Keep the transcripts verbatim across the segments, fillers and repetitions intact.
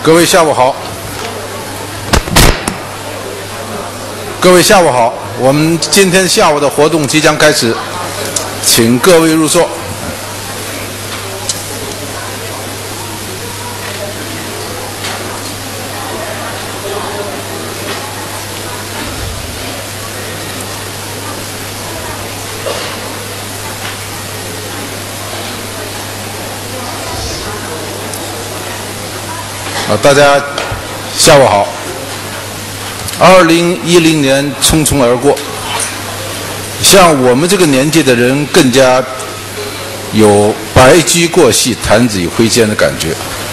各位下午好。各位下午好，我们今天下午的活动即将开始，请各位入座。啊，大家下午好。二零一零年匆匆而过，像我们这个年纪的人更加有白驹过隙，弹指一挥间的感觉。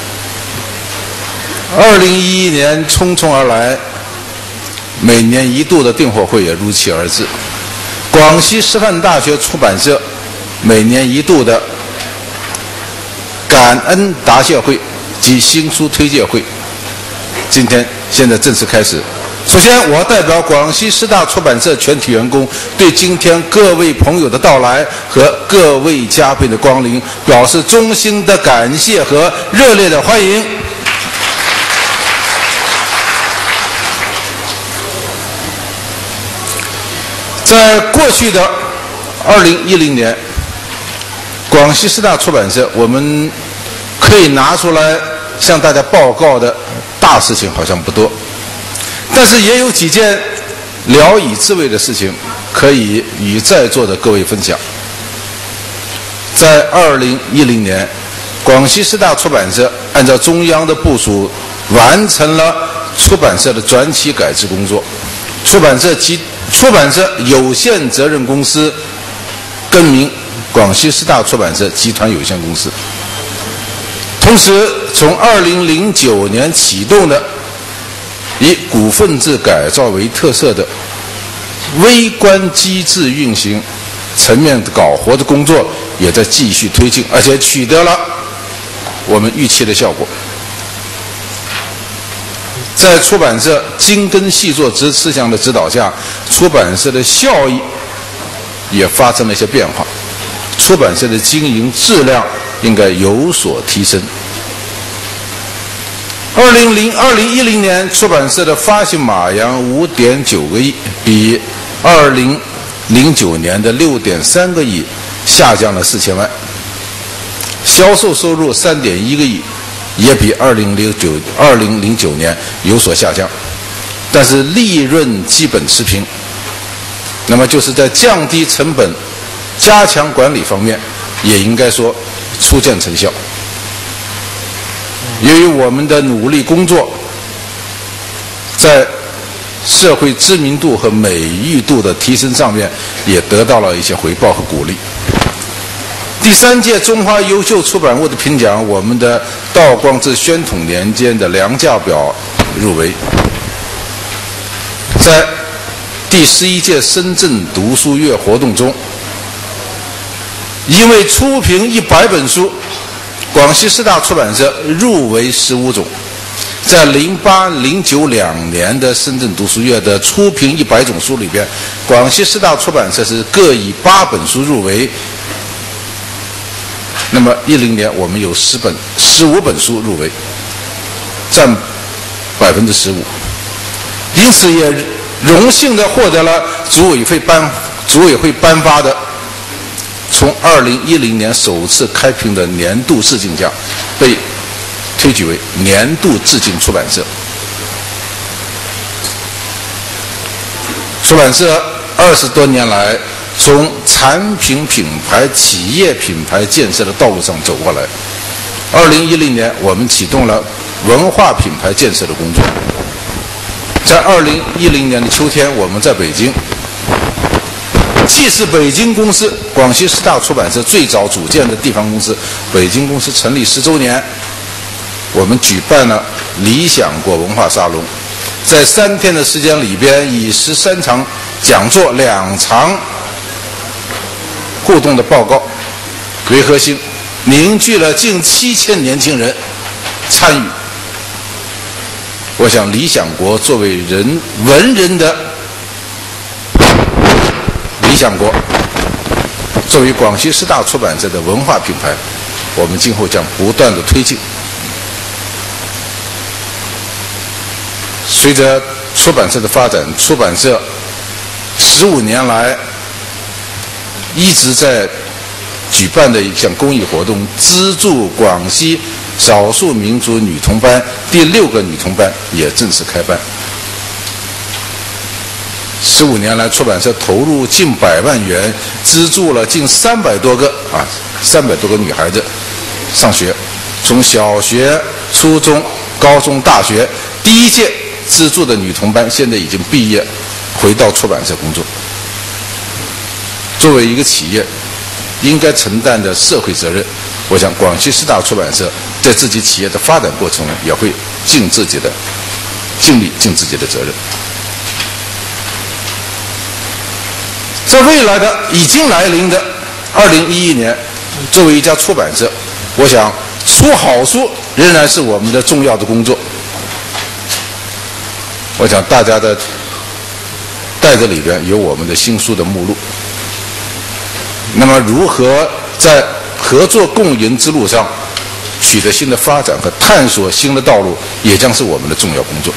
二零一一年匆匆而来，每年一度的订货会也如期而至。广西师范大学出版社每年一度的感恩答谢会及新书推介会，今天现在正式开始。首先，我代表广西师大出版社全体员工，对今天各位朋友的到来和各位嘉宾的光临表示衷心的感谢和热烈的欢迎。在过去的二零一零年，广西师大出版社我们可以拿出来向大家报告的大事情好像不多。但是也有几件聊以自慰的事情可以与在座的各位分享。在二零一零年，广西师大出版社按照中央的部署，完成了出版社的转企改制工作，出版社及出版社有限责任公司更名广西师大出版社集团有限公司。同时，从二零零九年启动的以股份制改造为特色的微观机制运行层面搞活的工作也在继续推进，而且取得了我们预期的效果。在出版社精耕细作之思想的指导下，出版社的效益也发生了一些变化，出版社的经营质量应该有所提升。二零零二零一零年，出版社的发行码洋五点九个亿，比二零零九年的六点三个亿下降了四千万。销售收入三点一个亿，也比二零零九二零零九年有所下降，但是利润基本持平。那么就是在降低成本、加强管理方面，也应该说初见成效。由于我们的努力工作，在社会知名度和美誉度的提升上面，也得到了一些回报和鼓励。第三届中华优秀出版物的评奖，我们的道光至宣统年间的梁价表入围。在第十一届深圳读书月活动中，因为出评一百本书，广西师大出版社入围十五种。在零八零九两年的深圳读书月的初评一百种书里边，广西师大出版社是各以八本书入围。那么一零年我们有十本十五本书入围，占百分之十五，因此也荣幸的获得了组委会颁组委会颁发的从二零一零年首次开评的年度致敬奖，被推举为年度致敬出版社。出版社二十多年来，从产品品牌、企业品牌建设的道路上走过来。二零一零年，我们启动了文化品牌建设的工作。在二零一零年的秋天，我们在北京。既是北京公司广西师大出版社最早组建的地方公司，北京公司成立十周年，我们举办了理想国文化沙龙，在三天的时间里边，以十三场讲座、两场互动的报告为核心，凝聚了近七千年轻人参与。我想，理想国作为人文人的理想国，作为广西师大出版社的文化品牌，我们今后将不断的推进。 随着出版社的发展，出版社十五年来一直在举办的一项公益活动，资助广西少数民族女童班第六个女童班也正式开办。十五年来，出版社投入近百万元，资助了近三百多个啊，三百多个女孩子上学，从小学、初中、高中、大学，第一届资助的女童班现在已经毕业，回到出版社工作。作为一个企业应该承担的社会责任，我想广西师大出版社在自己企业的发展过程中也会尽自己的尽力尽自己的责任。在未来的已经来临的二零一一年，作为一家出版社，我想出好书仍然是我们的重要的工作。我想大家的袋子里边有我们的新书的目录。那么如何在合作共赢之路上取得新的发展和探索新的道路，也将是我们的重要工作。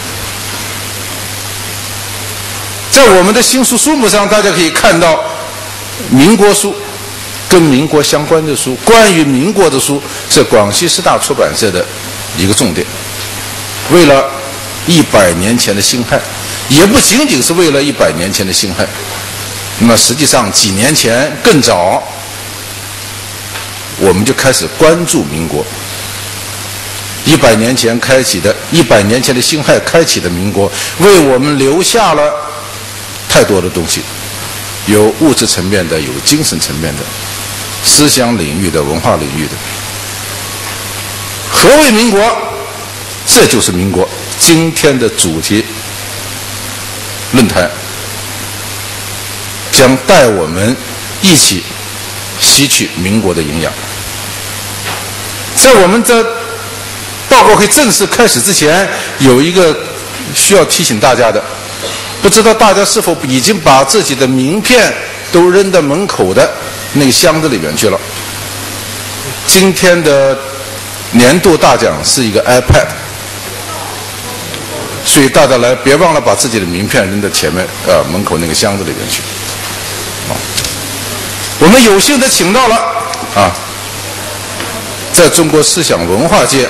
在我们的新书书目上，大家可以看到民国书跟民国相关的书，关于民国的书是广西师大出版社的一个重点。为了一百年前的辛亥，也不仅仅是为了一百年前的辛亥，那么实际上几年前更早，我们就开始关注民国。一百年前开启的，一百年前的辛亥开启的民国，为我们留下了太多的东西，有物质层面的，有精神层面的，思想领域的，文化领域的。何为民国？这就是民国今天的主题论坛，将带我们一起吸取民国的营养。在我们的报告会正式开始之前，有一个需要提醒大家的，不知道大家是否已经把自己的名片都扔到门口的那个箱子里面去了。今天的年度大奖是一个 iPad， 所以大家来别忘了把自己的名片扔到前面呃门口那个箱子里面去。啊，我们有幸的请到了啊，在中国思想文化界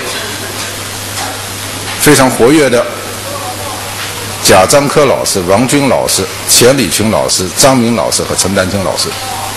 非常活跃的贾樟柯老师、王军老师、钱理群老师、张明老师和陈丹青老师。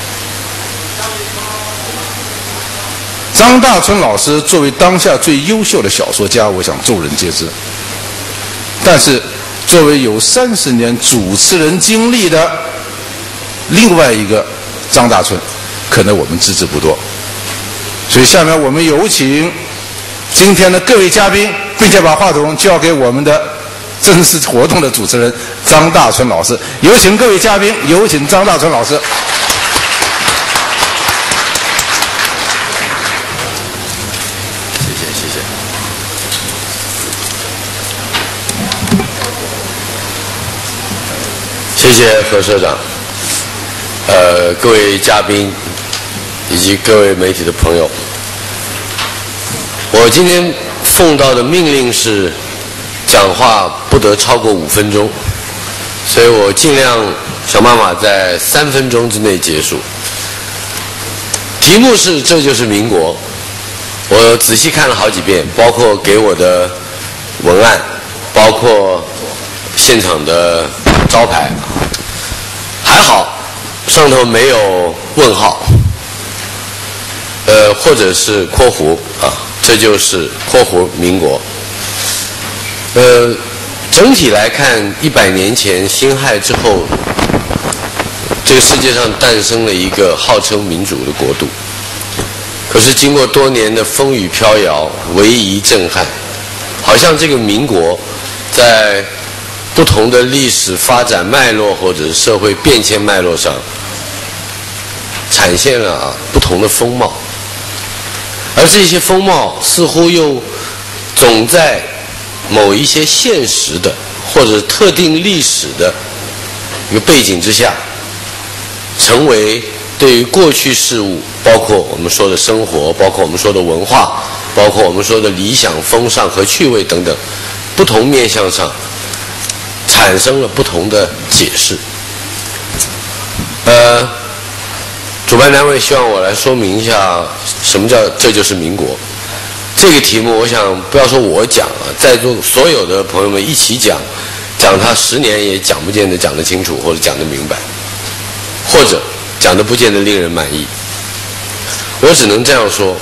张大春老师作为当下最优秀的小说家，我想众人皆知。但是，作为有三十年主持人经历的另外一个张大春，可能我们知之不多。所以，下面我们有请今天的各位嘉宾，并且把话筒交给我们的正式活动的主持人张大春老师。有请各位嘉宾，有请张大春老师。 谢谢何社长，呃，各位嘉宾以及各位媒体的朋友，我今天奉到的命令是讲话不得超过五分钟，所以我尽量想办法在三分钟之内结束。题目是这就是民国，我仔细看了好几遍，包括给我的文案，包括现场的招牌，还好上头没有问号，呃，或者是括弧啊，这就是括弧民国。呃，整体来看，一百年前辛亥之后，这个世界上诞生了一个号称民主的国度。可是经过多年的风雨飘摇、唯夷震撼，好像这个民国在不同的历史发展脉络或者是社会变迁脉络上，产现了啊不同的风貌，而这些风貌似乎又总在某一些现实的或者特定历史的一个背景之下，成为对于过去事物，包括我们说的生活，包括我们说的文化，包括我们说的理想、风尚和趣味等等不同面向上产生了不同的解释。呃，主办单位希望我来说明一下什么叫这就是民国。这个题目，我想不要说我讲啊，在座所有的朋友们一起讲，讲他十年也讲不见得讲得清楚，或者讲得明白，或者讲得不见得令人满意。我只能这样说，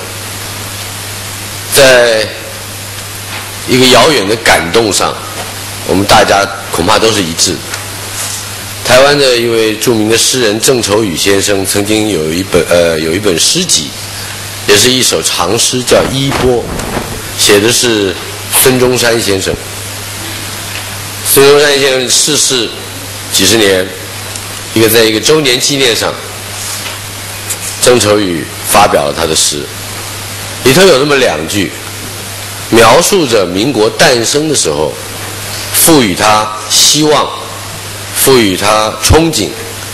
在一个遥远的感动上，我们大家恐怕都是一致的。台湾的一位著名的诗人郑愁予先生曾经有一本呃有一本诗集，也是一首长诗，叫《衣钵》，写的是孙中山先生。孙中山先生逝世几十年，一个在一个周年纪念上，郑愁予发表了他的诗，里头有那么两句，描述着民国诞生的时候，赋予他希望，赋予他憧憬，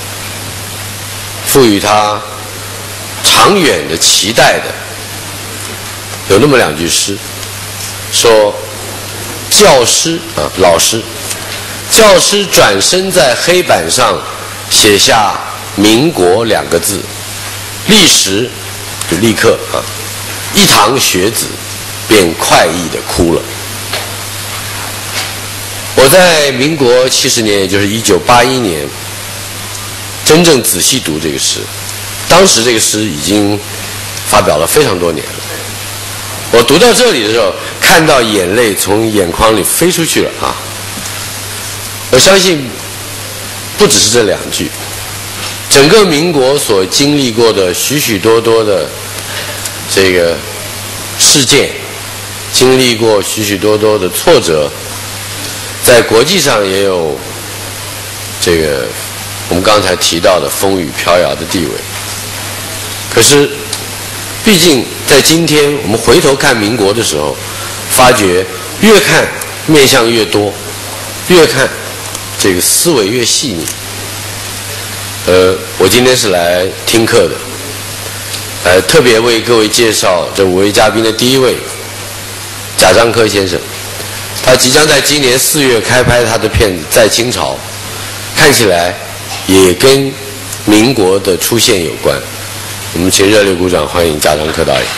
赋予他长远的期待的，有那么两句诗，说教师啊，老师，教师转身在黑板上写下民国两个字，立时就立刻啊，一堂学子便快意地哭了。我在民国七十年，也就是一九八一年，真正仔细读这个诗。当时这个诗已经发表了非常多年了。我读到这里的时候，看到眼泪从眼眶里飞出去了啊！我相信，不只是这两句，整个民国所经历过的许许多多的这个事件，经历过许许多多的挫折。在国际上也有这个我们刚才提到的风雨飘摇的地位。可是毕竟在今天我们回头看民国的时候，发觉越看面向越多，越看这个思维越细腻。呃，我今天是来听课的，呃，特别为各位介绍这五位嘉宾的第一位贾樟柯先生。他即将在今年四月开拍他的片子《在清朝》，看起来也跟民国的出现有关。我们请热烈鼓掌，欢迎贾樟柯导演。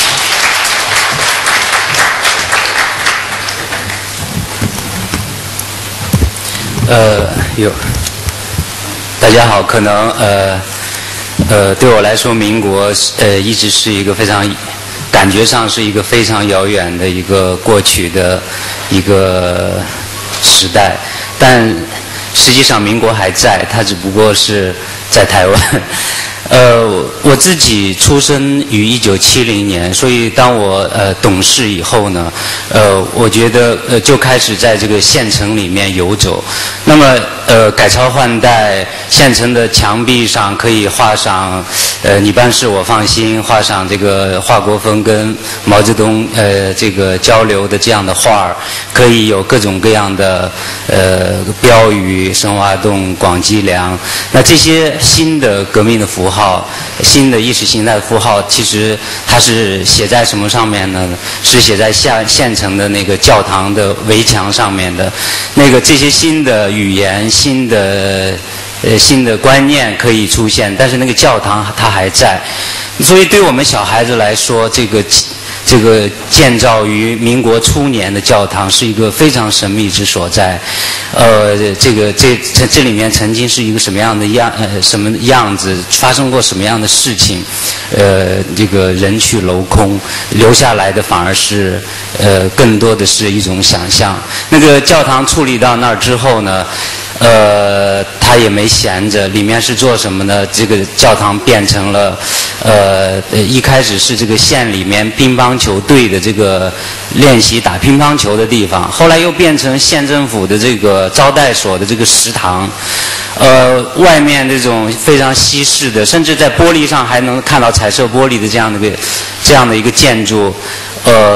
呃，有，大家好，可能呃呃，对我来说，民国呃一直是一个非常。感觉上是一个非常遥远的一个过去的一个时代，但实际上民国还在，它只不过是在台湾。呃，我自己出生于一九七零年，所以当我呃懂事以后呢，呃，我觉得呃就开始在这个县城里面游走。那么呃改朝换代，县城的墙壁上可以画上呃你办事我放心，画上这个华国锋跟毛泽东呃这个交流的这样的画儿，可以有各种各样的呃标语，申花洞、广积粮。那这些新的革命的符号。号新的意识形态的符号，其实它是写在什么上面呢？是写在下县城的那个教堂的围墙上面的。那个这些新的语言、新的呃新的观念可以出现，但是那个教堂它还在。所以对我们小孩子来说，这个这个建造于民国初年的教堂是一个非常神秘之所在。呃，这个这这这里面曾经是一个什么样的样呃什么样子，发生过什么样的事情？呃，这个人去楼空，留下来的反而是呃更多的是一种想象。那个教堂处理到那儿之后呢？呃，他也没闲着，里面是做什么呢？这个教堂变成了，呃，一开始是这个县里面乒乓球队的这个练习打乒乓球的地方，后来又变成县政府的这个招待所的这个食堂。呃，外面这种非常西式的，甚至在玻璃上还能看到彩色玻璃的这样的一个这样的一个建筑，呃。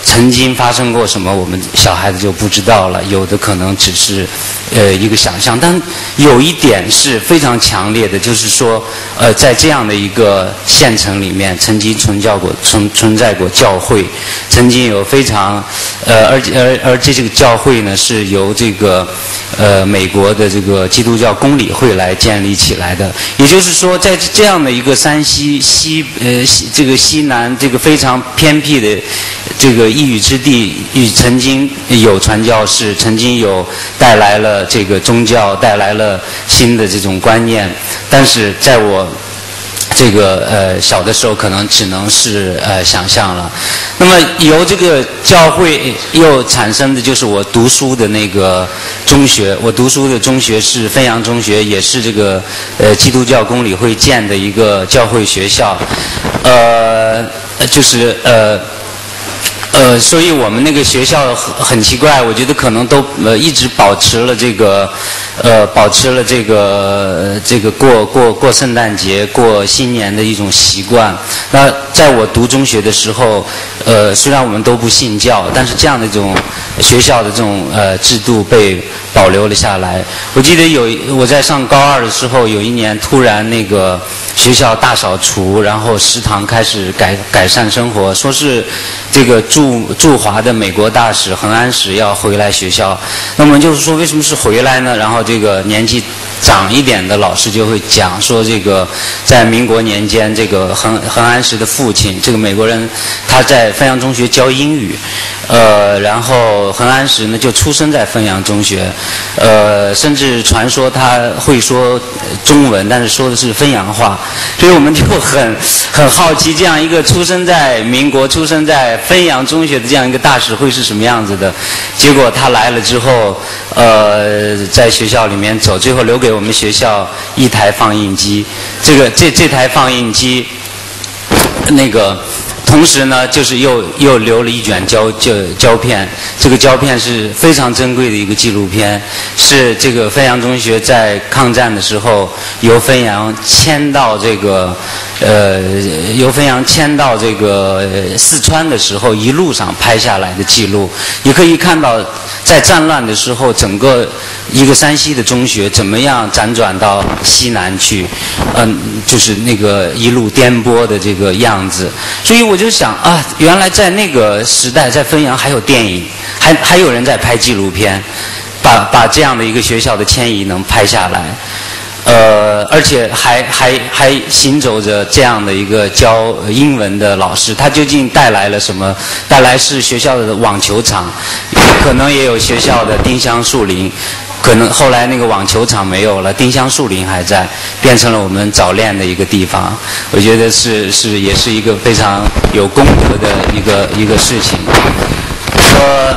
曾经发生过什么，我们小孩子就不知道了，有的可能只是呃一个想象。但有一点是非常强烈的，就是说，呃，在这样的一个县城里面，曾经存教过存存在过教会，曾经有非常呃，而而而这这个教会呢，是由这个呃美国的这个基督教公理会来建立起来的。也就是说，在这样的一个山西西呃西这个西南这个非常偏僻的这个异域之地，曾经有传教士，曾经有带来了这个宗教，带来了新的这种观念，但是在我这个呃小的时候，可能只能是呃想象了。那么由这个教会又产生的就是我读书的那个中学，我读书的中学是汾阳中学，也是这个呃基督教公理会建的一个教会学校，呃，就是呃。呃，所以我们那个学校很很奇怪，我觉得可能都呃一直保持了这个，呃，保持了这个、呃、这个过过过圣诞节、过新年的一种习惯。那在我读中学的时候，呃，虽然我们都不信教，但是这样的这种学校的这种呃制度被保留了下来。我记得有我在上高二的时候，有一年突然那个学校大扫除，然后食堂开始改改善生活，说是这个驻驻华的美国大使恒安使要回来学校。那么就是说为什么是回来呢？然后这个年纪长一点的老师就会讲说，这个在民国年间，这个恒恒安使的父亲，这个美国人，他在汾阳中学教英语，呃，然后恒安使呢就出生在汾阳中学，呃，甚至传说他会说中文，但是说的是汾阳话，所以我们就很很好奇，这样一个出生在民国、出生在汾阳中学的这样一个大使会是什么样子的。结果他来了之后，呃，在学校里面走，最后留给我们学校一台放映机。这个这这台放映机，那个。同时呢，就是又又留了一卷胶胶胶片，这个胶片是非常珍贵的一个纪录片，是这个汾阳中学在抗战的时候由汾阳迁到这个呃由汾阳迁到这个四川的时候一路上拍下来的记录。你可以看到，在战乱的时候，整个一个山西的中学怎么样辗转到西南去，嗯，就是那个一路颠簸的这个样子。所以我就想啊，原来在那个时代，在汾阳还有电影，还还有人在拍纪录片，把把这样的一个学校的迁移能拍下来，呃，而且还还还行走着这样的一个教英文的老师，他究竟带来了什么？带来是学校的网球场，可能也有学校的丁香树林。可能后来那个网球场没有了，丁香树林还在，变成了我们早恋的一个地方。我觉得是是也是一个非常有功德的一个一个事情。呃，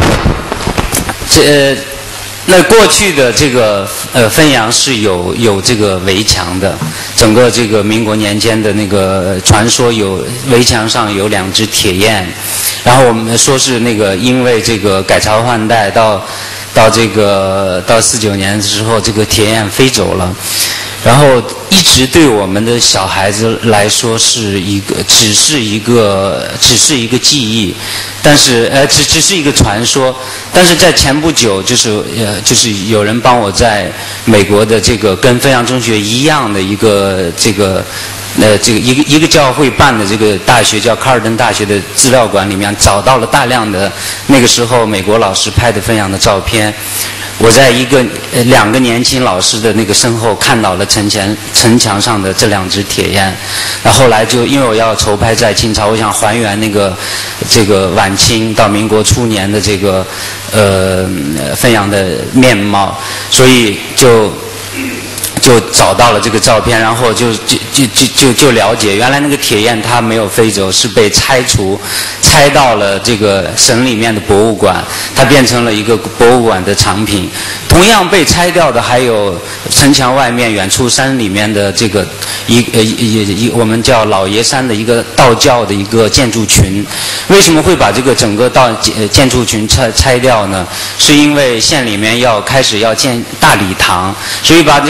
这那过去的这个呃汾阳是有有这个围墙的，整个这个民国年间的那个传说有围墙上有两只铁雁，然后我们说是那个因为这个改朝换代到。到这个到四九年的时候，这个铁雁飞走了，然后一直对我们的小孩子来说是一个，只是一个，只是一个记忆，但是呃，只只是一个传说。但是在前不久，就是呃，就是有人帮我在美国的这个跟汾阳中学一样的一个这个。呃，这个一个一个教会办的这个大学叫卡尔登大学的资料馆里面找到了大量的那个时候美国老师拍的汾阳的照片。我在一个呃两个年轻老师的那个身后看到了城墙城墙上的这两只铁雁。那后来就因为我要筹拍在清朝，我想还原那个这个晚清到民国初年的这个呃汾阳的面貌，所以就。就找到了这个照片，然后就就就就就就了解，原来那个铁雁它没有飞走，是被拆除，拆到了这个省里面的博物馆，它变成了一个博物馆的藏品。同样被拆掉的还有城墙外面远处山里面的这个一呃一一我们叫老爷山的一个道教的一个建筑群。为什么会把这个整个道建筑群拆拆掉呢？是因为县里面要开始要建大礼堂，所以把这个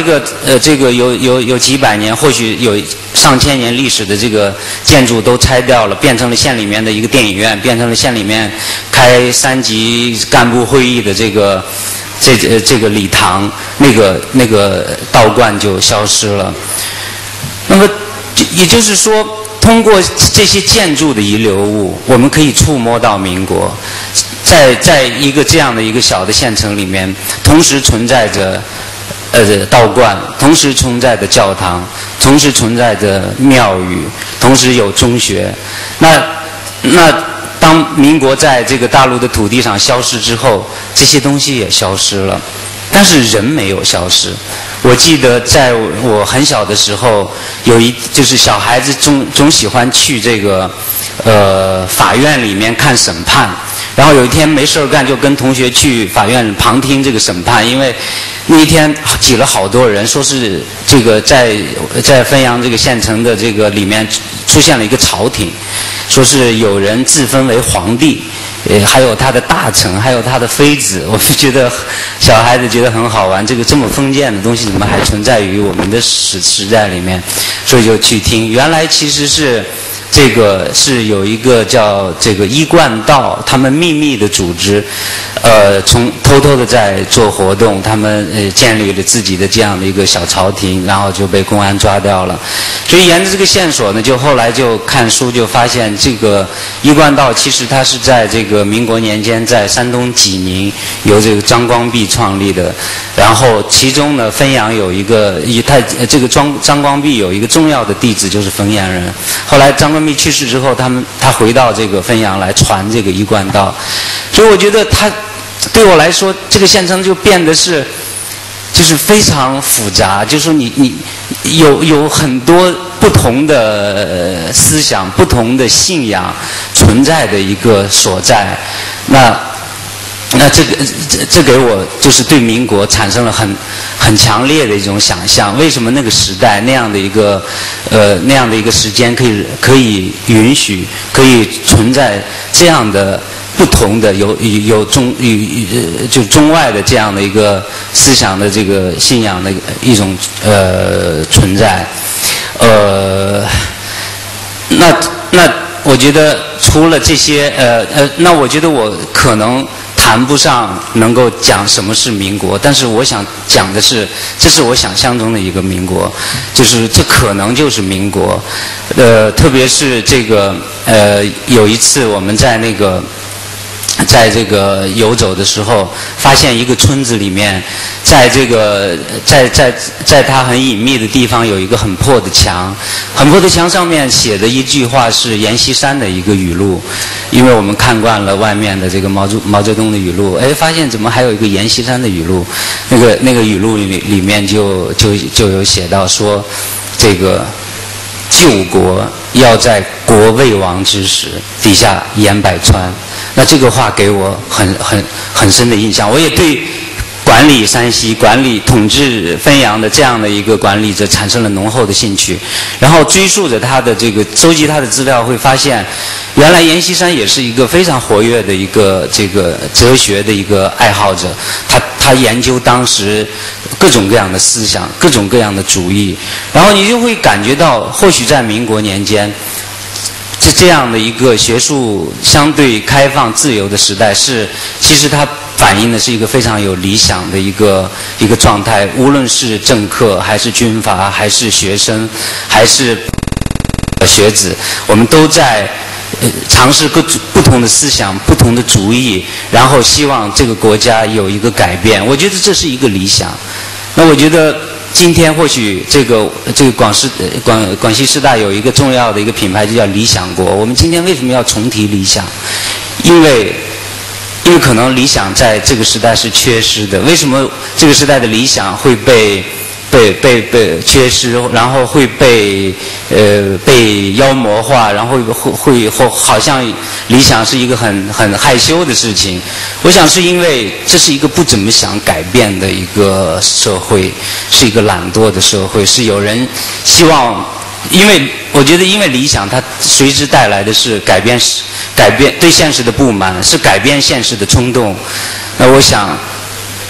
呃这个有有有几百年，或许有上千年历史的这个建筑都拆掉了，变成了县里面的一个电影院，变成了县里面开三级干部会议的这个这呃这个礼堂，那个那个道观就消失了。那么也就是说，通过这些建筑的遗留物，我们可以触摸到民国。在在一个这样的一个小的县城里面，同时存在着呃道观，同时存在着教堂，同时存在着庙宇，同时有中学。那那当民国在这个大陆的土地上消失之后，这些东西也消失了，但是人没有消失。我记得在我很小的时候，有一就是小孩子总总喜欢去这个呃法院里面看审判。然后有一天没事干，就跟同学去法院旁听这个审判，因为那一天挤了好多人，说是这个在在汾阳这个县城的这个里面出现了一个朝廷，说是有人自封为皇帝，呃，还有他的大臣，还有他的妃子。我就觉得小孩子觉得很好玩，这个这么封建的东西怎么还存在于我们的时时代里面？所以就去听，原来其实是。这个是有一个叫这个医冠道，他们秘密的组织，呃，从偷偷的在做活动，他们呃建立了自己的这样的一个小朝廷，然后就被公安抓掉了。所以沿着这个线索呢，就后来就看书就发现，这个医冠道其实它是在这个民国年间在山东济宁由这个张光弼创立的，然后其中呢汾阳有一个以他这个张张光弼有一个重要的弟子就是汾阳人，后来张光弼去世之后，他们他回到这个汾阳来传这个医冠道，所以我觉得他对我来说，这个县城就变得是就是非常复杂，就是说你你有有很多不同的思想、不同的信仰存在的一个所在，那。那这个这这给我就是对民国产生了很很强烈的一种想象。为什么那个时代那样的一个呃那样的一个时间可以可以允许可以存在这样的不同的有有中有就中外的这样的一个思想的这个信仰的一种呃存在，呃，那那我觉得除了这些呃呃，那我觉得我可能。谈不上能够讲什么是民国，但是我想讲的是，这是我想象中的一个民国，就是这可能就是民国。呃，特别是这个呃，有一次我们在那个在这个游走的时候，发现一个村子里面，在这个在在在它很隐秘的地方有一个很破的墙，很破的墙上面写的一句话是阎锡山的一个语录。因为我们看惯了外面的这个毛泽毛泽东的语录，哎，发现怎么还有一个阎锡山的语录？那个那个语录里里面就就就有写到说，这个救国要在国未亡之时，底下严百川。那这个话给我很很很深的印象，我也对。管理山西、管理统治汾阳的这样的一个管理者产生了浓厚的兴趣，然后追溯着他的这个收集他的资料，会发现，原来阎锡山也是一个非常活跃的一个这个哲学的一个爱好者，他他研究当时各种各样的思想、各种各样的主义，然后你就会感觉到，或许在民国年间。这这样的一个学术相对开放自由的时代，是其实它反映的是一个非常有理想的一个一个状态。无论是政客，还是军阀，还是学生，还是学子，我们都在呃尝试各种不同的思想、不同的主义，然后希望这个国家有一个改变。我觉得这是一个理想。那我觉得。今天或许这个这个广师广广西师大有一个重要的一个品牌，就叫理想国。我们今天为什么要重提理想？因为因为可能理想在这个时代是缺失的。为什么这个时代的理想会被被被被缺失，然后会被呃被妖魔化，然后会会会好像理想是一个很很害羞的事情。我想是因为这是一个不怎么想改变的一个社会，是一个懒惰的社会，是有人希望。因为我觉得，因为理想它随之带来的是改变，改变对现实的不满，是改变现实的冲动。那我想。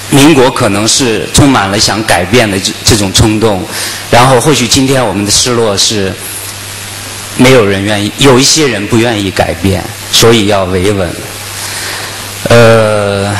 民国可能是充满了想改变的这这种冲动，然后或许今天我们的失落是没有人愿意，有一些人不愿意改变，所以要维稳。呃，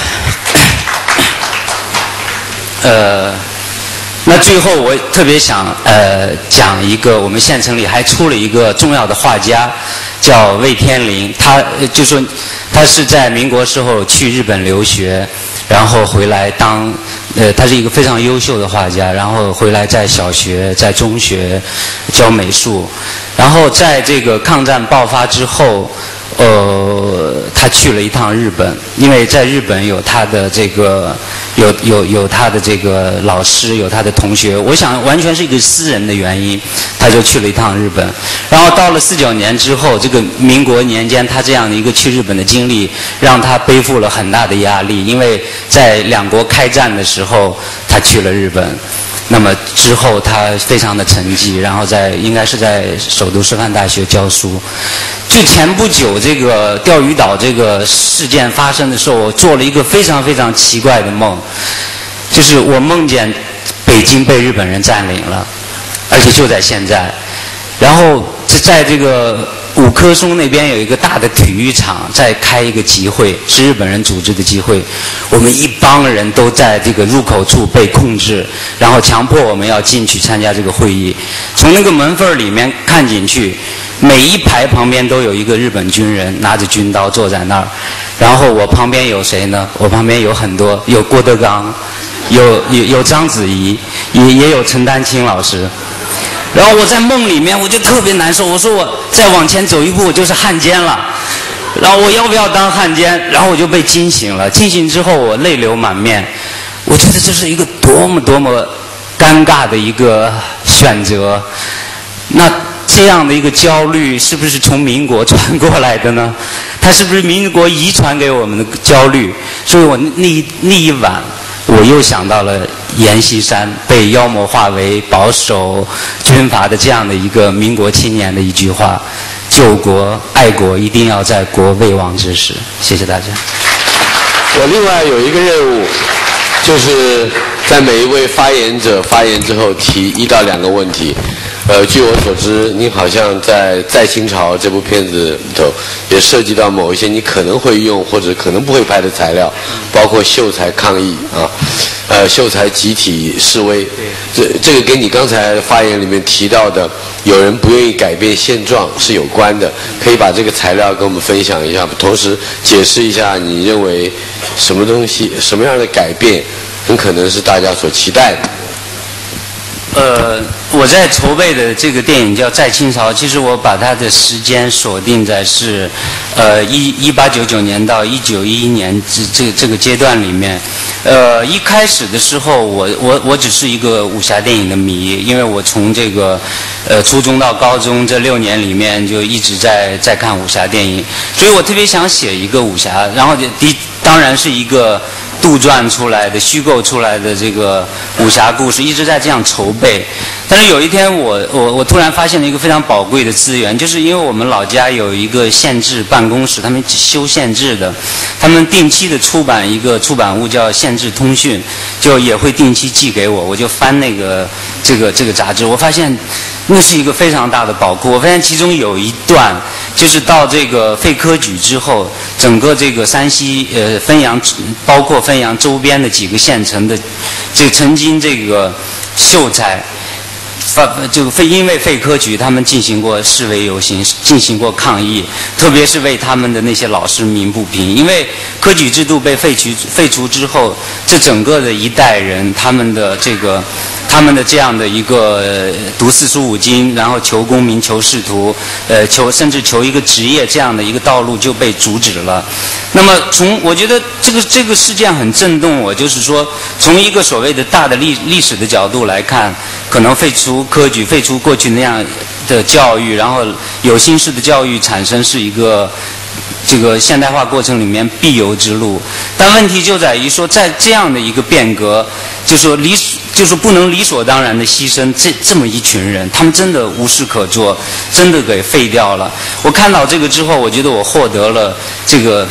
呃，那最后我特别想呃讲一个，我们县城里还出了一个重要的画家，叫魏天林，他就说他是在民国时候去日本留学，然后回来当呃他是一个非常优秀的画家，然后回来在小学在中学教美术，然后在这个抗战爆发之后，呃他去了一趟日本，因为在日本有他的这个有有有他的这个老师，有他的同学，我想完全是一个私人的原因，他就去了一趟日本。然后到了四九年之后，这个民国年间他这样的一个去日本的经历让他背负了很大的压力，因为在两国开战的时候他去了日本，那么之后他非常的沉寂，然后在应该是在首都师范大学教书。就前不久这个钓鱼岛这个事件发生的时候，我做了一个非常非常奇怪的梦，就是我梦见北京被日本人占领了，而且就在现在。然后在这个五棵松那边有一个大的体育场在开一个集会，是日本人组织的集会，我们一帮人都在这个入口处被控制，然后强迫我们要进去参加这个会议。从那个门缝里面看进去，每一排旁边都有一个日本军人拿着军刀坐在那儿，然后我旁边有谁呢？我旁边有很多，有郭德纲，有有有章子怡，也也有陈丹青老师。然后我在梦里面我就特别难受，我说我再往前走一步我就是汉奸了，然后我要不要当汉奸？然后我就被惊醒了，惊醒之后我泪流满面，我觉得这是一个多么多么尴尬的一个选择。那这样的一个焦虑是不是从民国传过来的呢？它是不是民国遗传给我们的焦虑？所以我那那一晚我又想到了阎锡山被妖魔化为保守军阀的这样的一个民国青年的一句话：救国爱国一定要在国未亡之时。谢谢大家。 我另外有一个任务，就是在每一位发言者发言之后提一到两个问题。呃，据我所知，您好像在《在清朝》这部片子里头也涉及到某一些你可能会用或者可能不会拍的材料，包括秀才抗议啊，呃，秀才集体示威。这这个跟你刚才发言里面提到的有人不愿意改变现状是有关的，可以把这个材料跟我们分享一下，同时解释一下你认为什么东西、什么样的改变很可能是大家所期待的。 呃，我在筹备的这个电影叫《在清朝》，其实我把它的时间锁定在是，呃，一一八九九年到一九一一年这这这个阶段里面。呃，一开始的时候，我我我只是一个武侠电影的迷，因为我从这个呃初中到高中这六年里面就一直在在看武侠电影，所以我特别想写一个武侠，然后第当然是一个杜撰出来的、虚构出来的这个武侠故事，一直在这样筹备。但是有一天我，我我我突然发现了一个非常宝贵的资源，就是因为我们老家有一个县志办公室，他们修县志的，他们定期的出版一个出版物叫《县志通讯》，就也会定期寄给我，我就翻那个这个这个杂志，我发现那是一个非常大的宝库。我发现其中有一段，就是到这个废科举之后，整个这个山西呃汾阳，包括汾阳周边的几个县城的，这曾经这个秀才。发这个废因为废科举，他们进行过示威游行，进行过抗议，特别是为他们的那些老师鸣不平。因为科举制度被废除废除之后，这整个的一代人，他们的这个他们的这样的一个、呃、读四书五经，然后求功名、求仕途，呃，求甚至求一个职业这样的一个道路就被阻止了。那么从我觉得这个这个事件很震动我，就是说从一个所谓的大的历历史的角度来看，可能废除科举、废除过去那样的教育，然后有形式的教育产生是一个这个现代化过程里面必由之路。但问题就在于说，在这样的一个变革，就说理就是不能理所当然的牺牲这这么一群人，他们真的无事可做，真的给废掉了。我看到这个之后，我觉得我获得了这个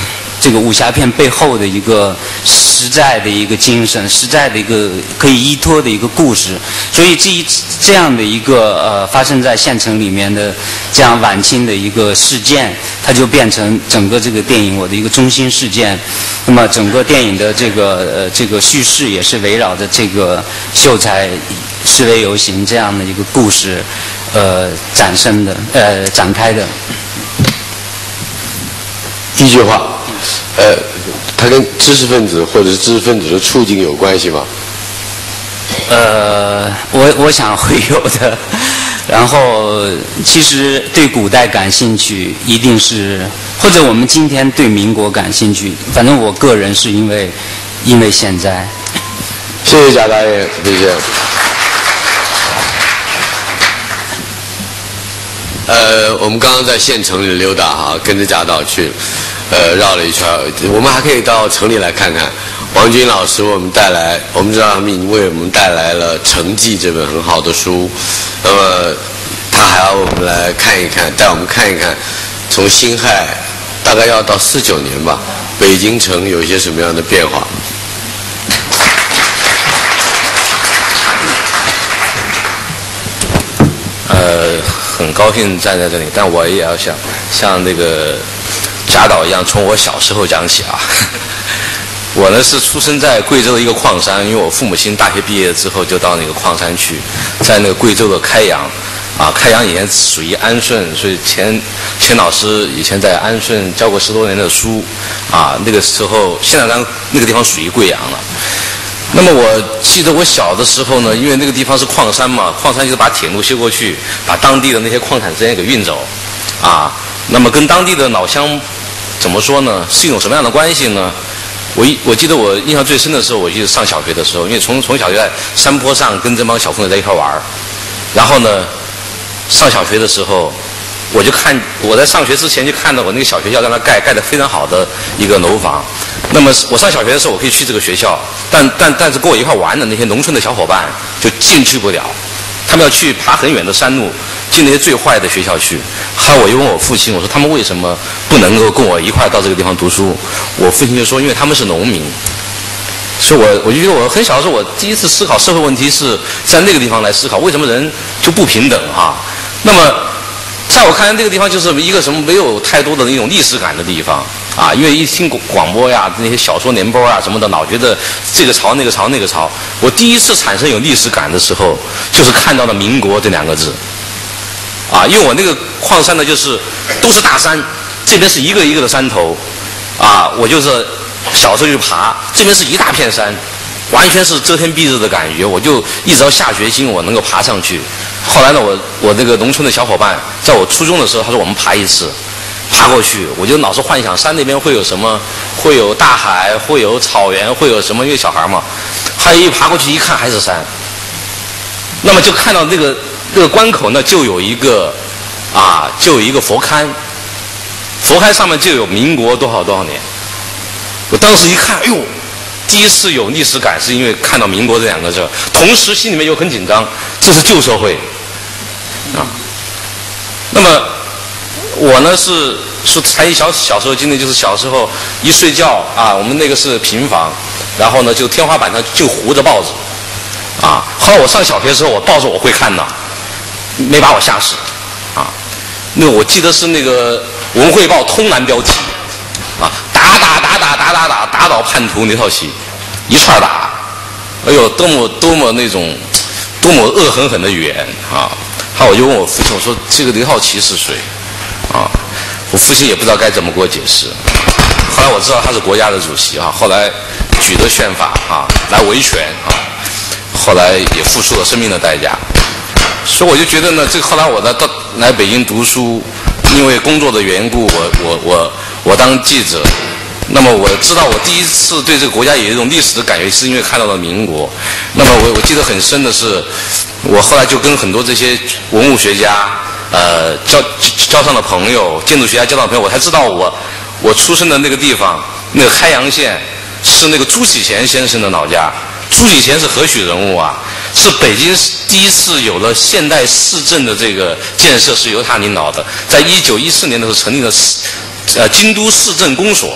这个武侠片背后的一个实在的一个精神，实在的一个可以依托的一个故事。所以这一这样的一个呃发生在县城里面的这样晚清的一个事件，它就变成整个这个电影我的一个中心事件。那么整个电影的这个呃这个叙事也是围绕着这个秀才示威游行这样的一个故事呃展生的呃展开的。 一句话，呃，它跟知识分子或者是知识分子的处境有关系吗？ 呃，我我想会有的。然后，其实对古代感兴趣，一定是或者我们今天对民国感兴趣。反正我个人是因为因为现在。 谢谢贾导演，谢谢。呃，我们刚刚在县城里溜达哈，跟着贾导去，呃，绕了一圈。我们还可以到城里来看看。王军老师为我们带来，我们知道他们已经为我们带来了《城记》这本很好的书。那么，他还要我们来看一看，带我们看一看，从辛亥大概要到四九年吧，北京城有一些什么样的变化。 呃，很高兴站在这里，但我也要想像那个贾导一样，从我小时候讲起啊。我呢是出生在贵州的一个矿山，因为我父母亲大学毕业之后就到那个矿山去，在那个贵州的开阳，啊，开阳以前属于安顺，所以钱钱老师以前在安顺教过十多年的书，啊，那个时候现在咱那个地方属于贵阳了。那么我记得我小的时候呢，因为那个地方是矿山嘛，矿山就是把铁路修过去，把当地的那些矿产资源给运走，啊，那么跟当地的老乡怎么说呢？是一种什么样的关系呢？我一我记得我印象最深的时候，我记得上小学的时候，因为从从小就在山坡上跟这帮小朋友在一块玩，然后呢，上小学的时候，我就看我在上学之前就看到我那个小学校在那盖盖得非常好的一个楼房。那么我上小学的时候，我可以去这个学校，但但但是跟我一块玩的那些农村的小伙伴就进去不了，他们要去爬很远的山路，进那些最坏的学校去。后来我就问我父亲，我说他们为什么不能够跟我一块到这个地方读书？我父亲就说，因为他们是农民。所以我我就觉得我很小的时候，我第一次思考社会问题是在那个地方来思考，为什么人就不平等啊？那么在我看来，这个地方就是一个什么没有太多的那种历史感的地方啊，因为一听广播呀，那些小说联播啊什么的，老觉得这个朝那个朝那个朝。我第一次产生有历史感的时候，就是看到了民国这两个字啊，因为我那个矿山呢，就是都是大山，这边是一个一个的山头啊，我就是小时候就爬，这边是一大片山，完全是遮天蔽日的感觉，我就一直到下决心我能够爬上去。后来呢，我我那个农村的小伙伴，在我初中的时候，他说我们爬一次，爬过去，我就老是幻想山那边会有什么，会有大海，会有草原，会有什么，因为小孩嘛。还有一爬过去一看还是山，那么就看到那个那个关口呢，就有一个啊，就有一个佛龛，佛龛上面就有民国多少多少年。我当时一看，哎呦！第一次有历史感，是因为看到民国这两个字，同时心里面又很紧张，这是旧社会啊。那么我呢是是才一小小时候经历，就是小时候一睡觉啊，我们那个是平房，然后呢就天花板上就糊着报纸啊。后来我上小学的时候，我报纸我会看呐，没把我吓死啊。那我记得是那个《文汇报》通栏标题啊，打打打打打打打打倒叛徒那套戏，一串打，哎呦，多么多么那种，多么恶狠狠的语言啊！后来我就问我父亲，我说这个刘浩奇是谁？啊，我父亲也不知道该怎么给我解释。后来我知道他是国家的主席啊，后来举着宪法啊来维权啊，后来也付出了生命的代价。所以我就觉得呢，这个后来我来到来北京读书，因为工作的缘故，我我我我当记者。那么我知道，我第一次对这个国家有一种历史的感觉，是因为看到了民国。那么我我记得很深的是，我后来就跟很多这些文物学家，呃，交交上了朋友，建筑学家交上朋友，我才知道我我出生的那个地方，那个开阳县是那个朱启贤先生的老家。朱启贤是何许人物啊？是北京第一次有了现代市政的这个建设是由他领导的，在一九一四年的时候成立了市呃京都市政公所。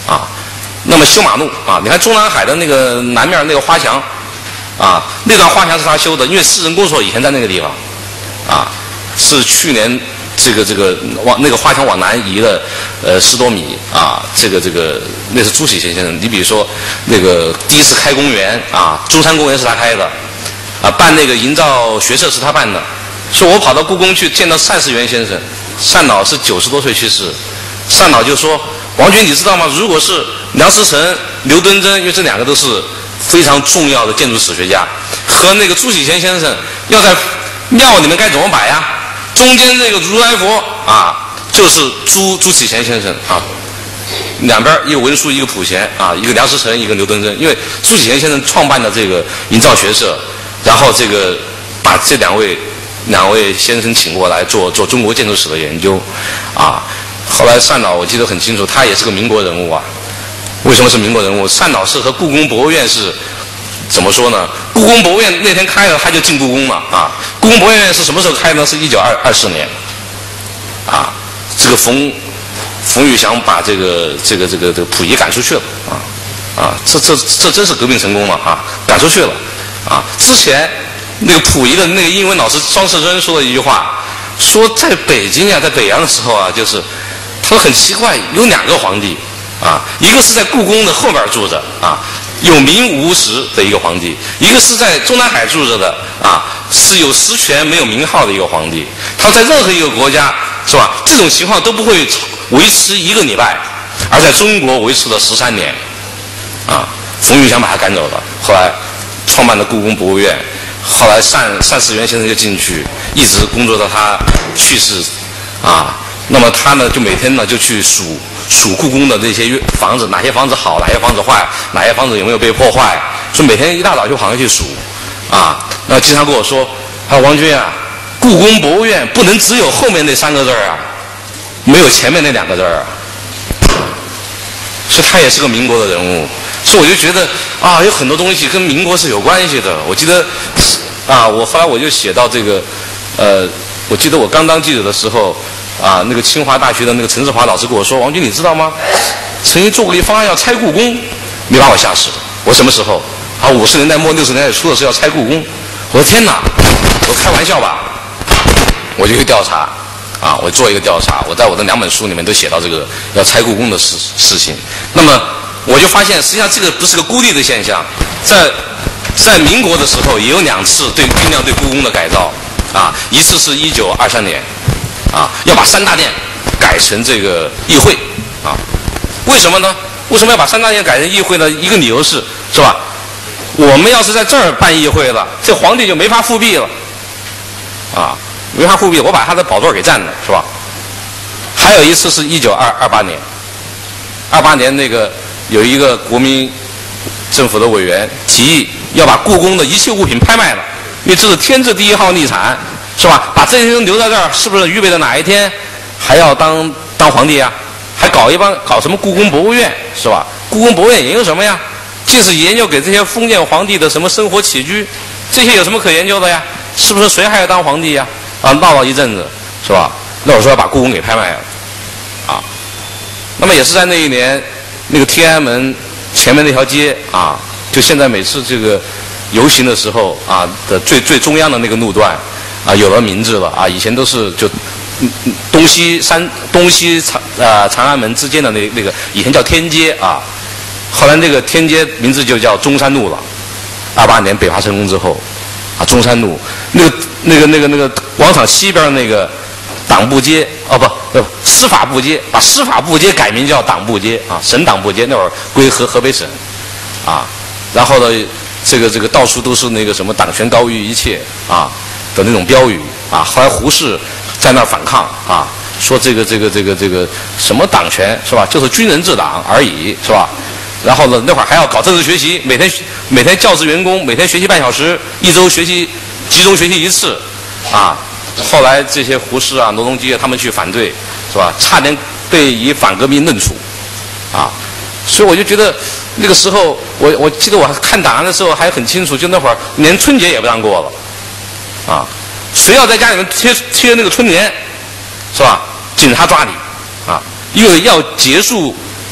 啊。那么修马路啊，你看中南海的那个南面那个花墙啊，那段花墙是他修的，因为私人公所以前在那个地方啊，是去年这个这个往那个花墙往南移了呃十多米啊，这个这个那是朱启贤先生。你比如说那个第一次开公园啊，中山公园是他开的啊，办那个营造学社是他办的。说我跑到故宫去见到单士元先生，单老是九十多岁去世，单老就说：“王军，你知道吗？如果是梁思成、刘敦桢，因为这两个都是非常重要的建筑史学家，和那个朱启贤先生要在庙里面该怎么摆呀？中间这个如来佛啊，就是朱朱启贤先生啊，两边一个文殊，一个普贤啊，一个梁思成，一个刘敦桢。因为朱启贤先生创办的这个营造学社，然后这个把这两位。”两位先生请过来做做中国建筑史的研究，啊，后来单老我记得很清楚，他也是个民国人物啊。为什么是民国人物？单老是和故宫博物院是怎么说呢？故宫博物院那天开了，他就进故宫了啊。故宫博物院是什么时候开呢？是一九二二四年，啊，这个冯冯玉祥把这个这个这个这个溥仪赶出去了啊啊，这这这真是革命成功了啊，赶出去了啊。之前。那个溥仪的那个英文老师庄世珍说了一句话，说在北京啊，在北洋的时候啊，就是他说很奇怪，有两个皇帝啊，一个是在故宫的后边住着啊，有名无实的一个皇帝，一个是在中南海住着的啊，是有实权没有名号的一个皇帝。他在任何一个国家是吧，这种情况都不会维持一个礼拜，而在中国维持了十三年啊。冯玉祥把他赶走了，后来创办了故宫博物院。后来单单士元先生就进去，一直工作到他去世，啊，那么他呢就每天呢就去数数故宫的这些房子，哪些房子好，哪些房子坏，哪些房子有没有被破坏，所以每天一大早就跑上去数，啊，那经常跟我说，啊，王军啊，故宫博物院不能只有后面那三个字啊，没有前面那两个字啊，所以他也是个民国的人物。所以我就觉得啊，有很多东西跟民国是有关系的。我记得啊，我后来我就写到这个，呃，我记得我刚当记者的时候啊，那个清华大学的那个陈志华老师跟我说：“王军，你知道吗？曾经做过一方案要拆故宫，没把我吓死了。”我什么时候？啊，五十年代末六十年代初的时候要拆故宫。我说天哪！我开玩笑吧？我就去调查啊，我做一个调查，我在我的两本书里面都写到这个要拆故宫的事事情。那么。我就发现，实际上这个不是个孤立的现象，在在民国的时候也有两次对酝酿对故宫的改造，啊，一次是一九二三年，啊，要把三大殿改成这个议会，啊，为什么呢？为什么要把三大殿改成议会呢？一个理由是，是吧？我们要是在这儿办议会了，这皇帝就没法复辟了，啊，没法复辟，我把他的宝座给占了，是吧？还有一次是一九二二八年，二八年那个。有一个国民政府的委员提议要把故宫的一切物品拍卖了，因为这是天字第一号逆产，是吧？把这些人留在这儿，是不是预备着哪一天还要当当皇帝啊？还搞一帮搞什么故宫博物院，是吧？故宫博物院研究什么呀？尽是研究给这些封建皇帝的什么生活起居，这些有什么可研究的呀？是不是谁还要当皇帝呀？啊，闹了一阵子，是吧？那我说要把故宫给拍卖了，啊，那么也是在那一年。那个天安门前面那条街啊，就现在每次这个游行的时候啊的最最中央的那个路段啊，有了名字了啊，以前都是就东西三东西长啊长安门之间的那那个以前叫天街啊，后来那个天街名字就叫中山路了。二八年北伐成功之后啊，中山路那个那个那个那个广场西边那个。党部街哦不不司法部街，把司法部街改名叫党部街啊，省党部街那会儿归河河北省啊，然后呢这个这个到处都是那个什么党权高于一切啊的那种标语啊，后来胡适在那儿反抗啊，说这个这个这个这个什么党权是吧，就是军人治党而已是吧？然后呢那会儿还要搞政治学习，每天每天教职员工每天学习半小时，一周学习集中学习一次啊。后来这些胡适啊、罗隆基啊，他们去反对，是吧？差点被以反革命论处，啊，所以我就觉得那个时候，我我记得我看档案的时候还很清楚，就那会儿连春节也不让过了，啊，谁要在家里面贴贴那个春联，是吧？警察抓你，啊，因为要结束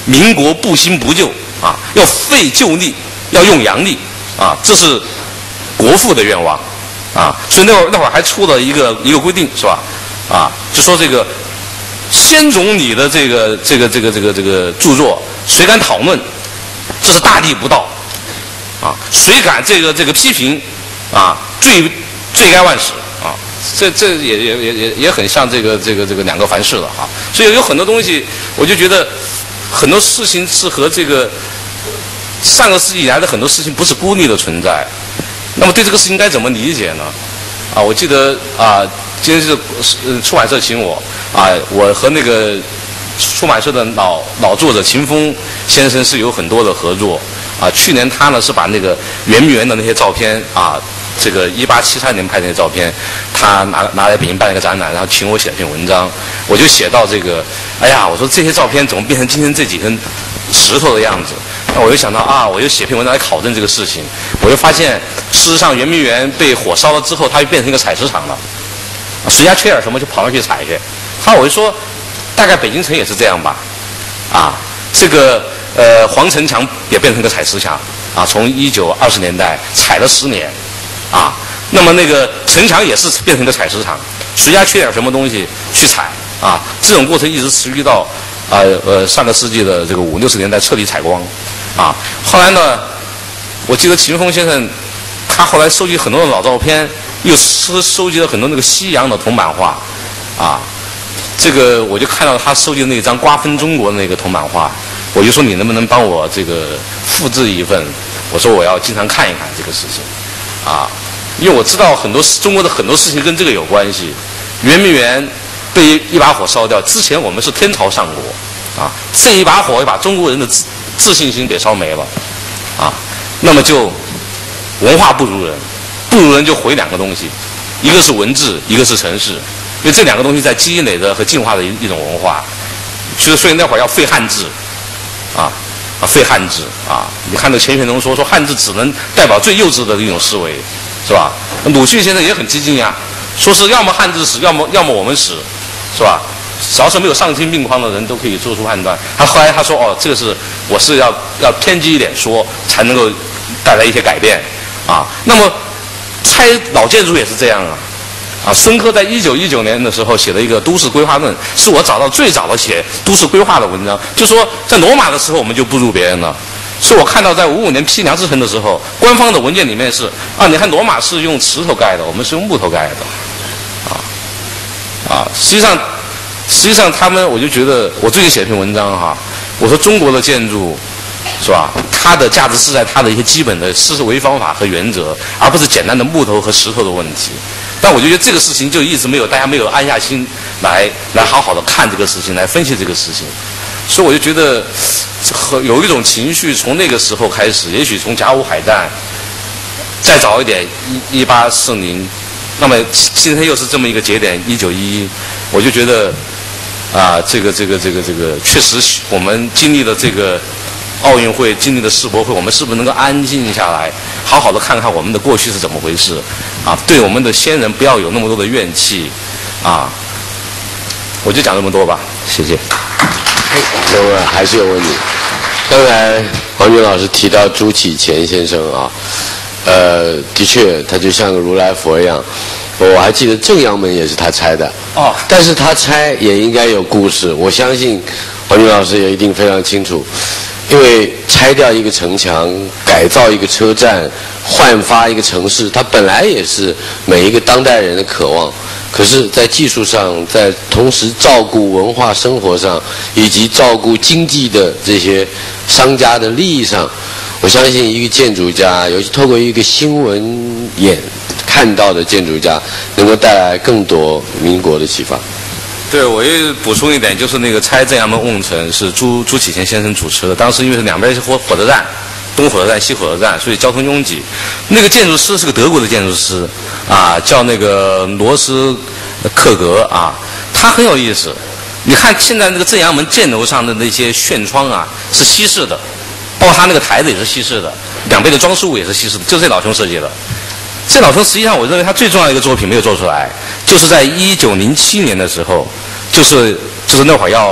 民国不兴不救啊，要废旧力，要用洋力啊，这是国父的愿望啊。所以那会儿那会儿还出了一个一个规定，是吧？啊，就说这个先总理的这个这个这个这个这个著作，谁敢讨论，这是大逆不道啊！谁敢这个这个批评啊，罪罪该万死啊！这这也也也也也很像这个这个这个两个凡是的哈。所以有很多东西，我就觉得很多事情是和这个上个世纪以来的很多事情不是孤立的存在。那么对这个事情该怎么理解呢？啊，我记得啊，今天是呃出版社请我啊，我和那个出版社的老老作者秦风先生是有很多的合作啊。去年他呢是把那个圆明园的那些照片啊，这个一八七三年拍的那些照片，他拿拿来北京办了一个展览，然后请我写了篇文章。我就写到这个，哎呀，我说这些照片怎么变成今天这几根石头的样子？那我就想到啊，我就写篇文章来考证这个事情。我就发现，事实上圆明园被火烧了之后，它就变成一个采石场了。谁家缺点什么就跑那去采去。后来我就说，大概北京城也是这样吧。啊，这个呃皇城墙也变成一个采石场啊，从一九二十年代采了十年。啊，那么那个城墙也是变成一个采石场，谁家缺点什么东西去采啊？这种过程一直持续到啊 呃, 呃上个世纪的这个五六十年代彻底采光，啊，后来呢，我记得秦风先生他后来收集很多的老照片，又收收集了很多那个西洋的铜版画，啊，这个我就看到他收集的那张瓜分中国的那个铜版画，我就说你能不能帮我这个复制一份？我说我要经常看一看这个事情。啊，因为我知道很多中国的很多事情跟这个有关系。圆明园被一把火烧掉之前，我们是天朝上国，啊，这一把火又把中国人的自自信心给烧没了，啊，那么就文化不如人，不如人就毁两个东西，一个是文字，一个是城市，因为这两个东西在积累的和进化的一一种文化。所以，所以那会儿要废汉字，啊。啊，废汉字啊！你看那钱玄同说，说汉字只能代表最幼稚的一种思维，是吧？鲁迅先生也很激进呀，说是要么汉字死，要么要么我们死，是吧？只要是没有丧心病狂的人都可以做出判断。他后来他说，哦，这个是我是要要偏激一点说，才能够带来一些改变啊。那么拆老建筑也是这样啊。啊，孙科在一九一九年的时候写了一个《都市规划论》，是我找到最早的写都市规划的文章。就说在罗马的时候我们就不如别人了，所以我看到在五五年批梁思成的时候，官方的文件里面是啊，你看罗马是用石头盖的，我们是用木头盖的，啊啊，实际上实际上他们，我就觉得我最近写了篇文章哈，我说中国的建筑是吧，它的价值是在它的一些基本的思维方法和原则，而不是简单的木头和石头的问题。但我就觉得这个事情就一直没有，大家没有安下心来来好好的看这个事情，来分析这个事情。所以我就觉得有一种情绪从那个时候开始，也许从甲午海战再早一点一一八四零，那么今天又是这么一个节点一九一一，我就觉得啊，这个这个这个这个确实我们经历了这个奥运会，经历了世博会，我们是不是能够安静下来，好好的看看我们的过去是怎么回事啊？对我们的先人不要有那么多的怨气啊！我就讲这么多吧，谢谢。 那么还是有问题。刚才黄军老师提到朱启潜先生啊，呃，的确他就像个如来佛一样。我还记得正阳门也是他拆的哦，但是他拆也应该有故事，我相信黄军老师也一定非常清楚。因为拆掉一个城墙，改造一个车站，焕发一个城市，它本来也是每一个当代人的渴望。可是，在技术上，在同时照顾文化生活上，以及照顾经济的这些商家的利益上，我相信一个建筑家，尤其透过一个新闻眼看到的建筑家，能够带来更多民国的启发。 对，我也补充一点，就是那个拆正阳门瓮城是朱朱启潜先生主持的，当时因为是两边是火火车站，东火车站、西火车站，所以交通拥挤。那个建筑师是个德国的建筑师，啊，叫那个罗斯克格啊，他很有意思。你看现在那个正阳门箭楼上的那些舷窗啊，是西式的，包括他那个台子也是西式的，两边的装饰物也是西式的，就是这老兄设计的。这老兄实际上，我认为他最重要的一个作品没有做出来，就是在一九零七年的时候，就是就是那会儿要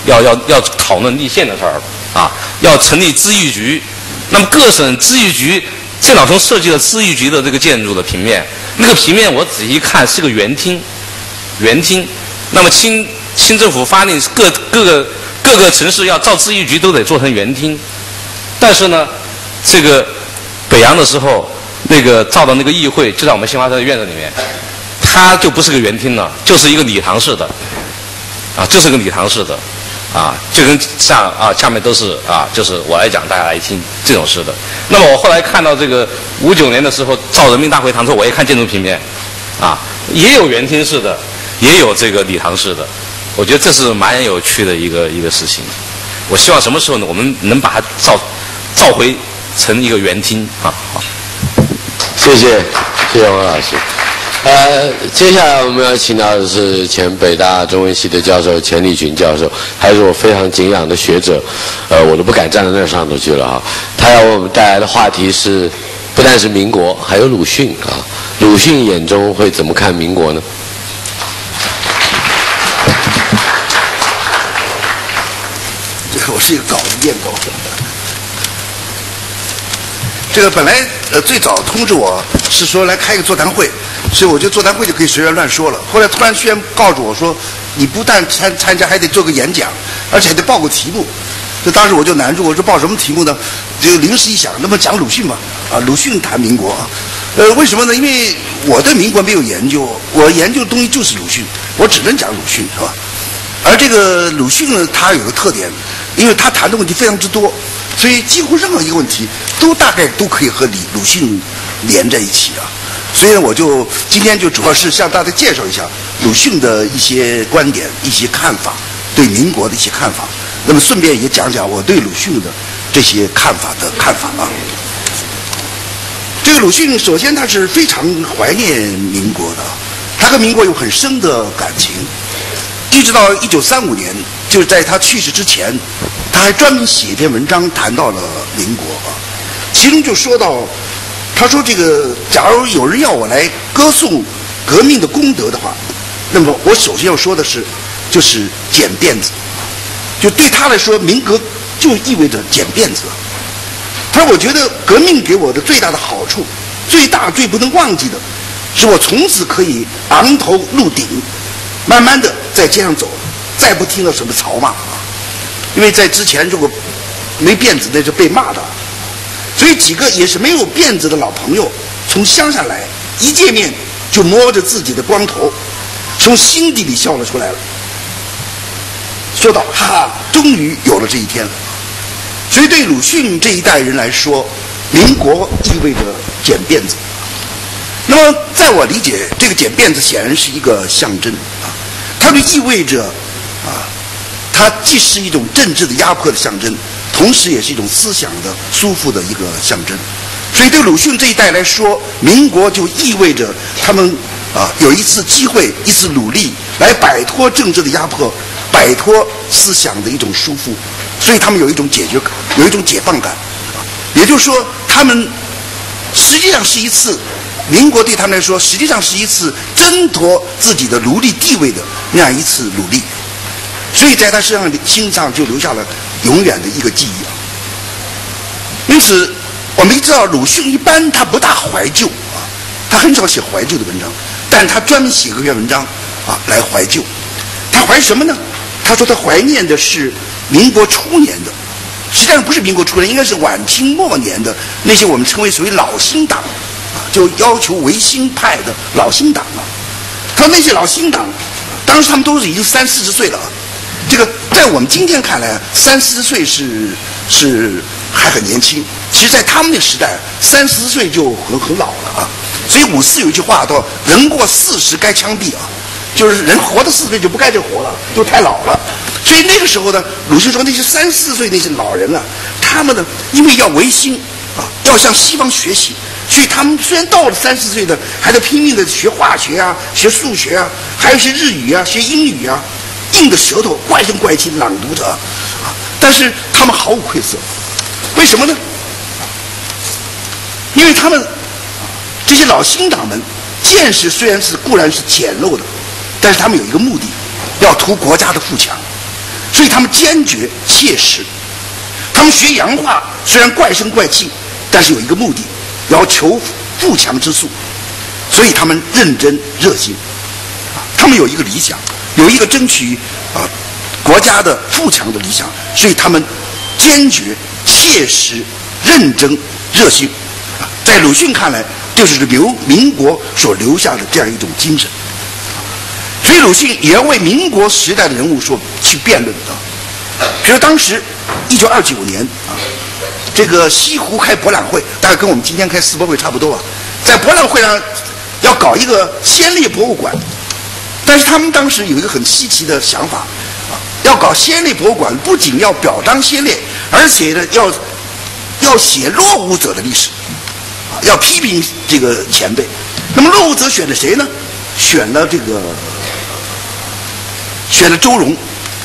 要要要讨论立宪的事儿了啊，要成立咨议局。那么各省咨议局，建老村设计了咨议局的这个建筑的平面，那个平面我仔细一看是个园厅，园厅。那么清清政府发令各各个各个城市要造咨议局都得做成园厅，但是呢，这个北洋的时候，那个造的那个议会就在我们新华社的院子里面，它就不是个园厅了，就是一个礼堂式的，啊，就是个礼堂式的。啊，就跟像啊，下面都是啊，就是我来讲，大家来听这种式的。那么我后来看到这个五九年的时候造人民大会堂之后，我一看建筑平面，啊，也有园厅式的，也有这个礼堂式的。我觉得这是蛮有趣的一个一个事情。我希望什么时候呢，我们能把它造造回成一个园厅啊。好， 谢谢，谢谢王老师。呃，接下来我们要请到的是前北大中文系的教授钱理群教授，还是我非常敬仰的学者，呃，我都不敢站到那上头去了啊。他要为我们带来的话题是，不但是民国，还有鲁迅啊。鲁迅眼中会怎么看民国呢？ 这个我是一个稿子念稿。这个本来呃最早通知我是说来开一个座谈会，所以我就座谈会就可以随便乱说了。后来突然宣告诉我说，你不但参参加，还得做个演讲，而且还得报个题目。就当时我就难住，我说报什么题目呢？就临时一想，那么讲鲁迅吧，啊，鲁迅谈民国啊。呃，为什么呢？因为我对民国没有研究，我研究的东西就是鲁迅，我只能讲鲁迅，是吧？而这个鲁迅呢，他有个特点，因为他谈的问题非常之多，所以几乎任何一个问题都大概都可以和李鲁迅连在一起啊。所以呢，我就今天就主要是向大家介绍一下鲁迅的一些观点、一些看法，对民国的一些看法。那么顺便也讲讲我对鲁迅的这些看法的看法啊。这个鲁迅首先他是非常怀念民国的，他和民国有很深的感情。一直到一九三五年，就是在他去世之前，他还专门写一篇文章谈到了民国啊，其中就说到，他说这个假如有人要我来歌颂革命的功德的话，那么我首先要说的是，就是剪辫子，就对他来说，民革就意味着剪辫子。他说，我觉得革命给我的最大的好处，最大最不能忘记的，是我从此可以昂头露顶。慢慢的在街上走，再不听到什么嘲骂啊，因为在之前如果没辫子，那就被骂的。所以几个也是没有辫子的老朋友，从乡下来，一见面就摸着自己的光头，从心底里笑了出来了，说道：“哈哈，终于有了这一天了。”所以对鲁迅这一代人来说，民国意味着剪辫子。那么，在我理解，这个剪辫子显然是一个象征啊，它就意味着啊，它既是一种政治的压迫的象征，同时也是一种思想的舒服的一个象征。所以，对鲁迅这一代来说，民国就意味着他们啊有一次机会，一次努力来摆脱政治的压迫，摆脱思想的一种束缚，所以他们有一种解决，有一种解放感。也就是说，他们实际上是一次。民国对他们来说，实际上是一次挣脱自己的奴隶地位的那样一次努力，所以在他身上心上就留下了永远的一个记忆啊。因此，我们知道鲁迅一般他不大怀旧啊，他很少写怀旧的文章，但他专门写个篇文章啊来怀旧。他怀什么呢？他说他怀念的是民国初年的，实际上不是民国初年，应该是晚清末年的那些我们称为属于老新党。就要求维新派的老新党啊，他说那些老新党，当时他们都是已经三四十岁了啊。这个在我们今天看来，三四十岁是是还很年轻，其实在他们那个时代，三四十岁就很很老了啊。所以五四有一句话叫“人过四十该枪毙”啊，就是人活到四十岁就不该再活了，就太老了。所以那个时候呢，鲁迅说那些三四十岁那些老人啊，他们呢因为要维新啊，要向西方学习。所以他们虽然到了三十岁的，还在拼命的学化学啊、学数学啊，还有一些日语啊、学英语啊，硬着舌头怪声怪气朗读着啊，但是他们毫无愧色。为什么呢？因为他们这些老新党们见识虽然是固然是简陋的，但是他们有一个目的，要图国家的富强。 所以他们坚决切实。他们学洋化虽然怪声怪气，但是有一个目的，要求富强之术，所以他们认真热心。他们有一个理想，有一个争取啊国家的富强的理想，所以他们坚决、切实、认真、热心。在鲁迅看来，就是留民国所留下的这样一种精神。所以鲁迅也要为民国时代的人物说去辩论的。比如当时一九二九年啊，这个西湖开博览会，大概跟我们今天开世博会差不多啊。在博览会上要搞一个先烈博物馆，但是他们当时有一个很稀奇的想法啊，要搞先烈博物馆，不仅要表彰先烈，而且呢要要写落伍者的历史，啊，要批评这个前辈。那么落伍者选了谁呢？选了这个，选了周荣。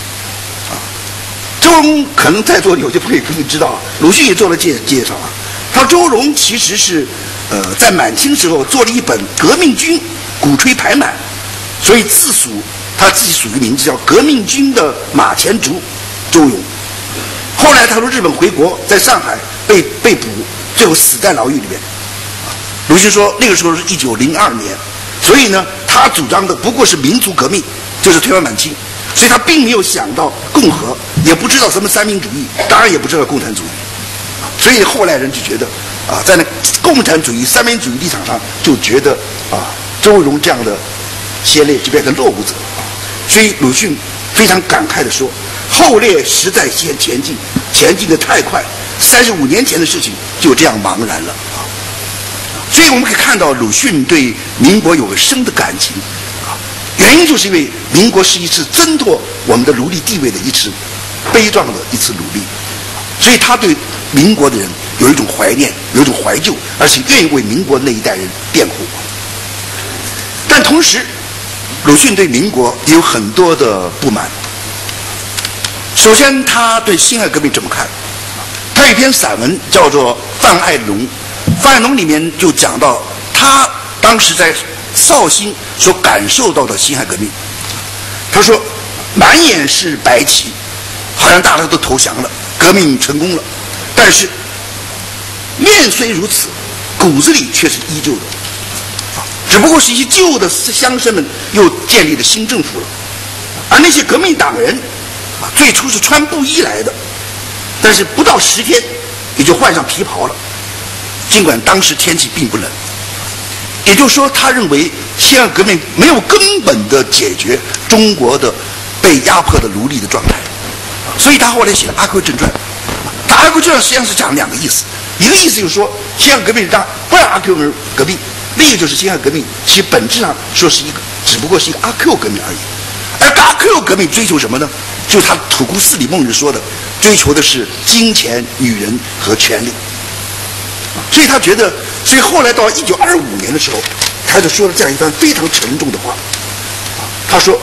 周荣可能在座有些朋友可能知道，鲁迅也做了介介绍啊。他说周荣其实是呃在满清时候做了一本《革命军鼓吹排满》，所以自属他自己属于名字叫革命军的马前卒周荣。后来他从日本回国，在上海被被捕，最后死在牢狱里面。鲁迅说那个时候是一九零二年，所以呢他主张的不过是民族革命，就是推翻满清。所以他并没有想到共和，也不知道什么三民主义，当然也不知道共产主义。所以后来人就觉得啊，在那共产主义、三民主义立场上，就觉得啊，周荣这样的先烈就变成落伍者。所以鲁迅非常感慨地说：“后烈实在先前进，前进得太快，三十五年前的事情就这样茫然了啊。”所以我们可以看到，鲁迅对民国有个深的感情。原因就是因为民国是一次挣脱我们的奴隶地位的一次悲壮的一次努力，所以他对民国的人有一种怀念，有一种怀旧，而且愿意为民国那一代人辩护。但同时，鲁迅对民国也有很多的不满。首先，他对辛亥革命怎么看？他有一篇散文叫做《范爱农》，范爱农里面就讲到他当时在绍兴所感受到的辛亥革命。他说满眼是白旗，好像大家都投降了，革命成功了，但是面虽如此，骨子里却是依旧的，只不过是一些旧的乡绅们又建立了新政府了。而那些革命党人啊，最初是穿布衣来的，但是不到十天也就换上皮袍了，尽管当时天气并不冷。也就是说，他认为辛亥革命没有根本的解决中国的被压迫的奴隶的状态，所以他后来写了《阿 Q 正传》。他《阿 Q 正传》实际上是讲两个意思，一个意思就是说辛亥革命让不让阿 Q 革命，另一个就是辛亥革命其本质上说是一个，只不过是一个阿 Q 革命而已。而阿 Q 革命追求什么呢？就是他土库斯里梦人说的，追求的是金钱、女人和权力。所以他觉得，所以后来到一九二五年的时候，他就说了这样一番非常沉重的话。他说：“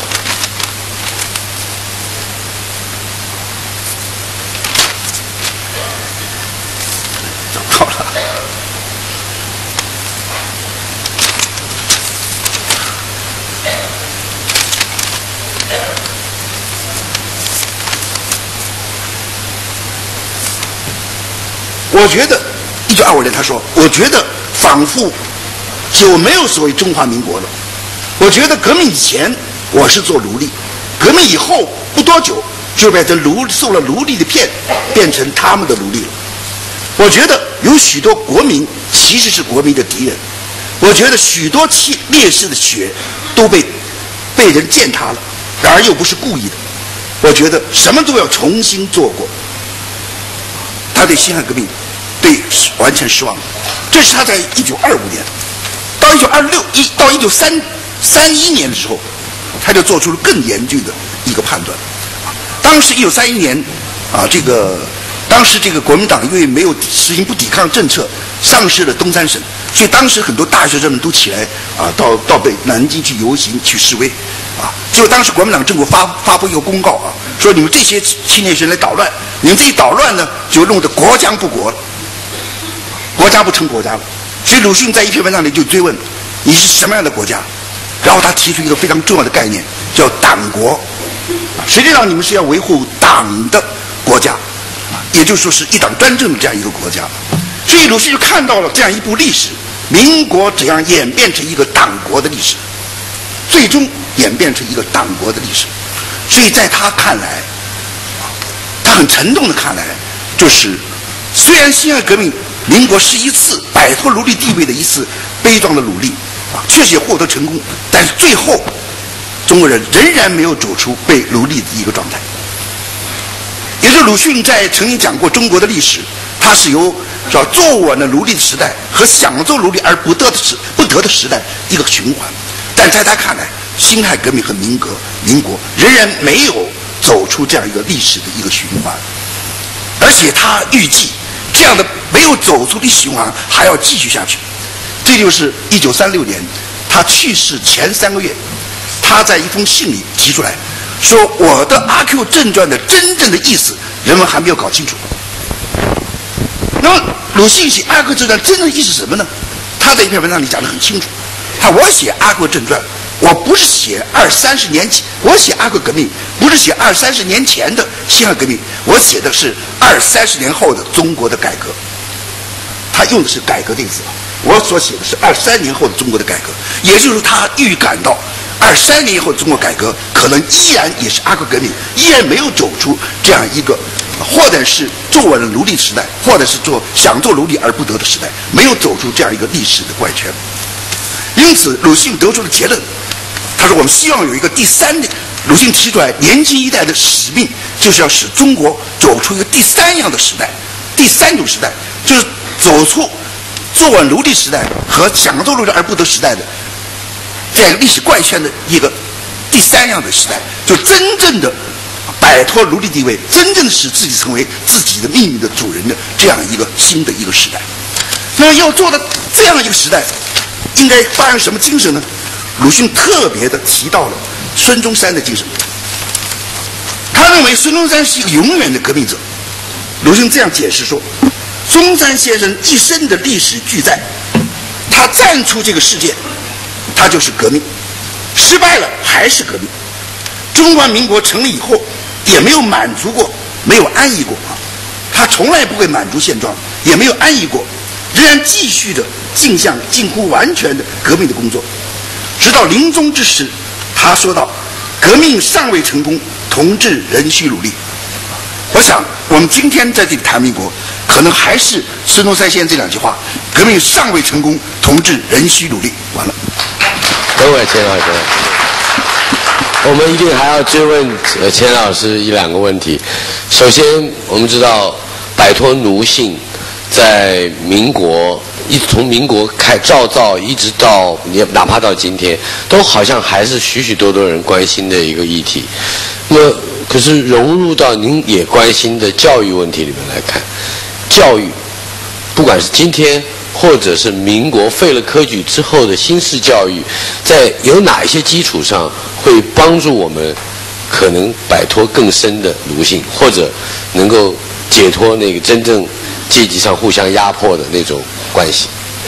找不到了。”我觉得。一九二五年，他说：“我觉得仿佛就没有所谓中华民国了。我觉得革命以前我是做奴隶，革命以后不多久就变成奴受了奴隶的骗，变成他们的奴隶了。我觉得有许多国民其实是国民的敌人。我觉得许多烈士的血都被被人践踏了，然而又不是故意的。我觉得什么都要重新做过。”他对辛亥革命。对，完全失望。这是他在一九二五年，到一九二六一到一九三三一年的时候，他就做出了更严峻的一个判断。当时一九三一年，啊，这个当时这个国民党因为没有实行不抵抗政策，丧失了东三省，所以当时很多大学生们都起来啊，到到北南京去游行去示威，啊，结果当时国民党政府发发布一个公告啊，说你们这些青年学生来捣乱，你们这一捣乱呢，就弄得国将不国了。国家不成国家了，所以鲁迅在一篇文章里就追问你是什么样的国家，然后他提出一个非常重要的概念，叫党国。 实际上你们是要维护党的国家，也就是说是一党专政的这样一个国家。所以鲁迅就看到了这样一部历史，民国怎样演变成一个党国的历史，最终演变成一个党国的历史。所以在他看来，他很沉重的看来，就是虽然辛亥革命民国是一次摆脱奴隶地位的一次悲壮的努力啊，确实也获得成功，但是最后中国人仍然没有走出被奴隶的一个状态。也就是鲁迅在曾经讲过中国的历史，它是由是吧坐稳了奴隶的时代和享受奴隶而不得的时不得的时代一个循环。但在他看来，辛亥革命和民革民国仍然没有走出这样一个历史的一个循环，而且他预计这样的没有走出历史循环还要继续下去。这就是一九三六年他去世前三个月，他在一封信里提出来说，我的《阿 Q 正传》的真正的意思人们还没有搞清楚。那么鲁迅写《阿 Q 正传》真正的意思是什么呢？他在一篇文章里讲得很清楚，他我写《阿 Q 正传》，我不是写二三十年前，我写阿 Q 革命不是写二三十年前的辛亥革命，我写的是二三十年后的中国的改革。他用的是改革这个字，我所写的是二三年后的中国的改革，也就是他预感到二三年以后的中国改革可能依然也是阿 Q 革命，依然没有走出这样一个或者是坐稳了奴隶时代，或者是做想做奴隶而不得的时代，没有走出这样一个历史的怪圈。因此鲁迅得出了结论，他说我们希望有一个第三的，鲁迅提出来年轻一代的使命，就是要使中国走出一个第三样的时代，第三种时代，就是走出坐稳奴隶时代和享受奴隶而不得时代的这样一个历史怪圈的一个第三样的时代，就真正的摆脱奴隶地位，真正使自己成为自己的命运的主人的这样一个新的一个时代。那么要做到这样一个时代，应该发扬什么精神呢？鲁迅特别的提到了孙中山的精神。他认为孙中山是一个永远的革命者。鲁迅这样解释说，中山先生一生的历史巨载，他站出这个世界，他就是革命，失败了还是革命。中华民国成立以后也没有满足过，没有安逸过啊，他从来不会满足现状，也没有安逸过，仍然继续着进向近乎完全的革命的工作。直到临终之时，他说道，革命尚未成功，同志仍需努力。我想我们今天在这里谈民国，可能还是孙中山先生这两句话，革命尚未成功，同志仍需努力。完了。 等会儿钱老师，我们一定还要追问呃钱老师一两个问题。首先我们知道摆脱奴性在民国一从民国开照造一直到哪怕到今天，都好像还是许许多多人关心的一个议题。那么可是融入到您也关心的教育问题里面来看，教育不管是今天或者是民国废了科举之后的新式教育，在有哪一些基础上会帮助我们可能摆脱更深的奴性，或者能够解脱那个真正阶级上互相压迫的那种关系？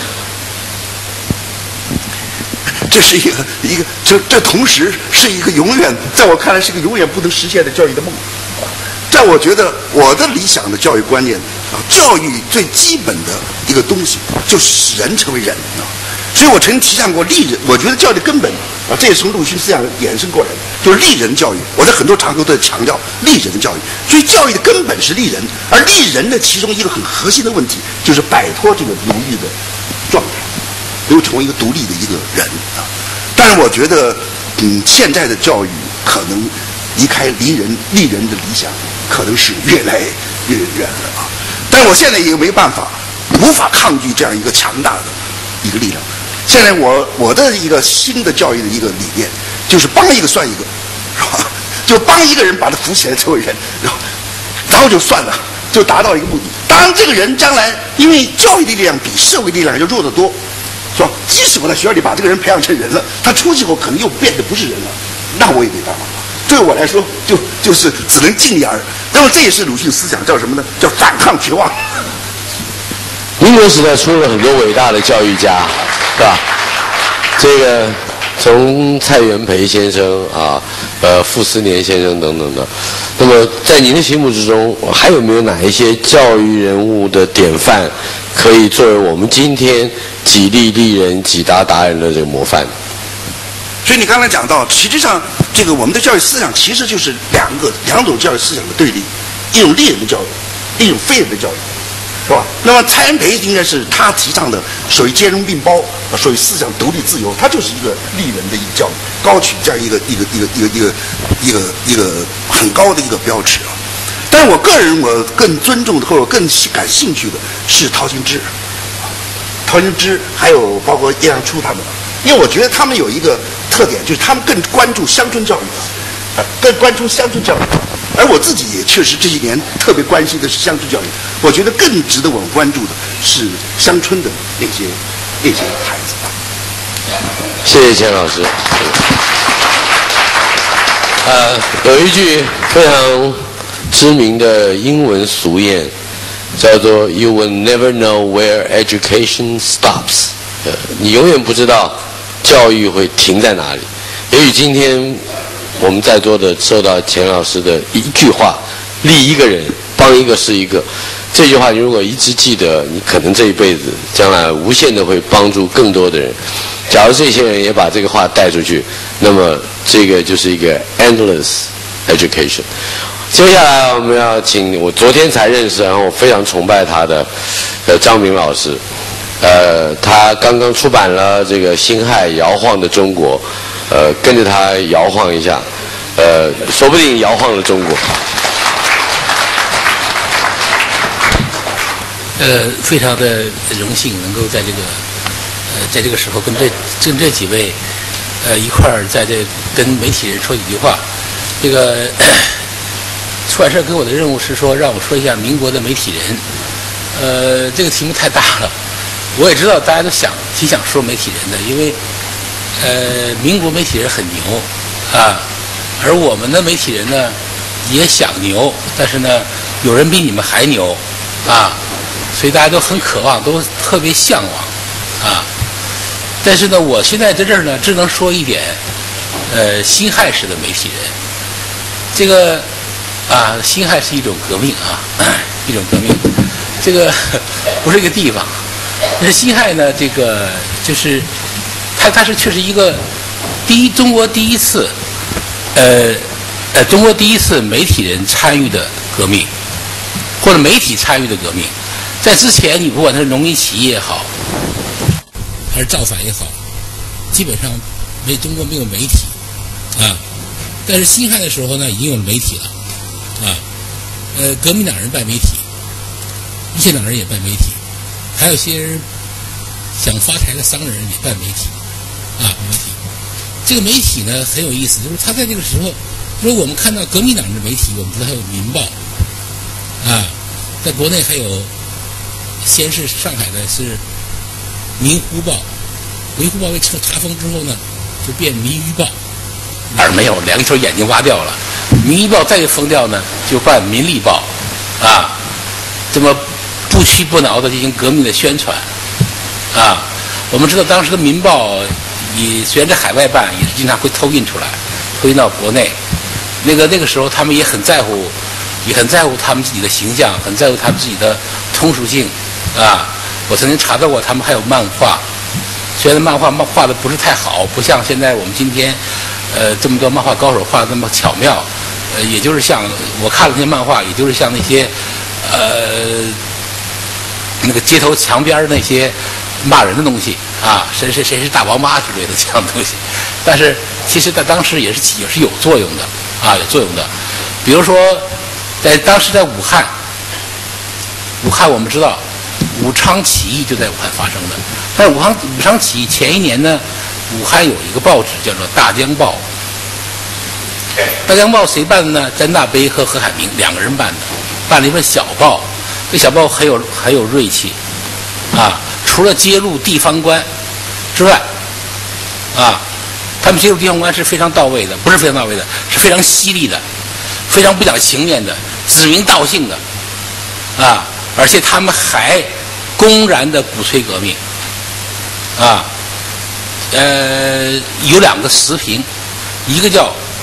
这是一个一个，这这同时是一个永远，在我看来是一个永远不能实现的教育的梦。在我觉得我的理想的教育观念啊，教育最基本的一个东西就是使人成为人啊。所以我曾经提倡过立人，我觉得教育的根本啊，这也从鲁迅思想衍生过来的，就是立人教育。我在很多场合都在强调立人教育。所以教育的根本是立人，而立人的其中一个很核心的问题就是摆脱这个奴役的状态，能够成为一个独立的一个人啊。但是我觉得，嗯，现在的教育可能离开离人立人的理想，可能是越来越远了啊。但是我现在也没办法，无法抗拒这样一个强大的一个力量。现在我我的一个新的教育的一个理念，就是帮一个算一个，是吧？就帮一个人把他扶起来成为人，然后然后就算了，就达到一个目的。当然，这个人将来因为教育的力量比社会力量要弱得多，是吧？即使我在学校里把这个人培养成人了，他出去后可能又变得不是人了，那我也没办法。对我来说，就就是只能尽力而。那么这也是鲁迅思想叫什么呢？叫反抗绝望。 民国时代出了很多伟大的教育家，是吧？这个从蔡元培先生啊， 呃傅斯年先生等等的。那么在您的心目之中，还有没有哪一些教育人物的典范，可以作为我们今天己立立人、己达达人的这个模范？ 所以你刚才讲到，实际上这个我们的教育思想其实就是两个两种教育思想的对立，一种立人的教育，一种非人的教育，是吧？那么蔡元培应该是他提倡的属于兼容并包，属于思想独立自由，他就是一个立人的一个教育，高举这样一个一个一个一个一个一个一个很高的一个标尺啊。但是我个人我更尊重的或者更感兴趣的是陶行知，陶行知还有包括叶良初他们。因为我觉得他们有一个特点，就是他们更关注乡村教育，呃，更关注乡村教育。而我自己也确实这些年特别关心的是乡村教育。我觉得更值得我们关注的是乡村的那些那些孩子。 谢谢钱老师。呃，有一句非常知名的英文俗谚，叫做 "You will never know where education stops"。呃，你永远不知道教育会停在哪里。也许今天我们在座的受到钱老师的一句话，立一个人，帮一个是一个。这句话你如果一直记得，你可能这一辈子将来无限的会帮助更多的人。假如这些人也把这个话带出去，那么这个就是一个 endless education。接下来我们要请我昨天才认识，然后我非常崇拜他的呃张明老师。呃，他刚刚出版了这个《辛亥摇晃的中国》，呃，跟着他摇晃一下，呃，说不定摇晃了中国。 呃，非常的荣幸能够在这个呃，在这个时候跟这跟这几位呃一块儿在这跟媒体人说几句话。这个出版社给我的任务是说让我说一下民国的媒体人，呃，这个题目太大了。我也知道大家都想挺想说媒体人的，因为呃，民国媒体人很牛啊，而我们的媒体人呢也想牛，但是呢，有人比你们还牛啊，所以大家都很渴望，都特别向往啊。但是呢，我现在在这儿呢，只能说一点，呃，辛亥式的媒体人，这个啊，辛亥是一种革命啊，一种革命，这个不是一个地方。但是辛亥呢，这个就是它，它是确实一个第一中国第一次，呃呃，中国第一次媒体人参与的革命，或者媒体参与的革命。在之前，你不管它是农民起义也好，还是造反也好，基本上没中国没有媒体啊。但是辛亥的时候呢，已经有了媒体了啊。呃，革命党人办媒体，一切党人也办媒体。还有一些人想发财的商人也办媒体，啊，媒体。这个媒体呢很有意思，就是他在这个时候，如果我们看到革命党的媒体，我们知道还有《民报》，啊，在国内还有，先是上海的是《民呼报》，《民呼报》被查查封之后呢，就变《民娱报》，哪儿没有两条眼睛挖掉了，《民娱报》再一封掉呢，就办《民力报》，啊，这么。不屈不挠的进行革命的宣传，啊，我们知道当时的《民报》也虽然在海外办，也是经常会偷印出来，偷印到国内。那个那个时候，他们也很在乎，也很在乎他们自己的形象，很在乎他们自己的通俗性，啊。我曾经查到过，他们还有漫画，虽然漫画漫画的不是太好，不像现在我们今天，呃，这么多漫画高手画的那么巧妙，呃，也就是像我看了那些漫画，也就是像那些，呃。那个街头墙边那些骂人的东西啊，谁谁谁是大王妈之类的这样的东西，但是其实在当时也是也是有作用的啊，有作用的。比如说，在当时在武汉，武汉我们知道武昌起义就在武汉发生的，但是武汉武昌起义前一年呢，武汉有一个报纸叫做《大江报》，《大江报》谁办的呢？詹大悲和何海明两个人办的，办了一份小报。这小报很有很有锐气，啊，除了揭露地方官之外，啊，他们揭露地方官是非常到位的，不是非常到位的，是非常犀利的，非常不讲情面的，指名道姓的，啊，而且他们还公然的鼓吹革命，啊，呃，有两个时评，一个叫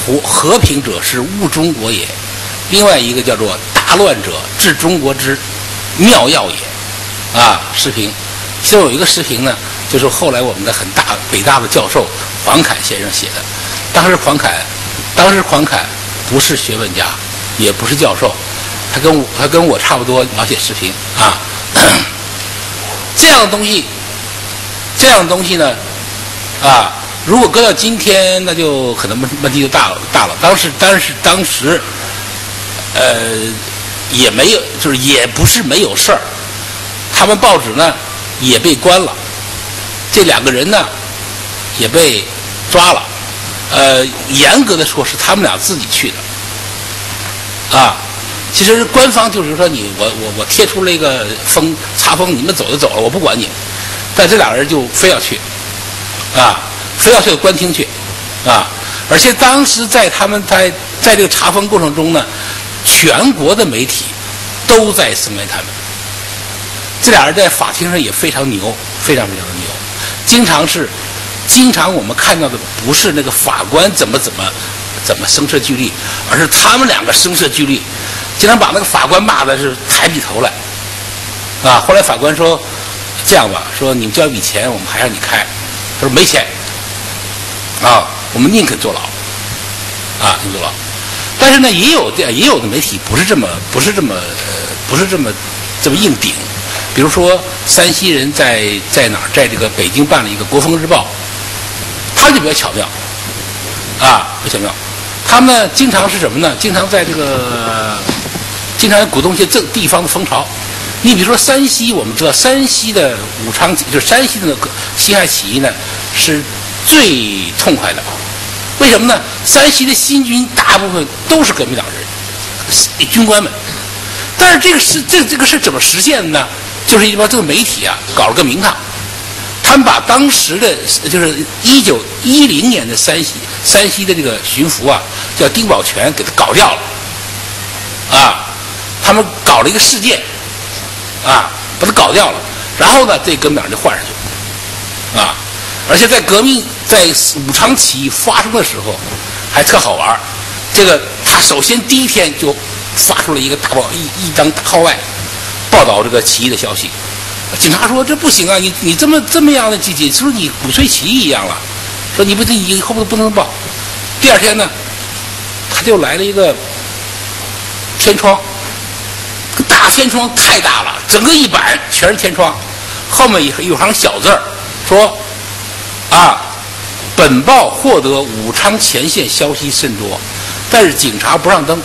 和和平者是误中国也，另外一个叫做大乱者治中国之妙药也，啊，时评。其中有一个时评呢，就是后来我们的很大北大的教授黄凯先生写的。当时黄凯，当时黄凯不是学问家，也不是教授，他跟我他跟我差不多描写时评啊。这样的东西，这样的东西呢，啊，如果搁到今天，那就可能问问题就大了大了。当时，当时，当时，呃，也没有，就是也不是没有事儿。他们报纸呢也被关了，这两个人呢也被抓了。呃，严格的说是他们俩自己去的，啊。其实官方就是说你我我我贴出了一个封查封，你们走就走了，我不管你。但这俩人就非要去，啊，非要去官厅去，啊，而且当时在他们在在这个查封过程中呢，全国的媒体都在声援他们。这俩人在法庭上也非常牛，非常非常的牛，经常是，经常我们看到的不是那个法官怎么怎么怎么声色俱厉，而是他们两个声色俱厉。经常把那个法官骂的是抬不起头来，啊！后来法官说：“这样吧，说你们交一笔钱，我们还让你开。”他说：“没钱，啊，我们宁肯坐牢，啊，宁肯坐牢。”但是呢，也有的也有的媒体不是这么不是这么、呃、不是这么这么硬顶。比如说，山西人在在哪儿，在这个北京办了一个《国风日报》，他们就比较巧妙，啊，比较巧妙。他们呢，经常是什么呢？经常在这个，经常鼓动一些政地方的风潮。你比如说山西，我们知道山西的武昌，就是山西的那个辛亥起义呢，是最痛快的。为什么呢？山西的新军大部分都是革命党人，军官们。但是这个是这这个是怎么实现的呢？就是一帮这个媒体啊，搞了个名堂。他们把当时的，就是一九一零年的山西山西的这个巡抚啊，叫丁宝全，给他搞掉了，啊，他们搞了一个事件，啊，把他搞掉了，然后呢，这革命党就换上去，啊，而且在革命在武昌起义发生的时候，还特好玩，这个他首先第一天就发出了一个大报一一张大号外，报道这个起义的消息。警察说：“这不行啊！你你这么这么样的季节，是不是你鼓吹起义一样了？说你不你以后不能报。”第二天呢，他就来了一个天窗，这个大天窗太大了，整个一板全是天窗，后面有有行小字儿说：“啊，本报获得武昌前线消息甚多，但是警察不让登。”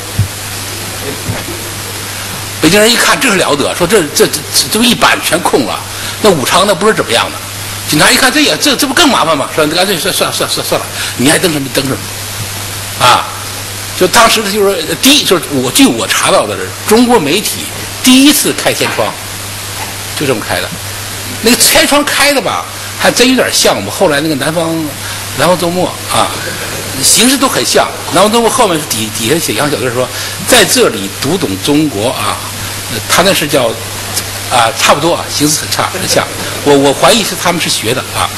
北京人一看，这是了得，说这这这这不一板全空了，那武昌那不是怎么样的？警察一看，这也这这不更麻烦吗？说干脆算算算算算了，你还登什么登什么？啊，就当时的就是第一，就是我据我查到的是中国媒体第一次开天窗，就这么开的。那个天窗开的吧，还真有点像我们后来那个南方南方周末啊。形式都很像，南方周末后面是底底下写杨小队说，在这里读懂中国啊，他那是叫啊差不多啊，形式很差很像，我我怀疑是他们是学的啊。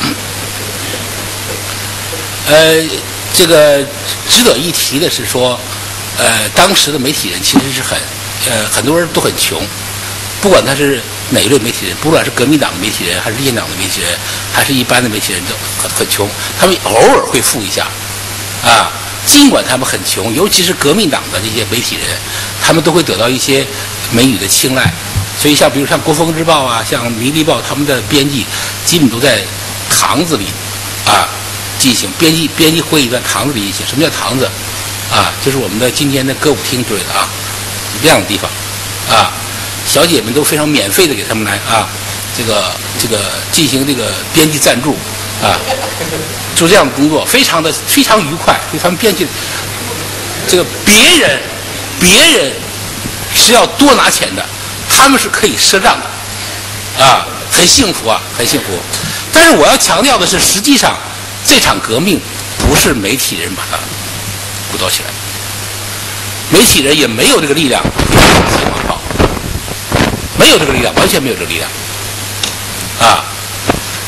呃，这个值得一提的是说，呃，当时的媒体人其实是很呃很多人都很穷，不管他是哪一类媒体人，不管是革命党的媒体人，还是立宪党的媒体人，还是一般的媒体人，都很很穷，他们偶尔会富一下。啊，尽管他们很穷，尤其是革命党的这些媒体人，他们都会得到一些美女的青睐。所以像比如像《国风日报》啊，像《民力报》，他们的编辑基本都在堂子里啊进行编辑编辑会议，在堂子里进行。什么叫堂子？啊，就是我们的今天的歌舞厅之类的啊，这样的地方啊，小姐们都非常免费的给他们来啊，这个这个进行这个编辑赞助啊。做这样的工作，非常的非常愉快，对他们编辑，这个别人别人是要多拿钱的，他们是可以赊账的，啊，很幸福啊，很幸福。但是我要强调的是，实际上这场革命不是媒体人把它鼓捣起来，媒体人也没有这个力量写广告，没有这个力量，完全没有这个力量，啊。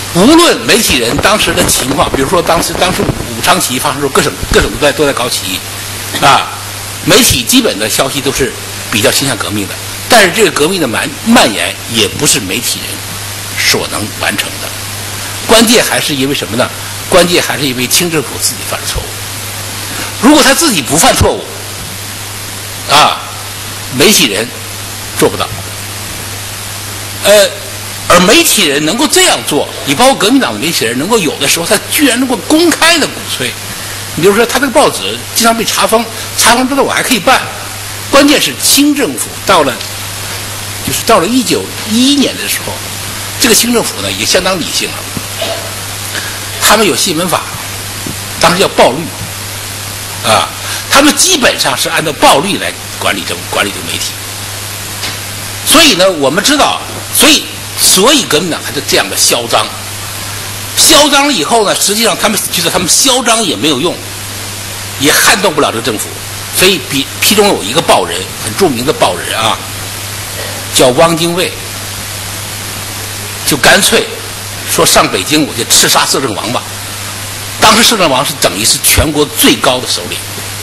无论媒体人当时的情况，比如说当时当时武昌起义发生的时候，各省各省都在都在搞起义，啊，媒体基本的消息都是比较倾向革命的，但是这个革命的蔓蔓延也不是媒体人所能完成的。关键还是因为什么呢？关键还是因为清政府自己犯了错误。如果他自己不犯错误，啊，媒体人做不到。呃，而媒体人能够这样做，你包括革命党的媒体人，能够有的时候他居然能够公开的鼓吹。你比如说，他这个报纸经常被查封，查封之后我还可以办。关键是清政府到了，就是到了一九一一年的时候，这个清政府呢也相当理性了。他们有新闻法，当时叫报律，啊，他们基本上是按照报律来管理这管理这个媒体。所以呢，我们知道，所以所以革命党他就这样的嚣张，嚣张了以后呢，实际上他们觉得他们嚣张也没有用，也撼动不了这个政府。所以比其中有一个报人很著名的报人啊，叫汪精卫，就干脆说上北京我就刺杀摄政王吧。当时摄政王是等于是全国最高的首领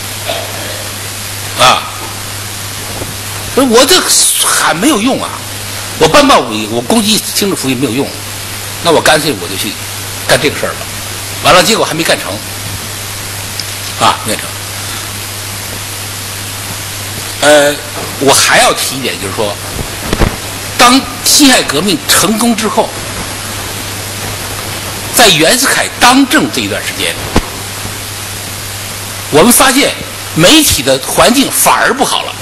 啊，所以我这喊没有用啊，我颁报我攻击清政府也没有用，那我干脆我就去干这个事儿吧。完了，结果还没干成啊，没干成。呃，我还要提一点，就是说，当辛亥革命成功之后，在袁世凯当政这一段时间，我们发现媒体的环境反而不好了。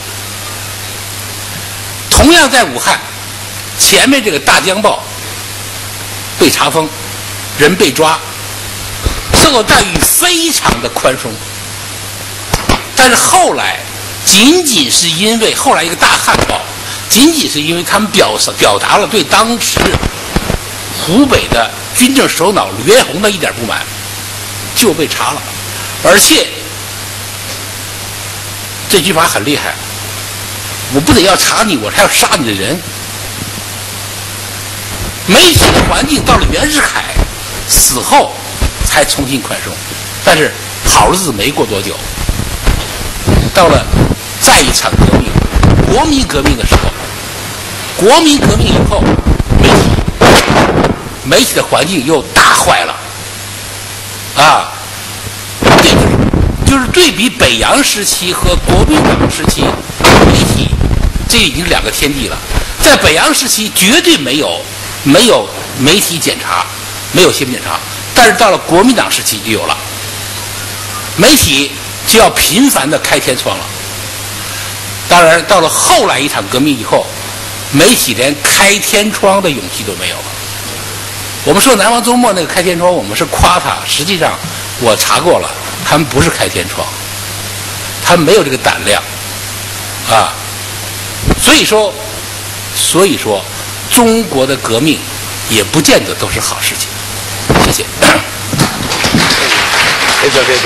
同样在武汉，前面这个大江报被查封，人被抓，受到待遇非常的宽松，但是后来。仅仅是因为后来一个大汉报，仅仅是因为他们表表达了对当时湖北的军政首脑吕元洪的一点不满，就被查了。而且这句话很厉害，我不得要查你，我还要杀你的人。媒体的环境到了袁世凯死后才重新宽松，但是好日子没过多久，到了再一场革命，国民革命的时候，国民革命以后，媒体媒体的环境又大坏了，啊，这个就是对比北洋时期和国民党时期，媒体这已经是两个天地了。在北洋时期绝对没有没有媒体检查，没有新闻检查，但是到了国民党时期就有了，媒体就要频繁的开天窗了。当然，到了后来一场革命以后，媒体连开天窗的勇气都没有了。我们说南方周末那个开天窗，我们是夸他，实际上我查过了，他们不是开天窗，他们没有这个胆量啊。所以说，所以说，中国的革命也不见得都是好事情。谢谢。 别走，别走。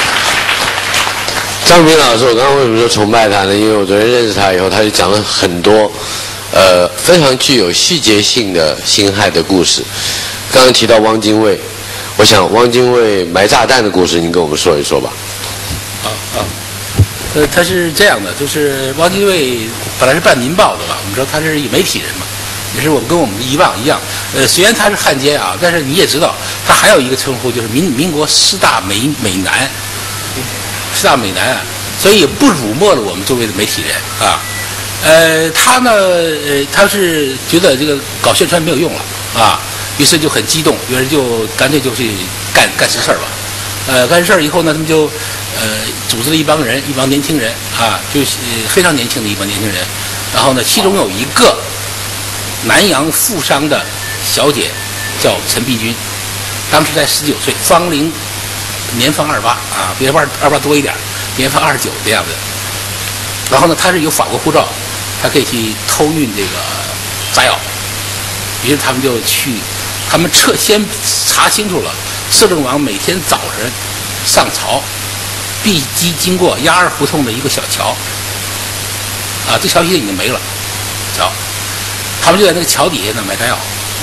张平老师，我刚刚为什么说崇拜他呢？因为我昨天认识他以后，他就讲了很多，呃，非常具有细节性的辛亥的故事。刚刚提到汪精卫，我想汪精卫埋炸弹的故事，您跟我们说一说吧。 啊啊，呃，他是这样的，就是汪精卫本来是办《民报》的吧，我们知道他是媒体人嘛，也是我们跟我们以往一样。呃，虽然他是汉奸啊，但是你也知道，他还有一个称呼，就是民民国四大美美男。四大美男啊，所以也不辱没了我们周围的媒体人啊。呃，他呢，呃，他是觉得这个搞宣传没有用了啊，于是就很激动，于是就干脆就去干干实事吧。呃，干实事以后呢，他们就呃组织了一帮人，一帮年轻人啊，就、呃、非常年轻的一帮年轻人。然后呢，其中有一个南洋富商的小姐叫陈璧君，当时才十九岁，芳龄。年方二八啊，比二二八多一点，年方二十九这样的。然后呢，他是有法国护照，他可以去偷运这个炸药。于是他们就去，他们撤先查清楚了，摄政王每天早晨上朝，必经经过鸭儿胡同的一个小桥，啊，这桥现在已经没了，桥。他们就在那个桥底下呢买炸药，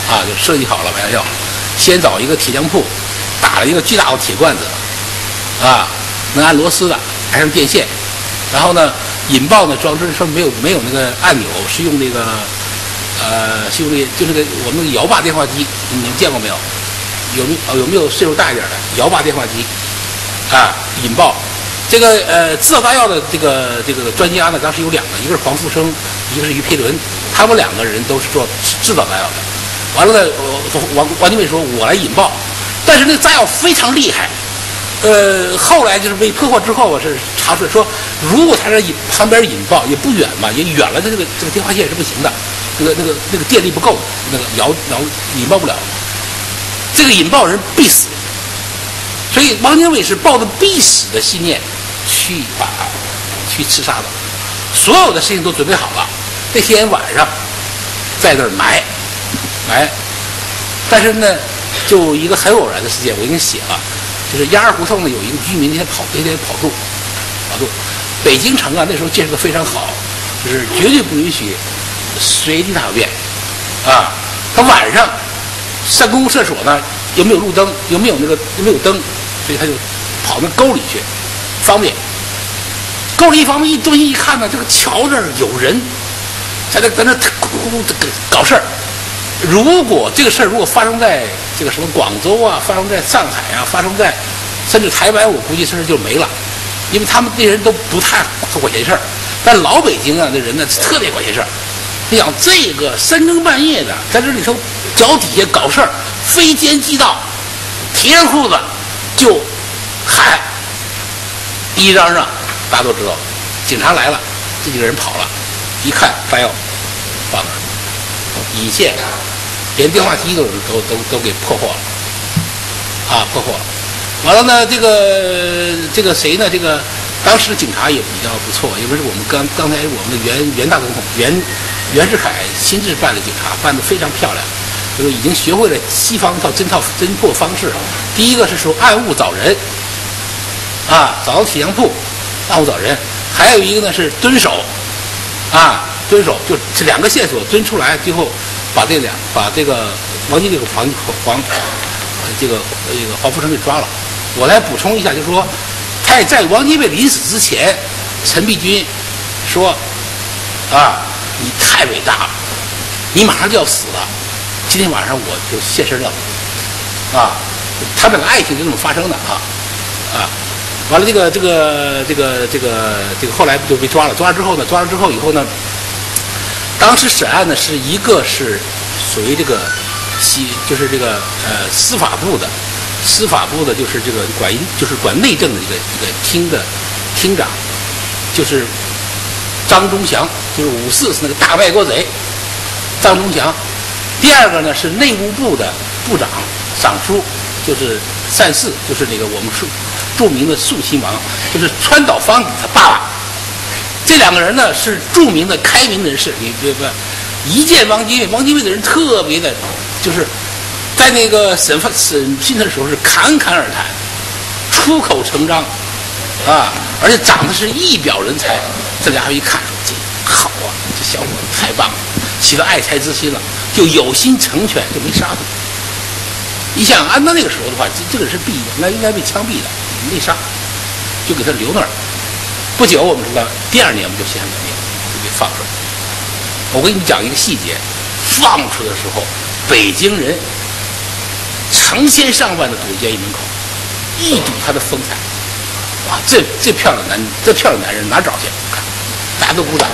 啊，就设计好了玩笑，先找一个铁匠铺，打了一个巨大的铁罐子，啊，能按螺丝的，还上电线，然后呢，引爆呢装置说没有没有那个按钮，是用那个呃是用那个就那个我们那个摇把电话机，你们见过没有？有没有有没有岁数大一点的摇把电话机？啊，引爆。这个呃制造炸药的这个这个专家呢，当时有两个，一个是黄复生，一个是于培伦，他们两个人都是做制造炸药的。完了呢，王王精卫说：“我来引爆。”但是那个炸药非常厉害。呃，后来就是被破获之后，我是查出来说，如果他在引旁边引爆也不远嘛，也远了，这个这个电话线是不行的，那个那个那个电力不够，那个摇摇引爆不了，这个引爆人必死。所以王精卫是抱着必死的信念去把去刺杀的，所有的事情都准备好了。那天晚上在那儿埋埋，但是呢，就一个很偶然的事件，我已经写了，就是鸭儿胡同呢有一个居民那天跑那天跑路跑路，北京城啊那时候建设的非常好，就是绝对不允许随地大小便啊。他晚上上公共厕所呢，有没有路灯？有没有那个有没有灯？所以他就跑那沟里去，方便。沟里一方面一蹲下一看呢，这个桥这儿有人，在那在那咕咕咕搞事儿。如果这个事儿如果发生在这个什么广州啊，发生在上海啊，发生在甚至台湾，我估计事儿就没了，因为他们那人都不太管闲事儿。但老北京啊，那人呢特别管闲事儿。你想这个深更半夜的在这里头脚底下搞事儿，非奸即盗，提上裤子就喊，一嚷嚷，大家都知道，警察来了，这几个人跑了，一看炸药放那儿，引线连电话机都都都都给破获了，啊，破获了。完了呢，这个这个谁呢？这个当时警察也比较不错，因为是我们刚刚才我们的袁袁大总统袁袁世凯亲自办的警察，办得非常漂亮。就是已经学会了西方一套侦套侦破方式。第一个是说暗物找人，啊，找到铁匠铺，暗物找人；还有一个呢是蹲守，啊，蹲守就这两个线索蹲出来，最后把这两把这个王精卫和黄黄这个这个黄复生给抓了。我来补充一下，就是说，他在王精卫临死之前，陈璧君说，啊，你太伟大了，你马上就要死了。今天晚上我就现身了，啊，他们的爱情就这么发生的啊，啊，完了这个这个这个这个这个后来就被抓了，抓了之后呢，抓了之后以后呢，当时审案呢是一个是属于这个西就是这个呃司法部的，司法部的就是这个管就是管内政的这个这个厅的厅长，就是张忠祥，就是五四是那个大外国贼张忠祥。第二个呢是内务部的部长尚书，就是单四，就是那个我们著著名的肃亲王，就是川岛芳子他爸爸。这两个人呢是著名的开明人士，你别不一见王精卫，王精卫的人特别的，就是在那个审判审讯他的时候是侃侃而谈，出口成章啊，而且长得是一表人才。郑家辉一看说：“这好啊，这小伙子太棒了，起了爱才之心了。”就有心成全，就没杀他。你想按照那个时候的话，这这个人是毙，应该应该被枪毙的，没杀，就给他留那儿。不久，我们知道，第二年我们就献上革命，就给放出来。我给你们讲一个细节：放出的时候，北京人成千上万的堵监狱门口，一睹他的风采。哇，这这漂亮男，这漂亮男人哪找去？看，大家都鼓掌。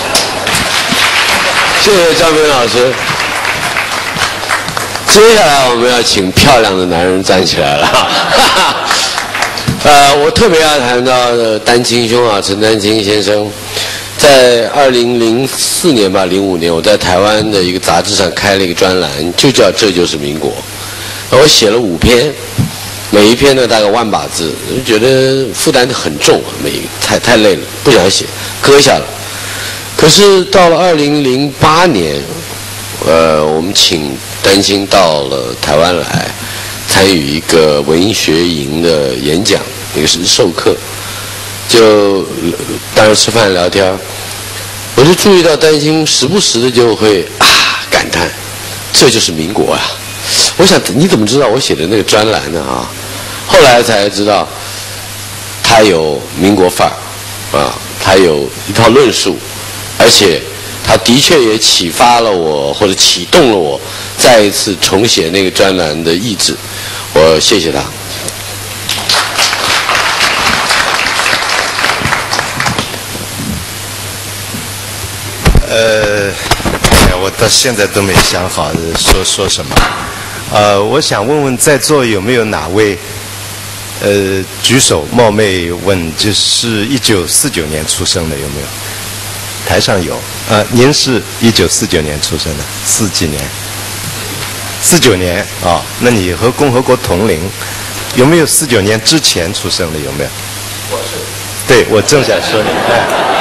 谢谢张明老师。接下来我们要请漂亮的男人站起来了。呃，我特别要谈到的丹青兄啊，陈丹青先生，在二零零四年吧，零五年，我在台湾的一个杂志上开了一个专栏，就叫《这就是民国》。我写了五篇，每一篇呢大概万把字，觉得负担很重啊，每一个太太累了，不想写，搁下了。可是到了二零零八年，呃，我们请丹青到了台湾来，参与一个文学营的演讲，也是授课，就当然吃饭聊天，我就注意到丹青时不时的就会啊感叹， 这就是民国啊！我想你怎么知道我写的那个专栏呢啊？后来才知道，他有民国范儿啊，他有一套论述，而且他的确也启发了我，或者启动了我再一次重写那个专栏的意志。我谢谢他。 呃，我到现在都没想好说说什么。呃，我想问问在座有没有哪位，呃，举手冒昧问，就是一九四九年出生的有没有？台上有。呃，您是一九四九年出生的，四几年？四九年啊、哦，那你和共和国同龄，有没有四九年之前出生的？有没有？我是。对，我正想说你。哎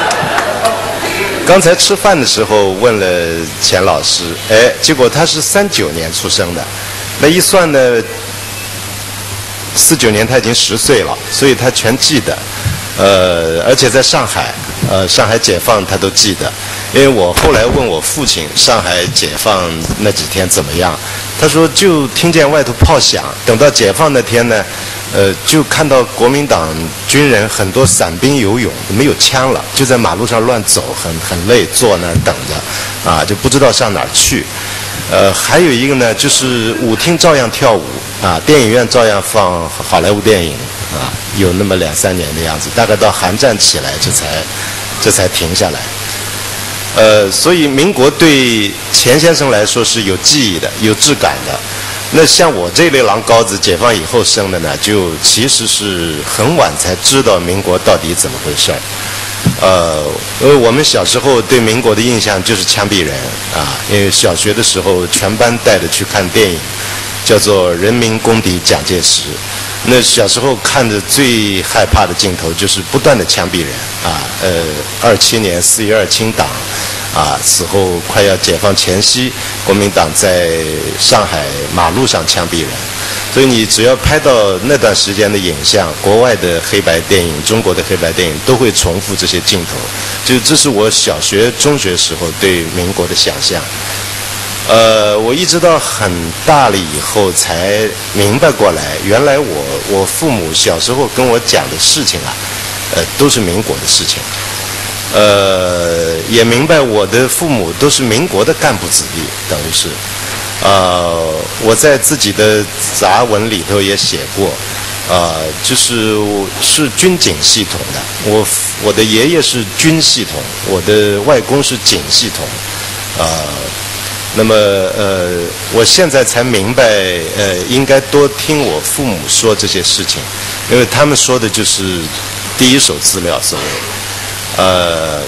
刚才吃饭的时候问了钱老师，哎，结果他是三九年出生的，那一算呢，四九年他已经十岁了，所以他全记得，呃，而且在上海，呃，上海解放他都记得，因为我后来问我父亲上海解放那几天怎么样，他说就听见外头炮响，等到解放那天呢。呃，就看到国民党军人很多散兵游勇，没有枪了，就在马路上乱走，很很累，坐那儿等着，啊，就不知道上哪儿去。呃，还有一个呢，就是舞厅照样跳舞，啊，电影院照样放好莱坞电影，啊，有那么两三年的样子，大概到韩战起来，这才这才停下来。呃，所以民国对钱先生来说是有记忆的，有质感的。那像我这类狼羔子，解放以后生的呢，就其实是很晚才知道民国到底怎么回事儿。呃，因为我们小时候对民国的印象就是枪毙人啊，因为小学的时候全班带着去看电影，叫做《人民公敌蒋介石》。那小时候看的最害怕的镜头就是不断的枪毙人啊，呃，二七年四一二清党。啊，此后快要解放前夕，国民党在上海马路上枪毙人，所以你只要拍到那段时间的影像，国外的黑白电影、中国的黑白电影都会重复这些镜头。就这是我小学、中学时候对民国的想象。呃，我一直到很大了以后才明白过来，原来我我父母小时候跟我讲的事情啊，呃，都是民国的事情。呃，也明白我的父母都是民国的干部子弟，等于是，呃，我在自己的杂文里头也写过，呃，就是是军警系统的，我我的爷爷是军系统，我的外公是警系统，呃，那么呃，我现在才明白，呃，应该多听我父母说这些事情，因为他们说的就是第一手资料，所谓。呃，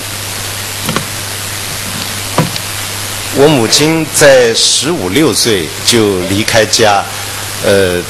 我母亲在十五六岁就离开家，呃，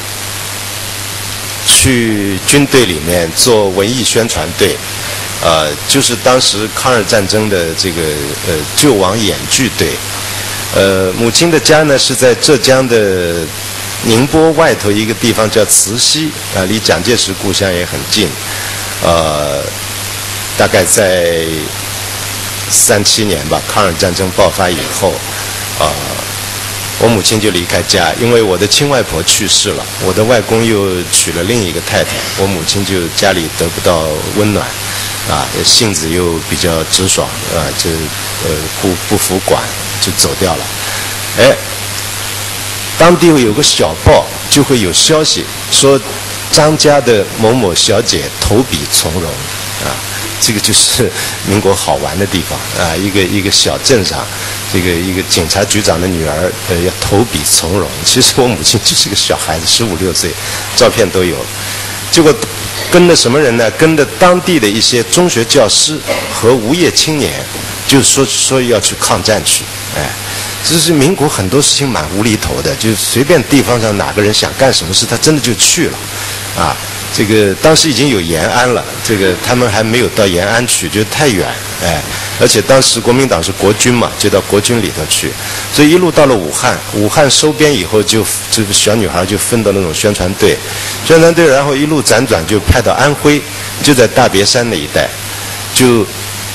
去军队里面做文艺宣传队，呃，就是当时抗日战争的这个呃救亡演剧队。呃，母亲的家呢是在浙江的宁波外头一个地方叫慈溪，啊、呃，离蒋介石故乡也很近，呃。大概在三七年吧，抗日战争爆发以后，呃，我母亲就离开家，因为我的亲外婆去世了，我的外公又娶了另一个太太，我母亲就家里得不到温暖，啊，性子又比较直爽，啊，就呃不不服管，就走掉了。哎，当地有个小报就会有消息说张家的某某小姐投笔从戎，啊。这个就是民国好玩的地方啊！一个一个小镇上，这个一个警察局长的女儿，呃，要投笔从戎。其实我母亲就是个小孩子，十五六岁，照片都有。结果跟着什么人呢？跟着当地的一些中学教师和无业青年，就说说要去抗战去。哎，这是民国很多事情蛮无厘头的，就随便地方上哪个人想干什么事，他真的就去了，啊。这个当时已经有延安了，这个他们还没有到延安去，觉得太远，哎，而且当时国民党是国军嘛，就到国军里头去，所以一路到了武汉，武汉收编以后就，这个小女孩就分到那种宣传队，宣传队然后一路辗转就派到安徽，就在大别山那一带，就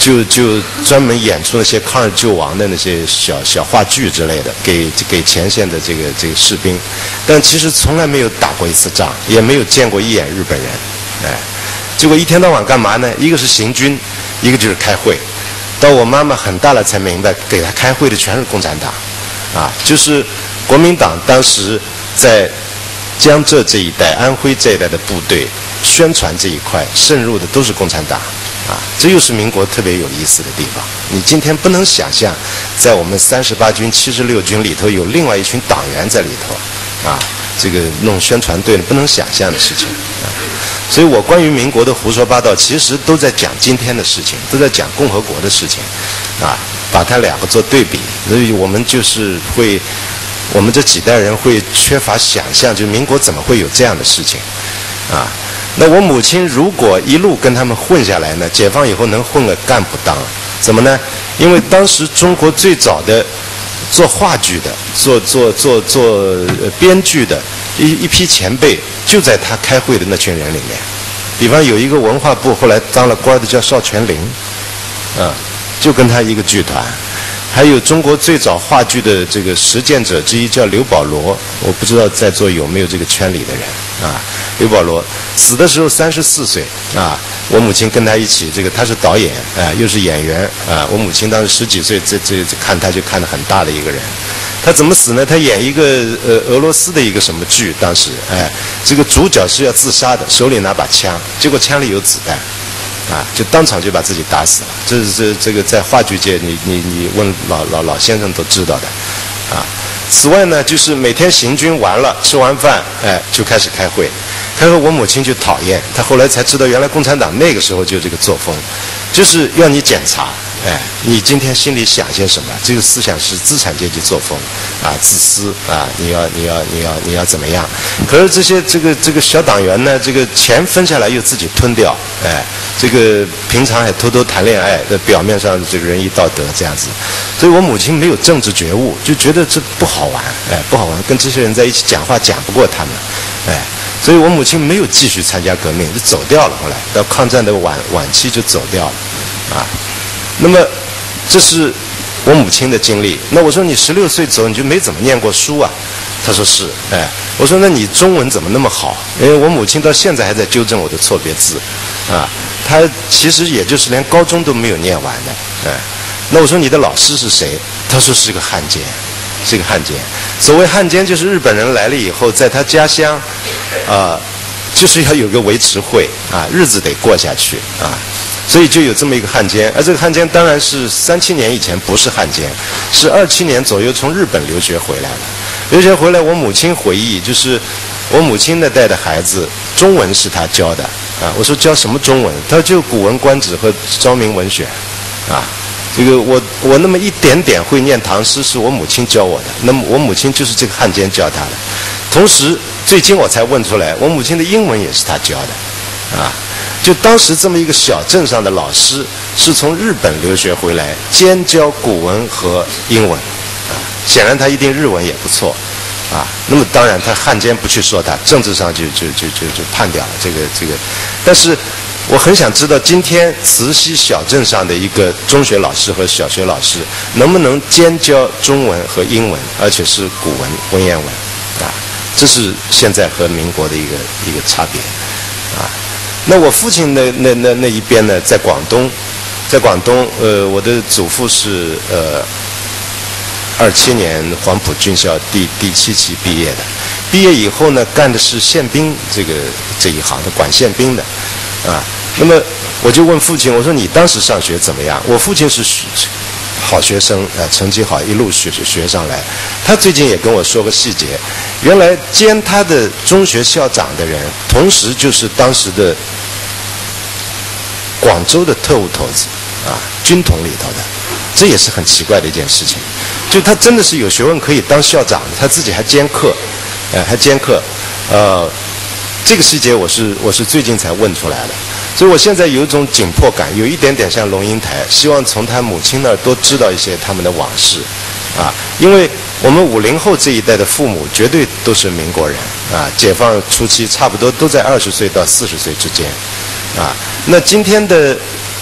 就就专门演出那些抗日救亡的那些小小话剧之类的，给给前线的这个这个士兵，但其实从来没有打过一次仗，也没有见过一眼日本人，哎，结果一天到晚干嘛呢？一个是行军，一个就是开会。到我妈妈很大了才明白，给她开会的全是共产党，啊，就是国民党当时在江浙这一带、安徽这一带的部队宣传这一块渗入的都是共产党。啊，这又是民国特别有意思的地方。你今天不能想象，在我们三十八军、七十六军里头有另外一群党员在里头，啊，这个弄宣传队不能想象的事情。啊，所以我关于民国的胡说八道，其实都在讲今天的事情，都在讲共和国的事情，啊，把它两个做对比，所以我们就是会，我们这几代人会缺乏想象，就民国怎么会有这样的事情，啊。那我母亲如果一路跟他们混下来呢，解放以后能混个干部当，怎么呢？因为当时中国最早的做话剧的、做做做做、呃、编剧的一一批前辈，就在他开会的那群人里面。比方有一个文化部后来当了官的叫邵全龄，啊，就跟他一个剧团。还有中国最早话剧的这个实践者之一叫刘保罗，我不知道在座有没有这个圈里的人啊。刘保罗死的时候三十四岁啊，我母亲跟他一起，这个他是导演啊，又是演员啊。我母亲当时十几岁，这这这看他就看得很大的一个人。他怎么死呢？他演一个呃俄罗斯的一个什么剧，当时哎，这个主角是要自杀的，手里拿把枪，结果枪里有子弹。啊，就当场就把自己打死了。这是这这个在话剧界，你你你问老老老先生都知道的，啊。此外呢，就是每天行军完了，吃完饭，哎，就开始开会。开会，我母亲就讨厌，她后来才知道，原来共产党那个时候就这个作风，就是要你检查，哎，你今天心里想些什么？这个思想是资产阶级作风，啊，自私啊，你要你要你要你要怎么样？可是这些这个这个小党员呢，这个钱分下来又自己吞掉，哎，这个平常还偷偷谈恋爱，在表面上这个仁义道德这样子，所以我母亲没有政治觉悟，就觉得这不好玩，哎，不好玩，跟这些人在一起讲话讲不过他们，哎。所以我母亲没有继续参加革命，就走掉了。后来到抗战的晚晚期就走掉了，啊，那么这是我母亲的经历。那我说你十六岁走，你就没怎么念过书啊？她说是，哎，我说那你中文怎么那么好？因为我母亲到现在还在纠正我的错别字，啊，她其实也就是连高中都没有念完的，哎。那我说你的老师是谁？她说是个汉奸。是个汉奸，所谓汉奸就是日本人来了以后，在他家乡，啊、呃，就是要有个维持会啊，日子得过下去啊，所以就有这么一个汉奸。而这个汉奸当然是三七年以前不是汉奸，是二七年左右从日本留学回来的。留学回来，我母亲回忆，就是我母亲那代的孩子，中文是他教的啊。我说教什么中文？他说就《古文观止》和《昭明文选》啊。这个我我那么一点点会念唐诗，是我母亲教我的。那么我母亲就是这个汉奸教他的。同时，最近我才问出来，我母亲的英文也是他教的，啊，就当时这么一个小镇上的老师，是从日本留学回来，兼教古文和英文，啊，显然他一定日文也不错，啊，那么当然他汉奸不去说他，政治上就就就就就判掉了这个这个，但是。我很想知道，今天慈溪小镇上的一个中学老师和小学老师，能不能兼教中文和英文，而且是古文、文言文，啊，这是现在和民国的一个一个差别，啊。那我父亲那那那那一边呢，在广东，在广东，呃，我的祖父是呃二七年黄埔军校第第七期毕业的，毕业以后呢，干的是宪兵这个这一行的，管宪兵的。啊，那么我就问父亲，我说你当时上学怎么样？我父亲是好学生，呃，成绩好，一路学学上来。他最近也跟我说个细节，原来兼他的中学校长的人，同时就是当时的广州的特务头子，啊，军统里头的，这也是很奇怪的一件事情。就他真的是有学问可以当校长，他自己还兼课，呃，还兼课，呃。这个细节我是我是最近才问出来的，所以我现在有一种紧迫感，有一点点像龙应台，希望从他母亲那儿多知道一些他们的往事，啊，因为我们五零后这一代的父母绝对都是民国人啊，解放初期差不多都在二十岁到四十岁之间，啊，那今天的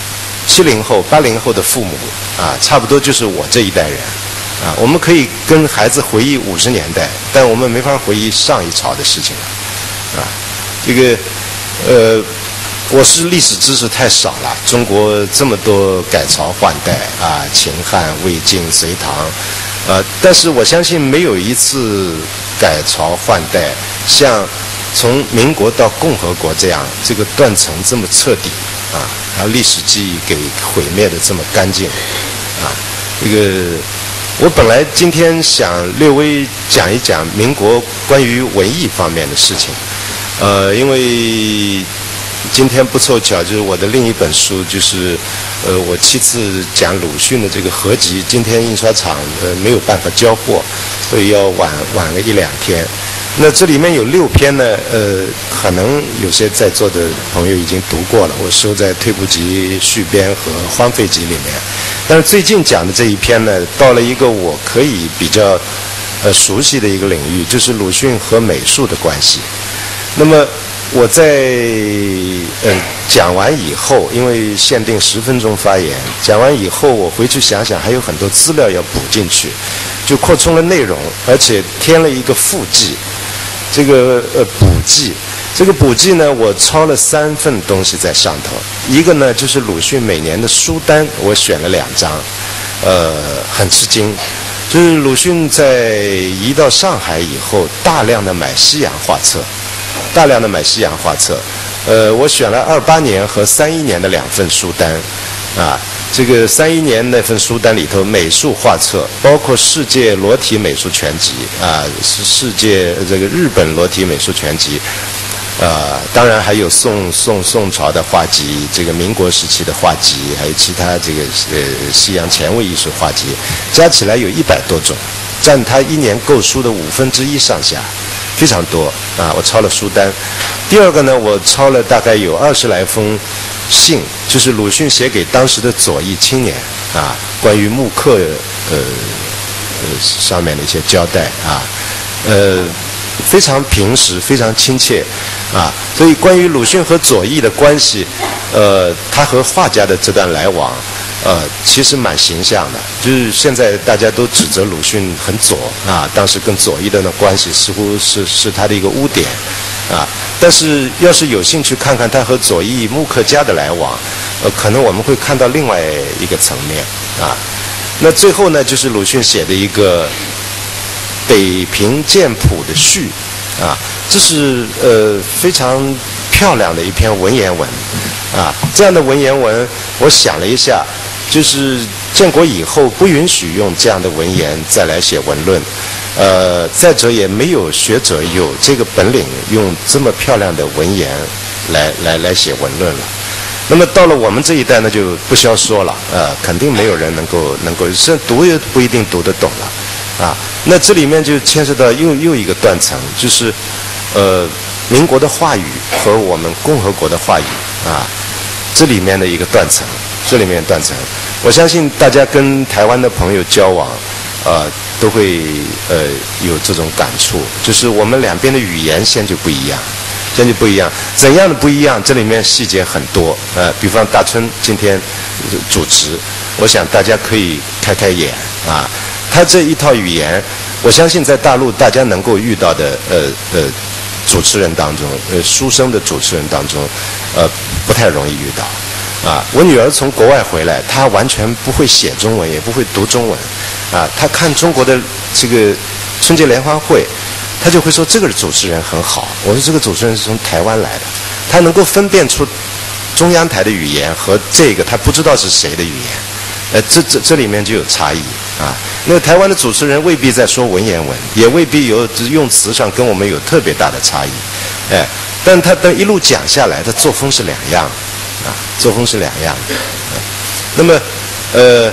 七零后、八零后的父母啊，差不多就是我这一代人啊。我们可以跟孩子回忆五十年代，但我们没法回忆上一朝的事情了啊。这个呃，我是历史知识太少了。中国这么多改朝换代啊，秦汉、魏晋、隋唐，呃，但是我相信没有一次改朝换代像从民国到共和国这样这个断层这么彻底啊，然后历史记忆给毁灭的这么干净啊。这个我本来今天想略微讲一讲民国关于文艺方面的事情，呃，因为今天不凑巧，就是我的另一本书，就是呃我七次讲鲁迅的这个合集，今天印刷厂呃没有办法交货，所以要晚晚了一两天。那这里面有六篇呢，呃，可能有些在座的朋友已经读过了，我收在退步集续编和荒废集里面。但是最近讲的这一篇呢，到了一个我可以比较呃熟悉的一个领域，就是鲁迅和美术的关系。那么我在呃讲完以后，因为限定十分钟发言，讲完以后我回去想想，还有很多资料要补进去，就扩充了内容，而且添了一个附记。这个呃补记，这个补记呢，我抄了三份东西在上头。一个呢就是鲁迅每年的书单，我选了两张，呃，很吃惊，就是鲁迅在移到上海以后，大量的买西洋画册，大量的买西洋画册。呃，我选了二八年和三一年的两份书单，啊。这个三一年那份书单里头，美术画册包括世界裸体美术全集啊，是世界这个日本裸体美术全集，呃，当然还有宋宋宋朝的画集，这个民国时期的画集，还有其他这个呃西洋前卫艺术画集，加起来有一百多种，占他一年购书的五分之一上下，非常多啊！我抄了书单。第二个呢，我抄了大概有二十来封信，就是鲁迅写给当时的左翼青年啊，关于木刻呃呃上面的一些交代啊，呃非常平实，非常亲切啊。所以关于鲁迅和左翼的关系，呃，他和画家的这段来往，呃，其实蛮形象的。就是现在大家都指责鲁迅很左啊，当时跟左翼的那关系似乎是是他的一个污点啊。但是要是有兴趣看看他和左翼木刻家的来往，呃，可能我们会看到另外一个层面啊。那最后呢，就是鲁迅写的一个北平剑谱的序啊，这是呃非常漂亮的一篇文言文啊。这样的文言文，我想了一下，就是建国以后不允许用这样的文言再来写文论。呃，再者也没有学者有这个本领用这么漂亮的文言来来来写文论了。那么到了我们这一代呢，就不消说了，呃，肯定没有人能够能够，甚至读也不一定读得懂了，啊。那这里面就牵涉到又又一个断层，就是呃，民国的话语和我们共和国的话语啊，这里面的一个断层，这里面断层。我相信大家跟台湾的朋友交往，呃。都会呃有这种感触，就是我们两边的语言先就不一样，先就不一样。怎样的不一样？这里面细节很多。呃，比方大春今天主持，我想大家可以开开眼啊。他这一套语言，我相信在大陆大家能够遇到的呃呃主持人当中，呃书生的主持人当中，呃不太容易遇到。啊，我女儿从国外回来，她完全不会写中文，也不会读中文。啊，她看中国的这个春节联欢会，她就会说这个主持人很好。我说这个主持人是从台湾来的，她能够分辨出中央台的语言和这个她不知道是谁的语言。呃，这这这里面就有差异啊。那个台湾的主持人未必在说文言文，也未必有用词上跟我们有特别大的差异。哎，但他等一路讲下来，他作风是两样。啊，作风是两样的。啊、那么，呃，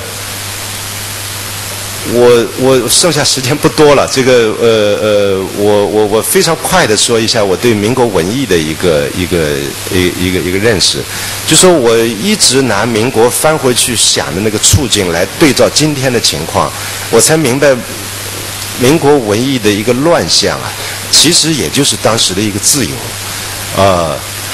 我我剩下时间不多了，这个呃呃，我我我非常快的说一下我对民国文艺的一个一个一一个一个认识，就说我一直拿民国翻回去想的那个处境来对照今天的情况，我才明白民国文艺的一个乱象啊，其实也就是当时的一个自由，啊、呃。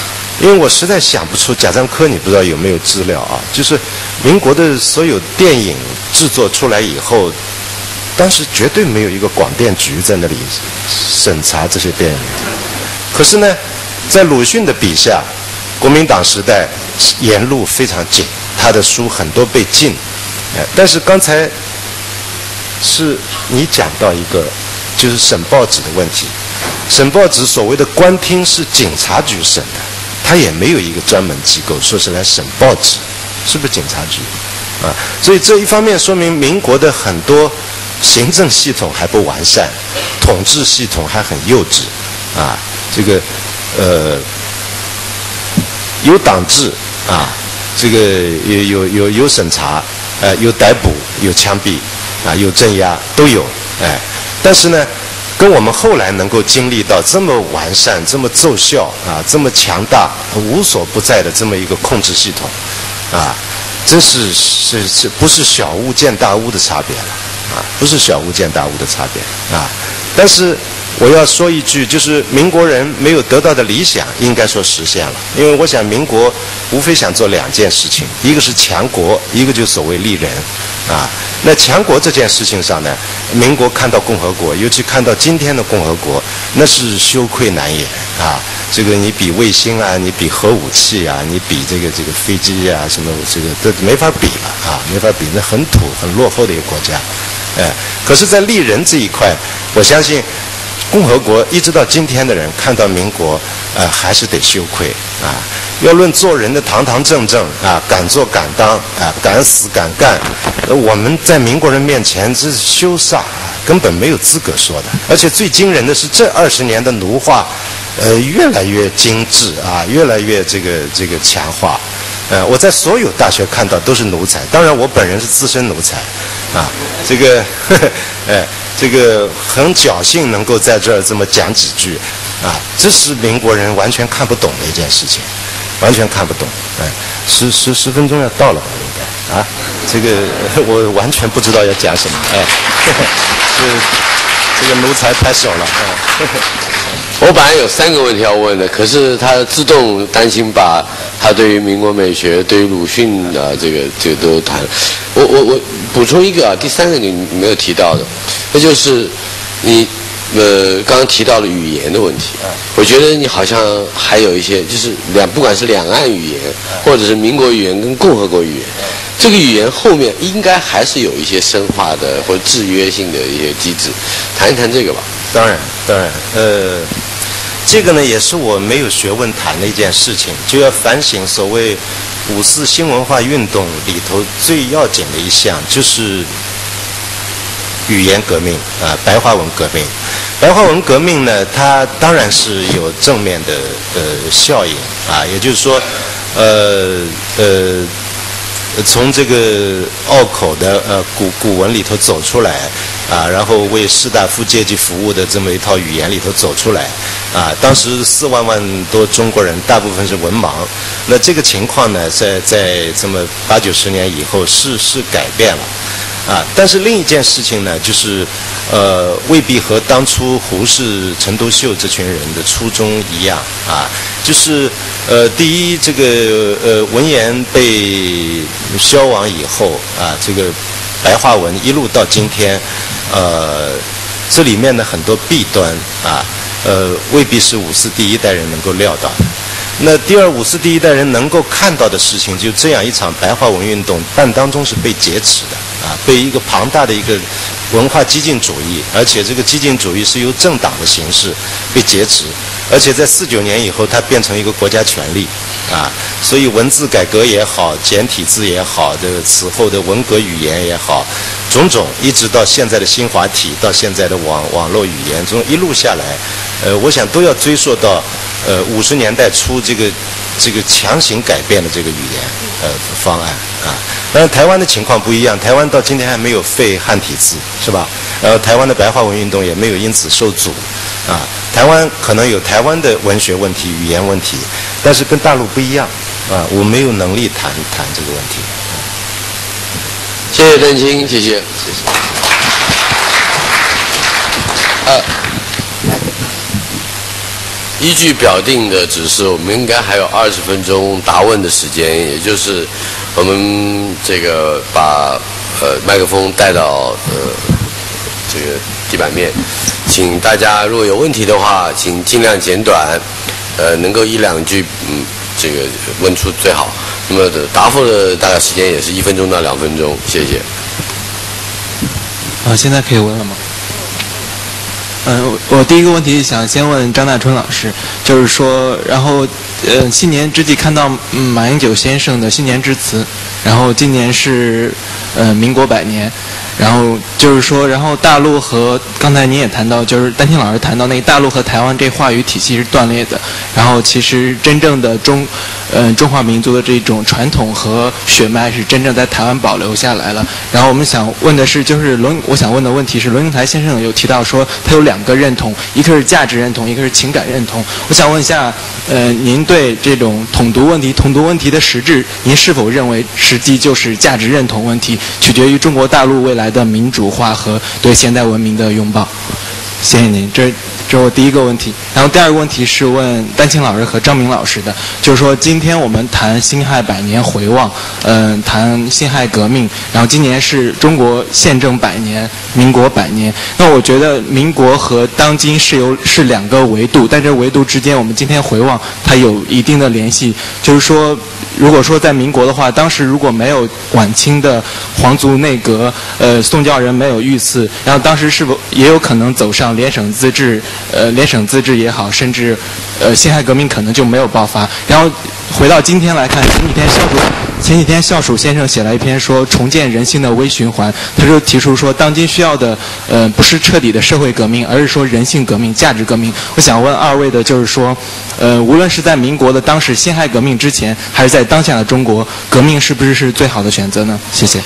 因为我实在想不出贾樟柯，你不知道有没有资料啊？就是民国的所有电影制作出来以后，当时绝对没有一个广电局在那里审查这些电影。可是呢，在鲁迅的笔下，国民党时代沿路非常紧，他的书很多被禁。哎，但是刚才是你讲到一个，就是审报纸的问题。审报纸所谓的官厅是警察局审的，他也没有一个专门机构说是来审报纸，是不是警察局？啊，所以这一方面说明民国的很多行政系统还不完善，统治系统还很幼稚，啊，这个呃有党治啊，这个有有有有审查，呃有逮捕，有枪毙，啊有镇压都有，哎，但是呢，跟我们后来能够经历到这么完善、这么奏效啊、这么强大、无所不在的这么一个控制系统，啊，真是是是不是小巫见大巫的差别了啊？不是小巫见大巫的差别啊！但是我要说一句，就是民国人没有得到的理想，应该说实现了。因为我想，民国无非想做两件事情，一个是强国，一个就所谓利人，啊。那强国这件事情上呢，民国看到共和国，尤其看到今天的共和国，那是羞愧难言啊！这个你比卫星啊，你比核武器啊，你比这个这个飞机啊，什么这个都没法比了啊，没法比，那很土、很落后的一个国家，哎。可是，在利人这一块，我相信共和国一直到今天的人看到民国，呃，还是得羞愧啊。要论做人的堂堂正正啊，敢做敢当啊，敢死敢干，呃，我们在民国人面前这是羞煞，根本没有资格说的。而且最惊人的是，这二十年的奴化，呃，越来越精致啊，越来越这个这个强化。呃，我在所有大学看到都是奴才，当然我本人是资深奴才，啊，这个，呵呵哎，这个很侥幸能够在这儿这么讲几句，啊，这是民国人完全看不懂的一件事情。完全看不懂，哎，十十十分钟要到了吧？应该啊，这个我完全不知道要讲什么，哎，是这个奴才拍手了，哎。 我本来有三个问题要问的，可是他自动担心把他对于民国美学、对于鲁迅啊这个这个都谈。我我我补充一个啊，第三个你没有提到的，那就是你。呃，刚刚提到了语言的问题，我觉得你好像还有一些，就是两，不管是两岸语言，或者是民国语言跟共和国语言，这个语言后面应该还是有一些深化的或者制约性的一些机制，谈一谈这个吧。 当然，当然，呃，这个呢也是我没有学问谈的一件事情，就要反省所谓五四新文化运动里头最要紧的一项，就是语言革命啊，白话文革命。白话文革命呢，它当然是有正面的呃效应啊，也就是说，呃呃，从这个拗口的呃古古文里头走出来啊，然后为士大夫阶级服务的这么一套语言里头走出来啊。当时四万万多中国人，大部分是文盲，那这个情况呢，在在这么八九十年以后是是改变了。啊，但是另一件事情呢，就是呃，未必和当初胡适、陈独秀这群人的初衷一样啊。就是呃，第一，这个呃文言被消亡以后啊，这个白话文一路到今天，呃，这里面的很多弊端啊，呃，未必是五四第一代人能够料到的。那第二，五四第一代人能够看到的事情，就这样一场白话文运动，半当中是被劫持的啊，被一个庞大的一个文化激进主义，而且这个激进主义是由政党的形式被劫持，而且在四九年以后，它变成一个国家权力啊，所以文字改革也好，简体字也好，这个此后的文革语言也好，种种，一直到现在的新华体，到现在的网网络语言，中一路下来，呃，我想都要追溯到。呃，五十年代初这个这个强行改变的这个语言呃方案啊，当然台湾的情况不一样，台湾到今天还没有废汉体字，是吧？呃，台湾的白话文运动也没有因此受阻啊。台湾可能有台湾的文学问题、语言问题，但是跟大陆不一样啊，我没有能力谈谈这个问题。 谢谢邓青，谢谢，谢谢。呃。 依据表定的指示，我们应该还有二十分钟答问的时间，也就是我们这个把呃麦克风带到呃这个地板面，请大家如果有问题的话，请尽量简短，呃，能够一两句嗯这个问出最好。那么答复的大概时间也是一分钟到两分钟，谢谢。 啊，现在可以问了吗？嗯，我我第一个问题想先问张大春老师，就是说，然后呃，新年之际看到嗯马英九先生的新年致辞，然后今年是呃民国百年，然后就是说，然后大陆和刚才您也谈到，就是丹青老师谈到那个大陆和台湾这话语体系是断裂的，然后其实真正的中嗯、呃、中华民族的这种传统和血脉是真正在台湾保留下来了。然后我们想问的是，就是龙，我想问的问题是，龙应台先生有提到说他有两个认同，一个是价值认同，一个是情感认同。我想问一下，呃，您对这种统独问题，统独问题的实质，您是否认为实际就是价值认同问题，取决于中国大陆未来的民主化和对现代文明的拥抱？谢谢您，这这是我第一个问题。然后第二个问题是问丹青老师和张明老师的，就是说今天我们谈辛亥百年回望，嗯、呃，谈辛亥革命，然后今年是中国宪政百年，民国百年。那我觉得民国和当今是有是两个维度，但这维度之间我们今天回望它有一定的联系，就是说。如果说在民国的话，当时如果没有晚清的皇族内阁，呃，宋教仁没有御赐，然后当时是否也有可能走上联省自治，呃，联省自治也好，甚至，呃，辛亥革命可能就没有爆发。然后回到今天来看，前几天校署前几天校署先生写了一篇说重建人性的微循环，他就提出说，当今需要的，呃，不是彻底的社会革命，而是说人性革命、价值革命。我想问二位的就是说，呃，无论是在民国的当时辛亥革命之前，还是在当下的中国，革命是不是是最好的选择呢？谢谢。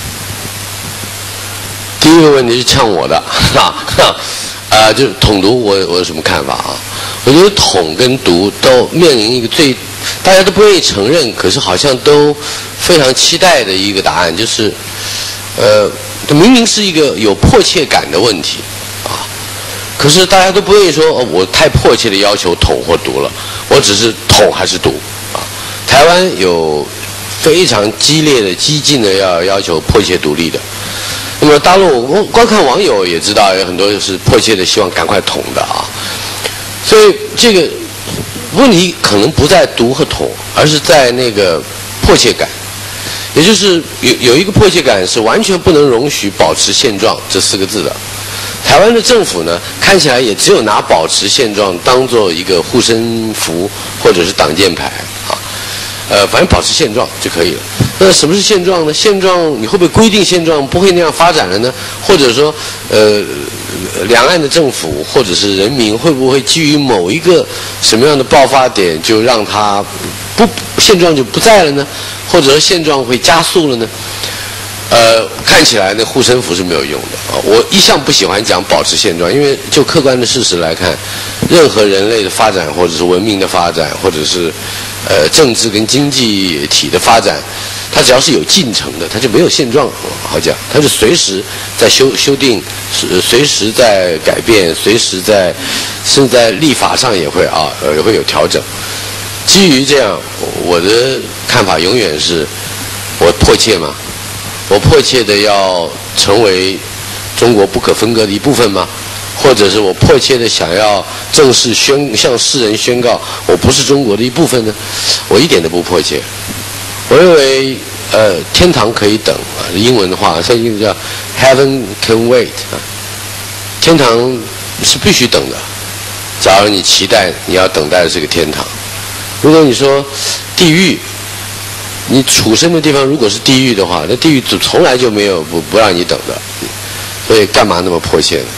第一个问题是呛我的，啊，呃，就是统独我，我有什么看法啊？我觉得统跟独都面临一个最大家都不愿意承认，可是好像都非常期待的一个答案，就是，呃，它明明是一个有迫切感的问题，啊，可是大家都不愿意说，哦，我太迫切的要求统或独了，我只是统还是独。台湾有非常激烈的、激进的要要求迫切独立的。那么大陆，我光看网友也知道，有很多是迫切的希望赶快统的啊。所以这个问题可能不在独和统，而是在那个迫切感。也就是有有一个迫切感是完全不能容许保持现状这四个字的。台湾的政府呢，看起来也只有拿保持现状当做一个护身符或者是挡箭牌啊。呃，反正保持现状就可以了。那什么是现状呢？现状你会不会规定现状不会那样发展了呢？或者说，呃，两岸的政府或者是人民会不会基于某一个什么样的爆发点，就让它不现状就不在了呢？或者说现状会加速了呢？呃，看起来那护身符是没有用的啊。我一向不喜欢讲保持现状，因为就客观的事实来看，任何人类的发展，或者是文明的发展，或者是呃政治跟经济体的发展，它只要是有进程的，它就没有现状。好讲，它是随时在修修订，随时在改变，随时在，甚至在立法上也会啊，呃也会有调整。基于这样，我的看法永远是，我迫切嘛。我迫切的要成为中国不可分割的一部分吗？或者是我迫切的想要正式宣向世人宣告我不是中国的一部分呢？我一点都不迫切。我认为，呃，天堂可以等啊，英文的话，圣经叫 Heaven can wait 啊，天堂是必须等的。假如你期待你要等待的是个天堂，如果你说地狱。你处身的地方如果是地狱的话，那地狱从来就没有不不让你等的，所以干嘛那么迫切呢？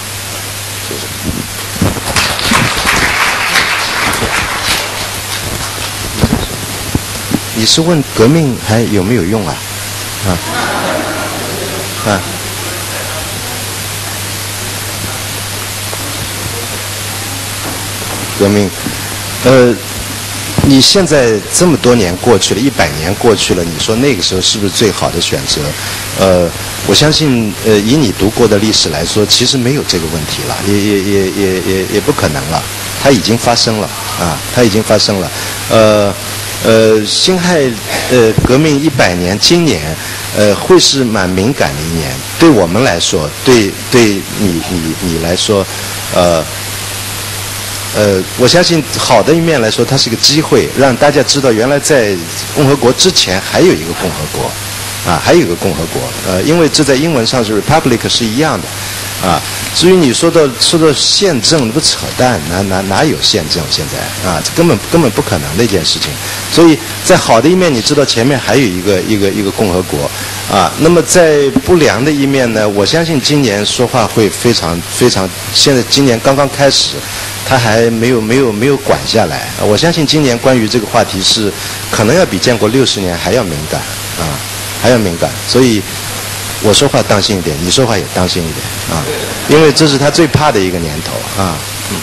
你是问革命还有没有用啊？啊啊！革命，呃。你现在这么多年过去了，一百年过去了，你说那个时候是不是最好的选择？呃，我相信，呃，以你读过的历史来说，其实没有这个问题了，也也也也也也不可能了。 它已经发生了啊，它已经发生了。呃呃，辛亥呃革命一百年，今年呃会是蛮敏感的一年，对我们来说，对对你你你来说，呃。呃，我相信好的一面来说，它是个机会，让大家知道原来在共和国之前还有一个共和国，啊，还有一个共和国。呃，因为这在英文上是 republic 是一样的，啊。至于你说到说到宪政，那不扯淡，哪哪哪有宪政？现在啊，这根本根本不可能的一件事情。所以在好的一面，你知道前面还有一个一个一个共和国，啊。那么在不良的一面呢，我相信今年说话会非常非常，现在今年刚刚开始。他还没有没有没有管下来，我相信今年关于这个话题是可能要比建国六十年还要敏感啊，还要敏感。所以我说话当心一点，你说话也当心一点啊，因为这是他最怕的一个年头啊。嗯。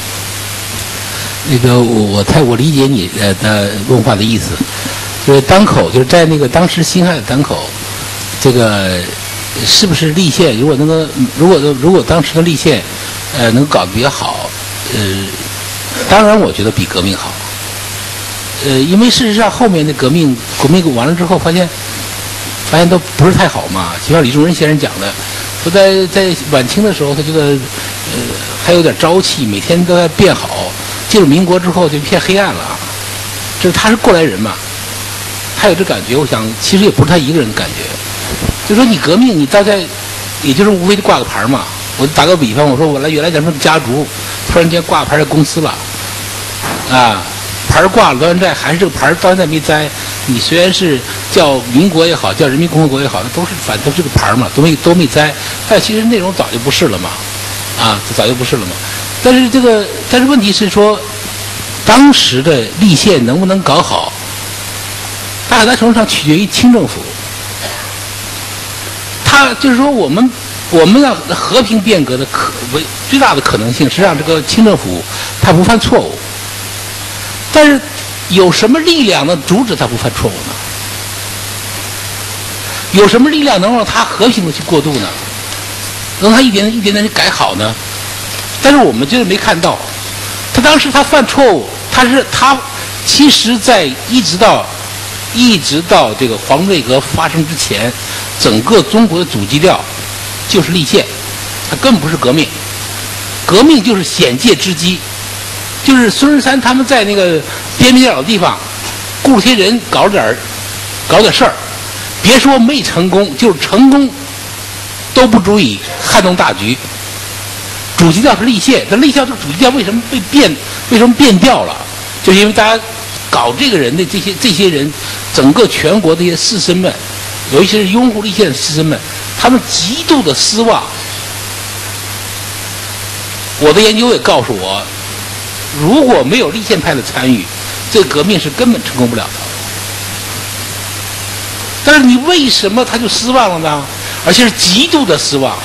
那个我我猜我理解你呃的问话的意思，就是当口就是在那个当时辛亥的当口，这个是不是立宪？如果能够如果如果当时的立宪呃能搞得比较好。呃，当然，我觉得比革命好。呃，因为事实上后面的革命，革命完了之后，发现发现都不是太好嘛。就像李宗仁先生讲的，说在在晚清的时候，他觉得呃还有点朝气，每天都在变好。进入民国之后，就一片黑暗了。就是他是过来人嘛，他有这感觉。我想，其实也不是他一个人的感觉。就说你革命，你大概也就是无非就挂个牌嘛。我打个比方，我说我来原来咱们家族，突然间挂牌的公司了，啊，牌挂了，到现在还是这个牌到现在没摘。你虽然是叫民国也好，叫人民共和国也好，那都是反正都是个牌嘛，都没都没摘。但其实内容早就不是了嘛，啊，早就不是了嘛。但是这个，但是问题是说，当时的立宪能不能搞好，大很大程度上取决于清政府。他就是说我们。我们要和平变革的可为最大的可能性是让这个清政府他不犯错误，但是有什么力量能阻止他不犯错误呢？有什么力量能让他和平的去过渡呢？让他一点一点点去改好呢？但是我们就是没看到，他当时他犯错误，他是他其实在一直到一直到这个黄内阁发生之前，整个中国的主基调。就是立宪，它根本不是革命，革命就是险界之机，就是孙中山他们在那个边边角的地方雇些人搞点搞点事儿，别说没成功，就是成功都不足以撼动大局。主基调是立宪，这立宪这主基调为什么被变？为什么变调了？就是因为大家搞这个人的这些这些人，整个全国这些士绅们，尤其是拥护立宪的士绅们。他们极度的失望。我的研究也告诉我，如果没有立宪派的参与，这个革命是根本成功不了的。但是你为什么他就失望了呢？而且是极度的失望。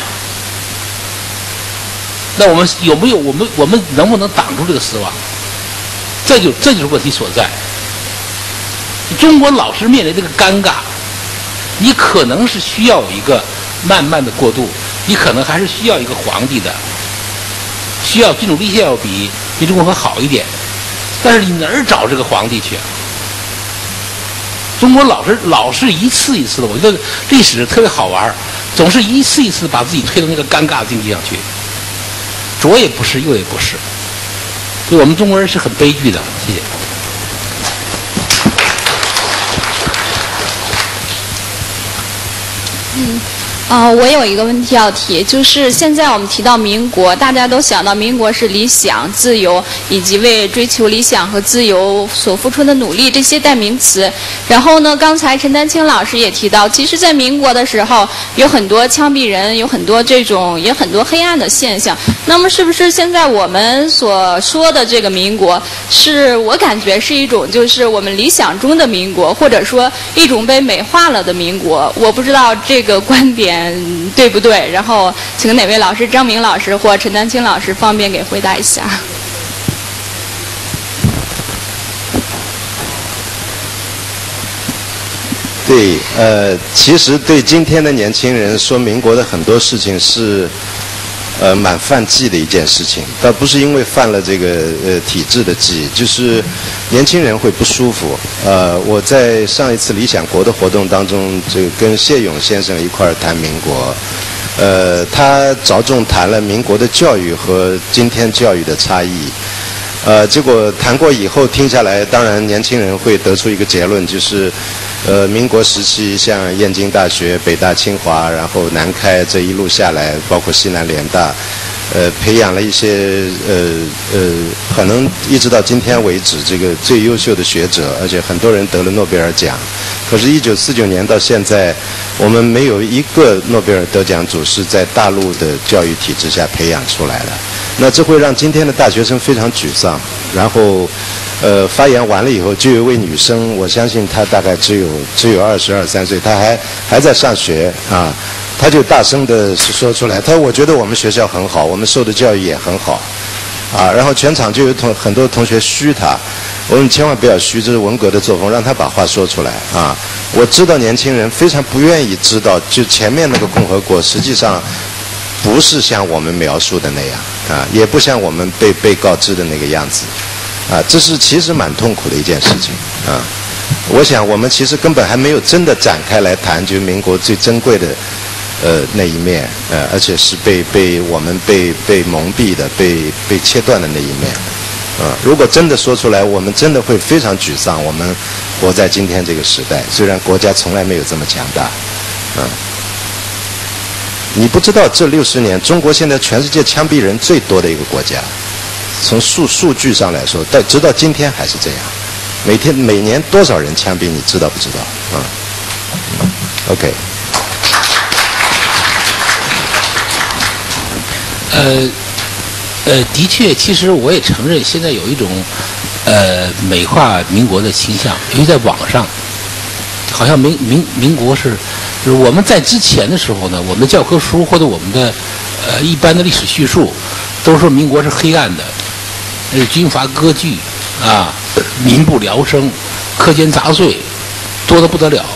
那我们有没有我们我们能不能挡住这个失望？这就这就是问题所在。中国老是面临这个尴尬，你可能是需要有一个慢慢的过渡，你可能还是需要一个皇帝的，需要这种立宪要比比中国和好一点，但是你哪儿找这个皇帝去啊？中国老是老是一次一次的，我觉得历史特别好玩，总是一次一次把自己推到那个尴尬的境地上去，左也不是，右也不是，所以我们中国人是很悲剧的。谢谢。 嗯，呃，我有一个问题要提，就是现在我们提到民国，大家都想到民国是理想、自由，以及为追求理想和自由所付出的努力这些代名词。然后呢，刚才陈丹青老师也提到，其实，在民国的时候，有很多枪毙人，有很多这种也很多黑暗的现象。那么，是不是现在我们所说的这个民国，是我感觉是一种就是我们理想中的民国，或者说一种被美化了的民国？我不知道这个观点对不对？然后，请哪位老师，张明老师或陈丹青老师方便给回答一下。 对，呃，其实对今天的年轻人说，民国的很多事情是， 呃蛮犯忌的一件事情，倒不是因为犯了这个呃体制的忌，就是年轻人会不舒服。呃，我在上一次理想国的活动当中，这个跟谢勇先生一块儿谈民国，呃，他着重谈了民国的教育和今天教育的差异。呃，结果谈过以后听下来，当然年轻人会得出一个结论，就是，呃，民国时期像燕京大学、北大、清华，然后南开这一路下来，包括西南联大，呃，培养了一些呃呃，可能一直到今天为止，这个最优秀的学者，而且很多人得了诺贝尔奖。可是，一九四九年到现在，我们没有一个诺贝尔得奖主是在大陆的教育体制下培养出来的。那这会让今天的大学生非常沮丧。然后，呃，发言完了以后，就有一位女生，我相信她大概只有只有二十二三岁，她还还在上学啊，她就大声的说出来，她说：“我觉得我们学校很好，我们受的教育也很好。”啊，然后全场就有同很多同学嘘她，我说你千万不要嘘，这是文革的作风，让她把话说出来啊！我知道年轻人非常不愿意知道，就前面那个共和国实际上不是像我们描述的那样啊，也不像我们被被告知的那个样子啊，这是其实蛮痛苦的一件事情啊。我想我们其实根本还没有真的展开来谈，就是民国最珍贵的呃那一面，呃，而且是被被我们被被蒙蔽的、被被切断的那一面。啊，如果真的说出来，我们真的会非常沮丧。我们活在今天这个时代，虽然国家从来没有这么强大，啊，你不知道这六十年，中国现在全世界枪毙人最多的一个国家，从数数据上来说，但直到今天还是这样。每天每年多少人枪毙，你知道不知道？啊 ，OK。 呃。呃，的确，其实我也承认，现在有一种呃美化民国的倾向，尤其在网上，好像民民民国是，就是我们在之前的时候呢，我们的教科书或者我们的呃一般的历史叙述，都说民国是黑暗的，那是军阀割据啊，民不聊生，苛捐杂税多得不得了。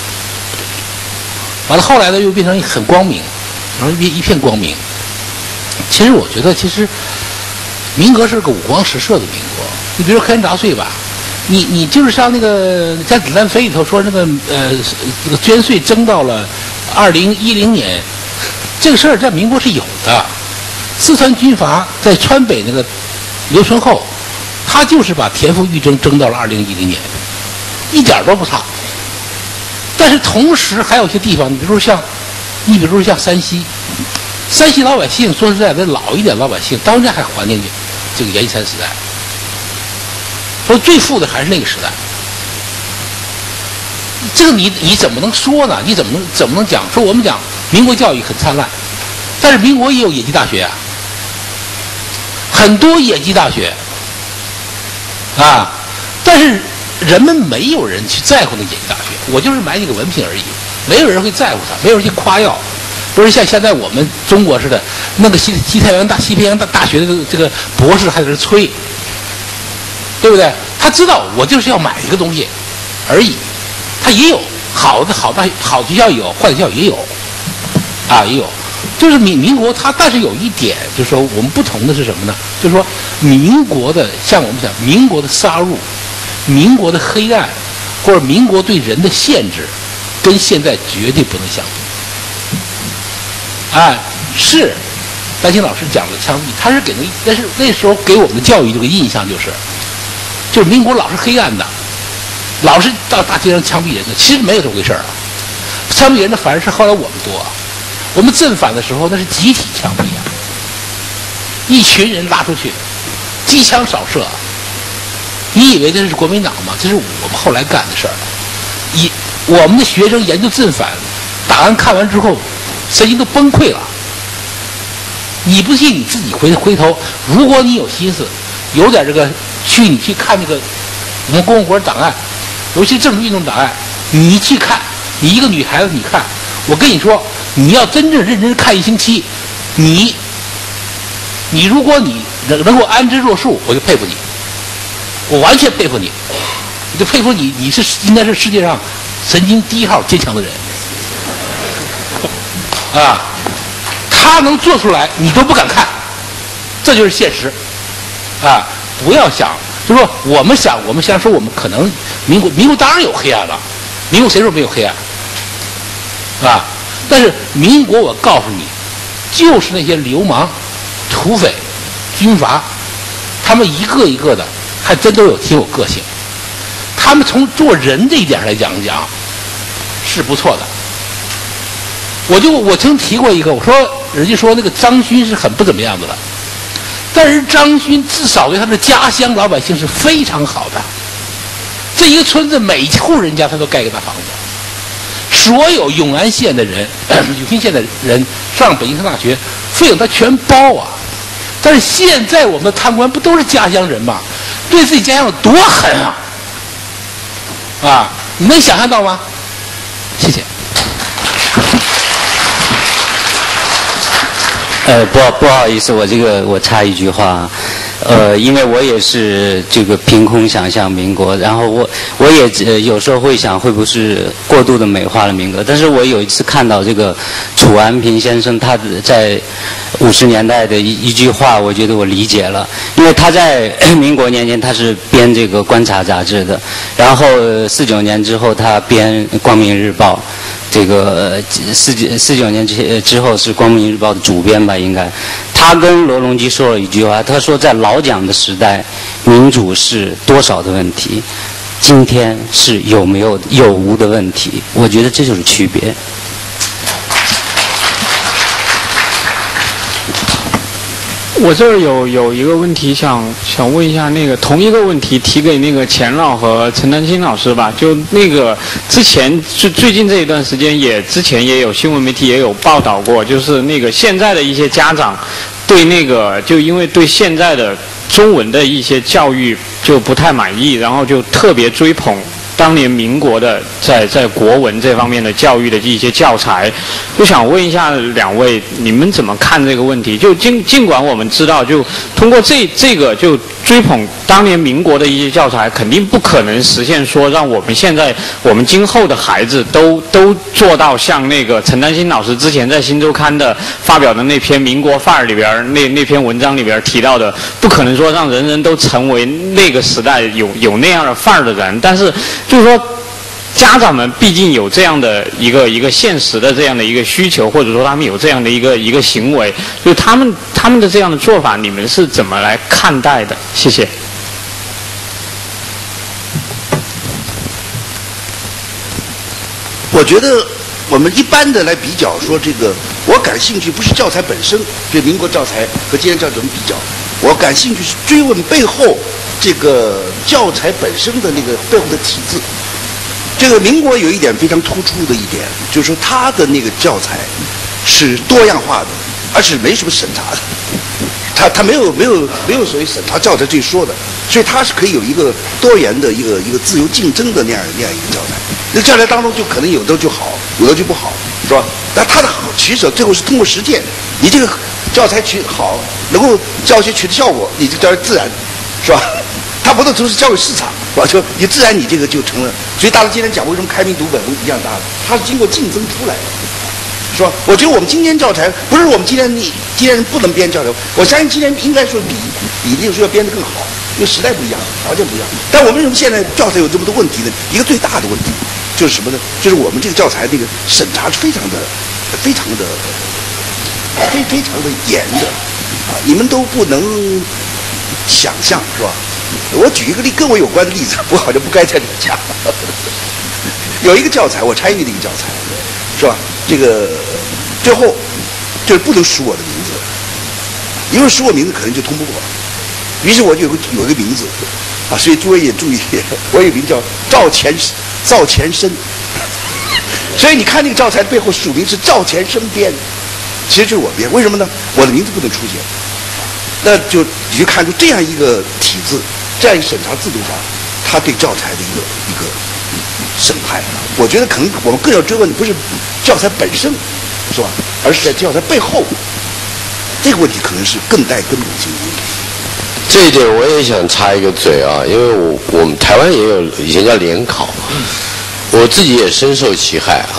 完了，后来呢又变成很光明，然后一一片光明。其实我觉得，其实民国是个五光十色的民国。你比如说苛捐杂税吧，你你就是像那个在子弹飞里头说那个呃这个捐税征到了二零一零年，这个事儿在民国是有的。四川军阀在川北那个刘存厚，他就是把田赋预征征到了二零一零年，一点都不差。但是同时还有些地方，你比如说像，你比如说像山西。山西老百姓说实在的，老一点老百姓到现在还怀念这个阎锡山时代。说最富的还是那个时代。这个你你怎么能说呢？你怎么能怎么能讲？说我们讲民国教育很灿烂，但是民国也有野鸡大学啊，很多野鸡大学啊，但是人们没有人去在乎那野鸡大学，我就是买你个文凭而已，没有人会在乎它，没有人去夸耀。不是像现在我们中国似的，那个西西太原大西太原大大学的这个博士还在这吹，对不对？他知道我就是要买一个东西而已，他也有好的好大好学校也有，坏学校也有，啊也有。就是民民国它，但是有一点就是说我们不同的是什么呢？就是说民国的像我们讲民国的杀戮、民国的黑暗或者民国对人的限制，跟现在绝对不能相比。啊，是，丹青老师讲的枪毙，他是给那，但是那时候给我们的教育这个印象就是，就是民国老是黑暗的，老是到大街上枪毙人的，其实没有这么回事儿啊。枪毙人的反而是后来我们多，我们正反的时候那是集体枪毙啊，一群人拉出去，机枪扫射。你以为这是国民党吗？这是我们后来干的事儿。以我们的学生研究正反，档案看完之后。神经都崩溃了。你不信你自己回回头，如果你有心思，有点这个去你去看这个我们共和国档案，尤其政治运动档案，你去看，你一个女孩子你看，我跟你说，你要真正认真看一星期，你你如果你能能够安之若素，我就佩服你，我完全佩服你，我就佩服你，你是应该是世界上神经第一号坚强的人。啊， 他能做出来，你都不敢看，这就是现实啊！不要想，就是说我们想，我们想说我们可能民国，民国当然有黑暗了，民国谁说没有黑暗啊？但是民国，我告诉你，就是那些流氓、土匪、军阀，他们一个一个的，还真都有挺有个性。他们从做人这一点来讲讲，是不错的。我就我曾提过一个，我说人家说那个张勋是很不怎么样子的，但是张勋至少对他的家乡老百姓是非常好的。这一个村子每一户人家他都盖个大房子。所有永安县的人、永兴县的人上北京上大学，费用他全包啊。但是现在我们的贪官不都是家乡人吗？对自己家乡有多狠啊！啊，你能想象到吗？谢谢。 呃，不不好意思，我这个我插一句话。呃，因为我也是这个凭空想象民国，然后我我也呃有时候会想，会不会是过度的美化了民国？但是我有一次看到这个楚安平先生他在五十年代的一一句话，我觉得我理解了，因为他在民国年间他是编这个《观察》杂志的，然后四九年之后他编《光明日报》。这个四九四九年之之后是《光明日报》的主编吧，应该。他跟罗隆基说了一句话，他说在老蒋的时代，民主是多少的问题，今天是有没有有无的问题。我觉得这就是区别。 我这儿有有一个问题想想问一下，那个同一个问题提给那个钱老和陈丹青老师吧。就那个之前最最近这一段时间也之前也有新闻媒体也有报道过，就是那个现在的一些家长对那个就因为对现在的中文的一些教育就不太满意，然后就特别追捧当年民国的在在国文这方面的教育的一些教材，就想问一下两位，你们怎么看这个问题？就尽尽管我们知道，就通过这这个就追捧当年民国的一些教材，肯定不可能实现说让我们现在我们今后的孩子都都做到像那个陈丹青老师之前在《新周刊》的发表的那篇《民国范儿》里边那那篇文章里边提到的，不可能说让人人都成为那个时代有有那样的范儿的人，但是。就是说，家长们毕竟有这样的一个一个现实的这样的一个需求，或者说他们有这样的一个一个行为，就他们他们的这样的做法，你们是怎么来看待的？谢谢。 我觉得我们一般的来比较说，这个我感兴趣不是教材本身，就民国教材和今天教材怎么比较，我感兴趣是追问背后。这个教材本身的那个背后的体制，这个民国有一点非常突出的一点，就是说它的那个教材是多样化的，而且没什么审查的，它它没有没有没有所谓审查教材这一说的，所以它是可以有一个多元的一个一个自由竞争的那样那样一个教材。那教材当中就可能有的就好，有的就不好，是吧？但它的好取舍最后是通过实践，你这个教材取好，能够教学取得效果，你这教育自然。是吧？它不能只是教育市场，是吧？就你自然你这个就成了。所以大家今天讲为什么开明读本一样大的，它是经过竞争出来的，是吧？我觉得我们今天教材不是我们今天你今天不能编教材，我相信今天应该说比比那个时候要编得更好，因为时代不一样，条件不一样。但我们为什么现在教材有这么多问题呢？一个最大的问题就是什么呢？就是我们这个教材这个审查是非常的、非常的、非非常的严的啊！你们都不能。想象是吧？我举一个例跟我有关的例子，我好像不该在这里讲。有一个教材，我参与的一个教材，是吧？这个最后就是不能署我的名字，因为署我名字可能就通不过。于是我就有个有一个名字啊，所以诸位也注意，我有个名叫赵前赵前生。所以你看那个教材背后署名是赵前生编，其实就是我编。为什么呢？我的名字不能出现。那就你就看出这样一个体制，这样一个审查制度上，他对教材的一个一个审判。我觉得可能我们更要追问的不是教材本身，是吧？而是在教材背后，这个问题可能是更带根本性的问题。 这一点我也想插一个嘴啊，因为我我们台湾也有以前叫联考，我自己也深受其害啊。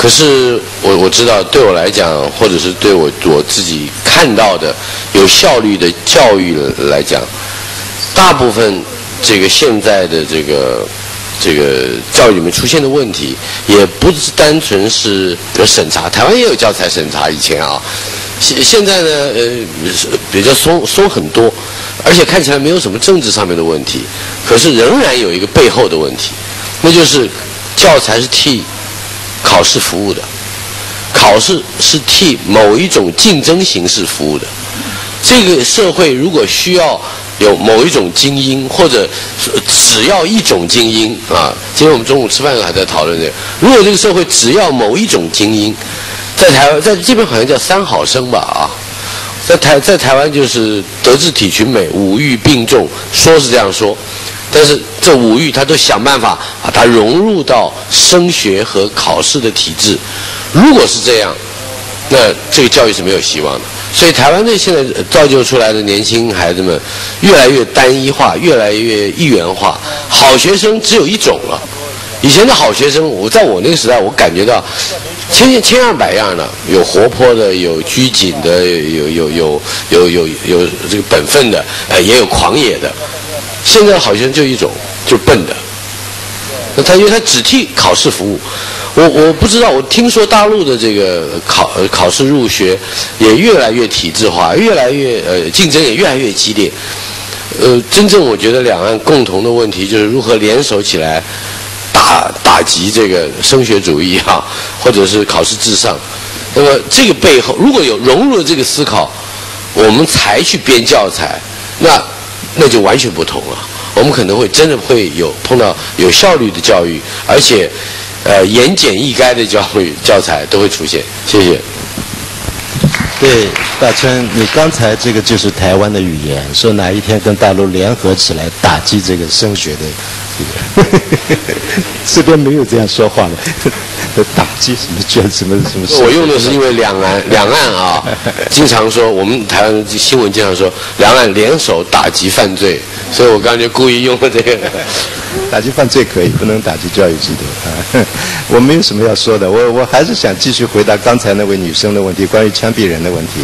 可是我我知道，对我来讲，或者是对我我自己看到的有效率的教育来讲，大部分这个现在的这个这个教育里面出现的问题，也不是单纯是比如审查，台湾也有教材审查，以前啊，现现在呢，呃，比较松松很多，而且看起来没有什么政治上面的问题，可是仍然有一个背后的问题，那就是教材是替考试服务的，考试是替某一种竞争形式服务的。这个社会如果需要有某一种精英，或者只要一种精英啊，今天我们中午吃饭还在讨论这个，如果这个社会只要某一种精英，在台湾，在这边好像叫三好生吧啊，在台在台湾就是德智体群美五育并重，说是这样说，但是这五育他都想办法把它融入到升学和考试的体制。如果是这样，那这个教育是没有希望的。所以台湾的现在造就出来的年轻孩子们越来越单一化，越来越一元化，好学生只有一种了。以前的好学生，我在我那个时代，我感觉到千千样百样的，有活泼的，有拘谨的，有有有有有有这个本分的，呃，也有狂野的。现在的好学生就一种，就笨的。那他因为他只替考试服务。我我不知道，我听说大陆的这个考考试入学也越来越体制化，越来越呃竞争也越来越激烈。呃，真正我觉得两岸共同的问题就是如何联手起来打打击这个升学主义啊，或者是考试至上。那么这个背后如果有融入了这个思考，我们才去编教材，那那就完全不同了。我们可能会真的会有碰到有效率的教育，而且。呃，言简意赅的教育教材都会出现。谢谢。 对，大春，你刚才这个就是台湾的语言，说哪一天跟大陆联合起来打击这个升学的这个，这边没有这样说话的。打击什么卷什么什么？ 我用的是因为两岸两岸啊，经常说我们台湾新闻经常说两岸联手打击犯罪，所以我刚才就故意用了这个。 打击犯罪可以，不能打击教育制度啊！我没有什么要说的，我我还是想继续回答刚才那位女生的问题，关于枪毙人的问题。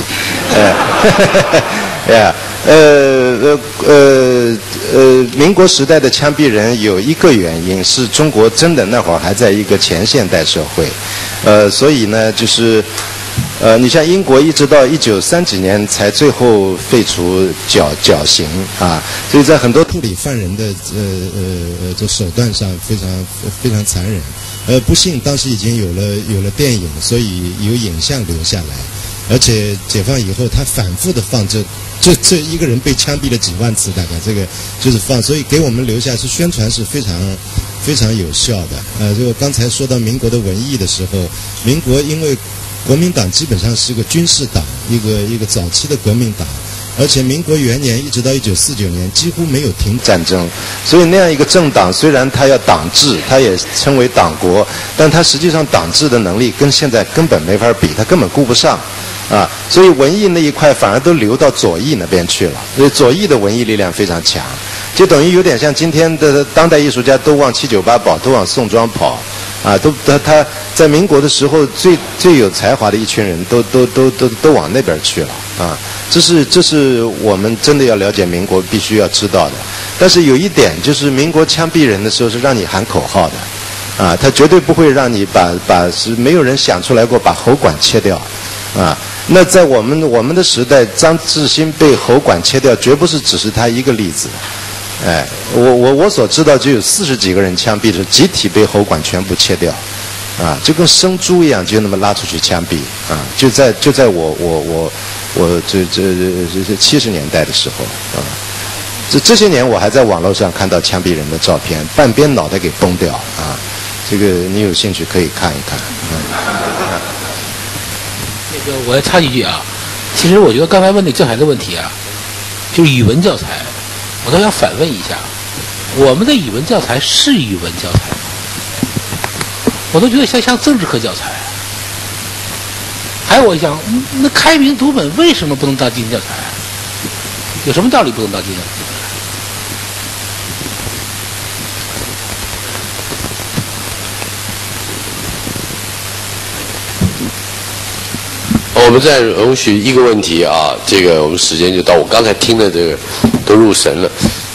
呃，呀，呃呃呃呃，民国时代的枪毙人有一个原因是中国真的那会儿还在一个前现代社会，呃，所以呢，就是。呃，你像英国一直到一九三几年才最后废除绞绞刑啊，所以在很多处理犯人的呃呃呃这手段上非常非常残忍。呃，不幸当时已经有了有了电影，所以有影像留下来，而且解放以后他反复的放这这这一个人被枪毙了几万次，大概这个就是放，所以给我们留下是宣传是非常非常有效的。呃，就刚才说到民国的文艺的时候，民国因为国民党基本上是个军事党，一个一个早期的革命党，而且民国元年一直到一九四九年几乎没有停战争，所以那样一个政党虽然它要党治，它也称为党国，但它实际上党治的能力跟现在根本没法比，它根本顾不上啊。所以文艺那一块反而都流到左翼那边去了，所以左翼的文艺力量非常强，就等于有点像今天的当代艺术家都往七九八跑，都往宋庄跑。啊，都他他在民国的时候最最有才华的一群人都都都都都往那边去了啊！这是这是我们真的要了解民国必须要知道的。但是有一点就是，民国枪毙人的时候是让你喊口号的，啊，他绝对不会让你把把是没有人想出来过把喉管切掉，啊。那在我们我们的时代，张志新被喉管切掉，绝不是只是他一个例子。哎，我我我所知道就有四十几个人枪毙的，集体被喉管全部切掉，啊，就跟生猪一样，就那么拉出去枪毙啊！就在就在我我我我这这这这七十年代的时候啊，这这些年我还在网络上看到枪毙人的照片，半边脑袋给崩掉啊！这个你有兴趣可以看一看。嗯、 那个我要插一句啊，其实我觉得刚才问那教材的问题啊，就是语文教材。我倒要反问一下，我们的语文教材是语文教材吗？我都觉得像像政治课教材。还有我想，那开明读本为什么不能当进行教材？有什么道理不能当进行教材？ 我们再容许一个问题啊，这个我们时间就到，我刚才听的这个都入神了。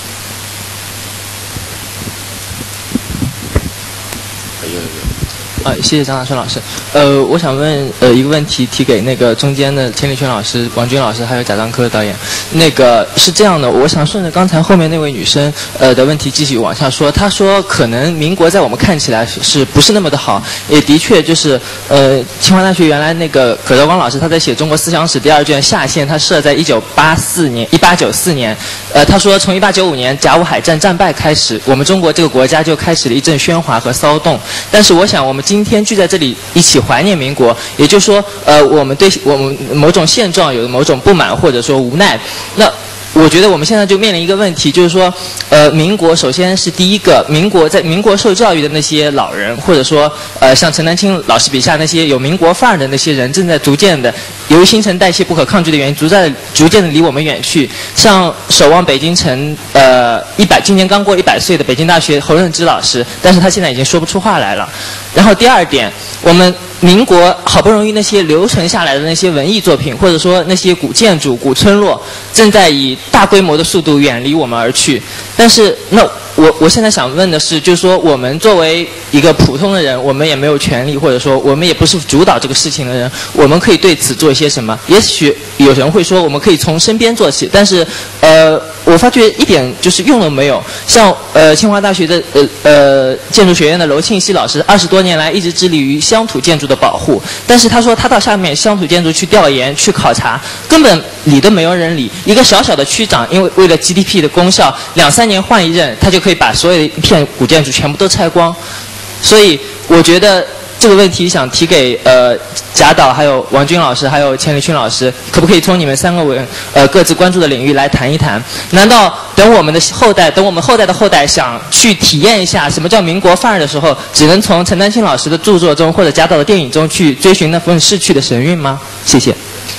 啊，谢谢张大春老师。呃，我想问呃一个问题，提给那个中间的钱理群老师、王军老师还有贾樟柯导演。那个是这样的，我想顺着刚才后面那位女生呃的问题继续往下说。她说，可能民国在我们看起来是不是那么的好？也的确就是呃，清华大学原来那个葛德光老师他在写《中国思想史》第二卷下限，他设在一九八四年、一八九四年。呃，他说从一八九五年甲午海战战败开始，我们中国这个国家就开始了一阵喧哗和骚动。但是我想，我们今天聚在这里一起怀念民国，也就是说，呃，我们对我们某种现状有某种不满或者说无奈。那我觉得我们现在就面临一个问题，就是说，呃，民国首先是第一个，民国在民国受教育的那些老人，或者说，呃，像陈丹青老师笔下那些有民国范儿的那些人，正在逐渐的，由于新陈代谢不可抗拒的原因，逐渐逐渐的离我们远去。像守望北京城，呃，一百今年刚过一百岁的北京大学侯润之老师，但是他现在已经说不出话来了。然后第二点，我们民国好不容易那些留存下来的那些文艺作品，或者说那些古建筑、古村落，正在以大规模的速度远离我们而去。但是，那我我现在想问的是，就是说，我们作为一个普通的人，我们也没有权利，或者说我们也不是主导这个事情的人，我们可以对此做一些什么？也许有人会说，我们可以从身边做起，但是，呃，我发觉一点就是用都没有。像呃清华大学的呃呃建筑学院的娄庆熙老师，二十多年来一直致力于乡土建筑的保护，但是他说他到下面乡土建筑去调研、去考察，根本理都没有人理。一个小小的区长，因为为了 G D P 的功效，两三年换一任，他就可以把所有的一片古建筑全部都拆光。所以我觉得这个问题想提给呃贾导、还有王军老师、还有钱理群老师，可不可以从你们三个人呃各自关注的领域来谈一谈？难道等我们的后代，等我们后代的后代想去体验一下什么叫民国范儿的时候，只能从陈丹青老师的著作中或者贾导的电影中去追寻那份逝去的神韵吗？谢谢。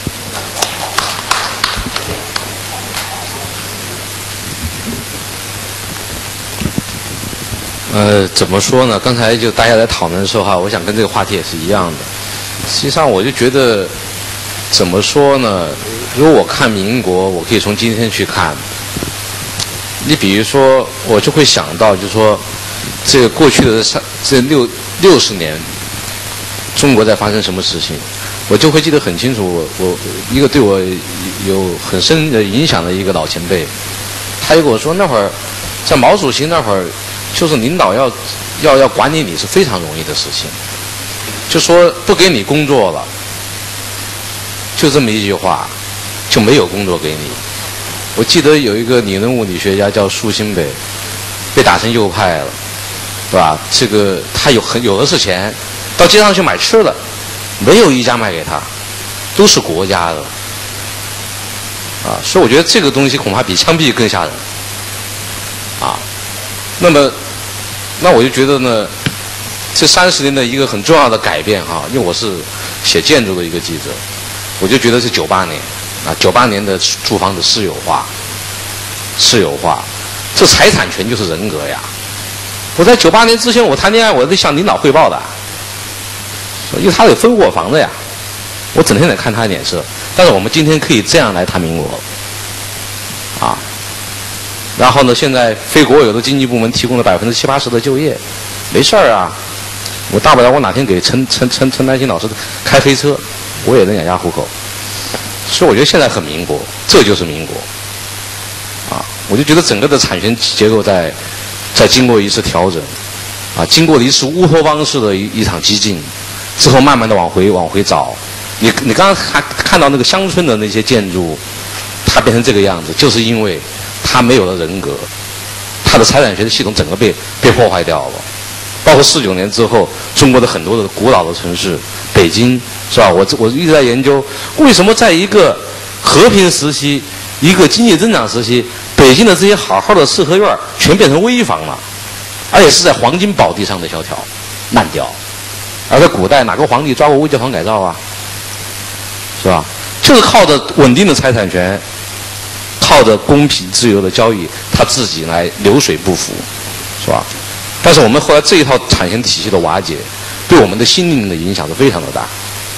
呃，怎么说呢？刚才就大家在讨论的时候哈，我想跟这个话题也是一样的。实际上，我就觉得怎么说呢？如果我看民国，我可以从今天去看。你比如说，我就会想到，就是说，这个过去的上这六六十年，中国在发生什么事情，我就会记得很清楚。我我一个对我有很深的影响的一个老前辈，他就跟我说，那会儿在毛主席那会儿。就是领导要要要管理你是非常容易的事情，就说不给你工作了，就这么一句话，就没有工作给你。我记得有一个理论物理学家叫苏辛北，被打成右派了，对吧？这个他有很有的是钱，到街上去买吃的，没有一家卖给他，都是国家的，啊，所以我觉得这个东西恐怕比枪毙更吓人，啊。那么，那我就觉得呢，这三十年的一个很重要的改变哈，因为我是写建筑的一个记者，我就觉得是九八年啊，九八年的住房的私有化，私有化，这财产权就是人格呀。我在九八年之前，我谈恋爱我得向领导汇报的，因为他有分我房子呀，我整天得看他脸色。但是我们今天可以这样来谈民国，啊。然后呢，现在非国有的经济部门提供了百分之七八十的就业，没事儿啊。我大不了我哪天给陈陈陈陈丹青老师开黑车，我也能养家糊口。所以我觉得现在很民国，这就是民国。啊，我就觉得整个的产权结构在在经过一次调整，啊，经过了一次乌托邦式的一一场激进之后，慢慢的往回往回找。你你刚刚还看到那个乡村的那些建筑，它变成这个样子，就是因为他没有了人格，他的财产权的系统整个被被破坏掉了。包括四九年之后，中国的很多的古老的城市，北京是吧？我我一直在研究，为什么在一个和平时期、一个经济增长时期，北京的这些好好的四合院全变成危房了，而且是在黄金宝地上的萧条烂掉。而在古代，哪个皇帝抓过危教堂改造啊？是吧？就是靠着稳定的财产权。靠着公平自由的交易，他自己来流水不腐，是吧？但是我们后来这一套产权体系的瓦解，对我们的心灵的影响是非常的大。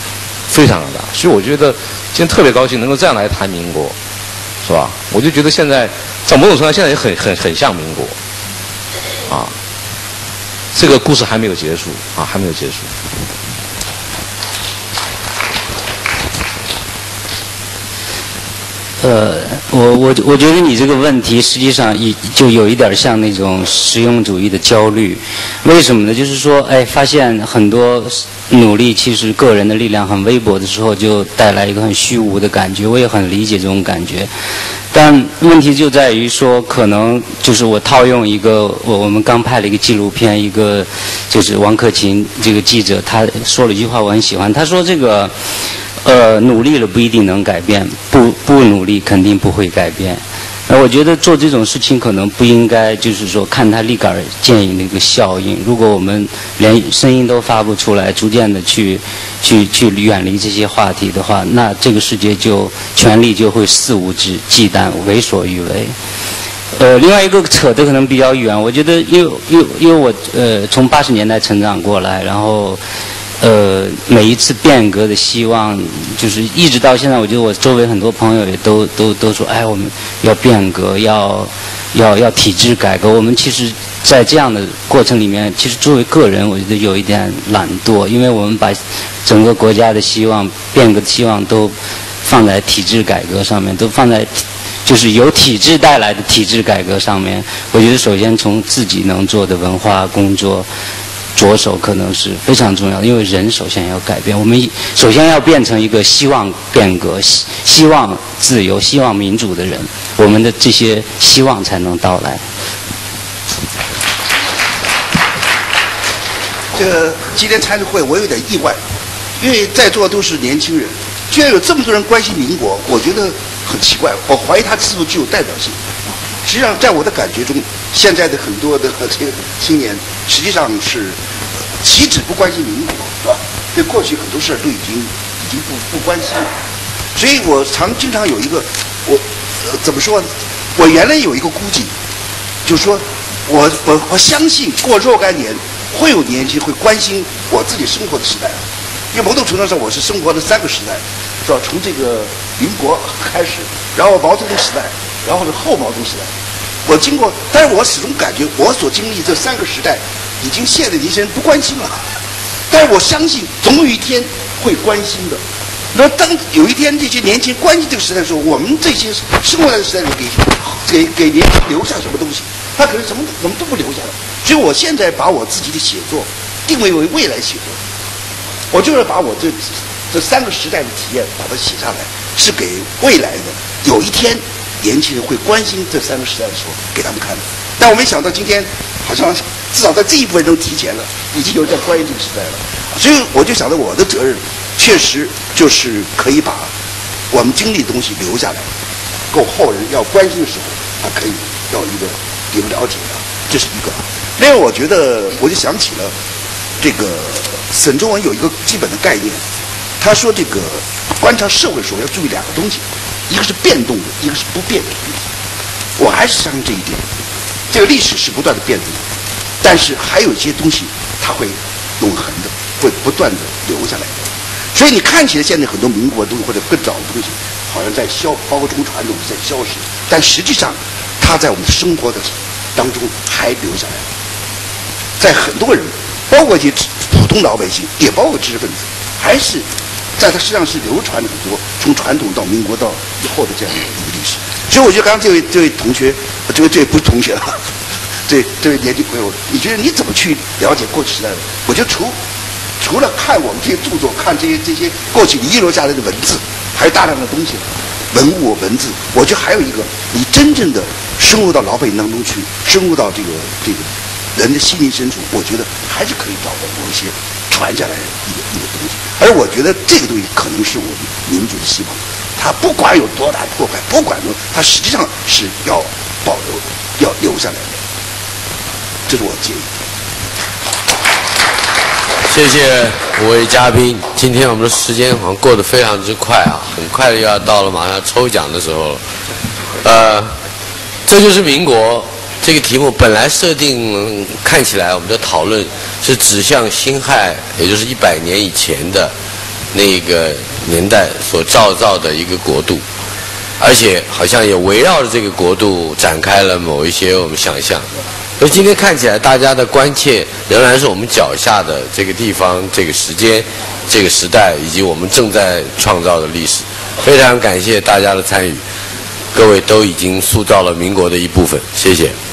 非常的大。所以我觉得今天特别高兴能够这样来谈民国，是吧？我就觉得现在在某种程度上现在也很很很像民国，啊，这个故事还没有结束啊，还没有结束。 呃，我我我觉得你这个问题实际上一就有一点像那种实用主义的焦虑，为什么呢？就是说，哎，发现很多努力其实个人的力量很微薄的时候，就带来一个很虚无的感觉。我也很理解这种感觉，但问题就在于说，可能就是我套用一个我我们刚拍了一个纪录片，一个就是王克勤这个记者他说了一句话，我很喜欢，他说这个。呃，努力了不一定能改变，不不努力肯定不会改变。而我觉得做这种事情可能不应该，就是说看它立竿见影的一个效应。如果我们连声音都发不出来，逐渐的去去去远离这些话题的话，那这个世界就权力就会肆无忌惮、为所欲为。呃，另外一个扯得可能比较远，我觉得因为因为因为我呃从八十年代成长过来，然后。呃，每一次变革的希望，就是一直到现在，我觉得我周围很多朋友也都都都说，哎，我们要变革，要要要体制改革。我们其实，在这样的过程里面，其实作为个人，我觉得有一点懒惰，因为我们把整个国家的希望、变革的希望都放在体制改革上面，都放在就是由体制带来的体制改革上面。我觉得，首先从自己能做的文化工作。着手可能是非常重要的，因为人首先要改变，我们首先要变成一个希望变革、希希望自由、希望民主的人，我们的这些希望才能到来。 这个今天参与会，我有点意外，因为在座都是年轻人，居然有这么多人关心民国，我觉得很奇怪，我怀疑他是否具有代表性。实际上，在我的感觉中，现在的很多的这个青年，实际上是岂止不关心民国，是吧？对过去很多事儿都已经已经不不关心了。所以我常经常有一个，我、呃、怎么说呢？我原来有一个估计，就是说我我我相信过若干年会有年轻人会关心我自己生活的时代，因为某种程度上我是生活的三个时代，是吧？从这个民国开始，然后毛泽东时代。然后是后毛泽东时代，我经过，但是我始终感觉我所经历这三个时代，已经现在年轻人不关心了。但是我相信总有一天会关心的。那当有一天这些年轻人关心这个时代的时候，我们这些生活在这个时代里给给给年轻人留下什么东西？他可能什么什么都不留下了。所以我现在把我自己的写作定位为未来写作，我就是把我这这三个时代的体验把它写下来，是给未来的有一天。年轻人会关心这三个时代的时候给他们看的，但我没想到今天好像至少在这一部分中提前了，已经有点关于这个时代了，所以我就想到我的责任确实就是可以把我们经历的东西留下来，够后人要关心的时候，他可以要一个你们了解的，这是一个。另外，我觉得我就想起了这个沈从文有一个基本的概念，他说这个观察社会时候要注意两个东西。一个是变动的，一个是不变的东西。我还是相信这一点。这个历史是不断的变动的，但是还有一些东西它会永恒的，会不断的留下来的。所以你看起来现在很多民国的东西或者更早的东西，好像在消，包括中国传统在消失，但实际上它在我们生活的当中还留下来了。在很多人，包括一些普通老百姓，也包括知识分子，还是。在它实际上是流传了很多从传统到民国到以后的这样的一个历史，所以我觉得刚刚这位这位同学，这位这位不是同学了，这这位年轻朋友，你觉得你怎么去了解过去时代的？我觉得除除了看我们这些著作，看这些这些过去遗留下来的文字，还有大量的东西，文物文字，我觉得还有一个，你真正的深入到老百姓当中去，深入到这个这个人的心灵深处，我觉得还是可以找到某一些传下来的一个一个东西。而我觉得这个东西可能是我们民族的希望，它不管有多大破坏，不管有，它实际上是要保留的，要留下来的。这是我的建议。 谢谢五位嘉宾，今天我们的时间好像过得非常之快啊，很快的又要到了马上抽奖的时候了。呃，这就是民国这个题目本来设定看起来我们的讨论是指向辛亥，也就是一百年以前的那个年代所造造的一个国度，而且好像也围绕着这个国度展开了某一些我们想象。所以今天看起来，大家的关切仍然是我们脚下的这个地方、这个时间、这个时代，以及我们正在创造的历史。非常感谢大家的参与，各位都已经塑造了民国的一部分，谢谢。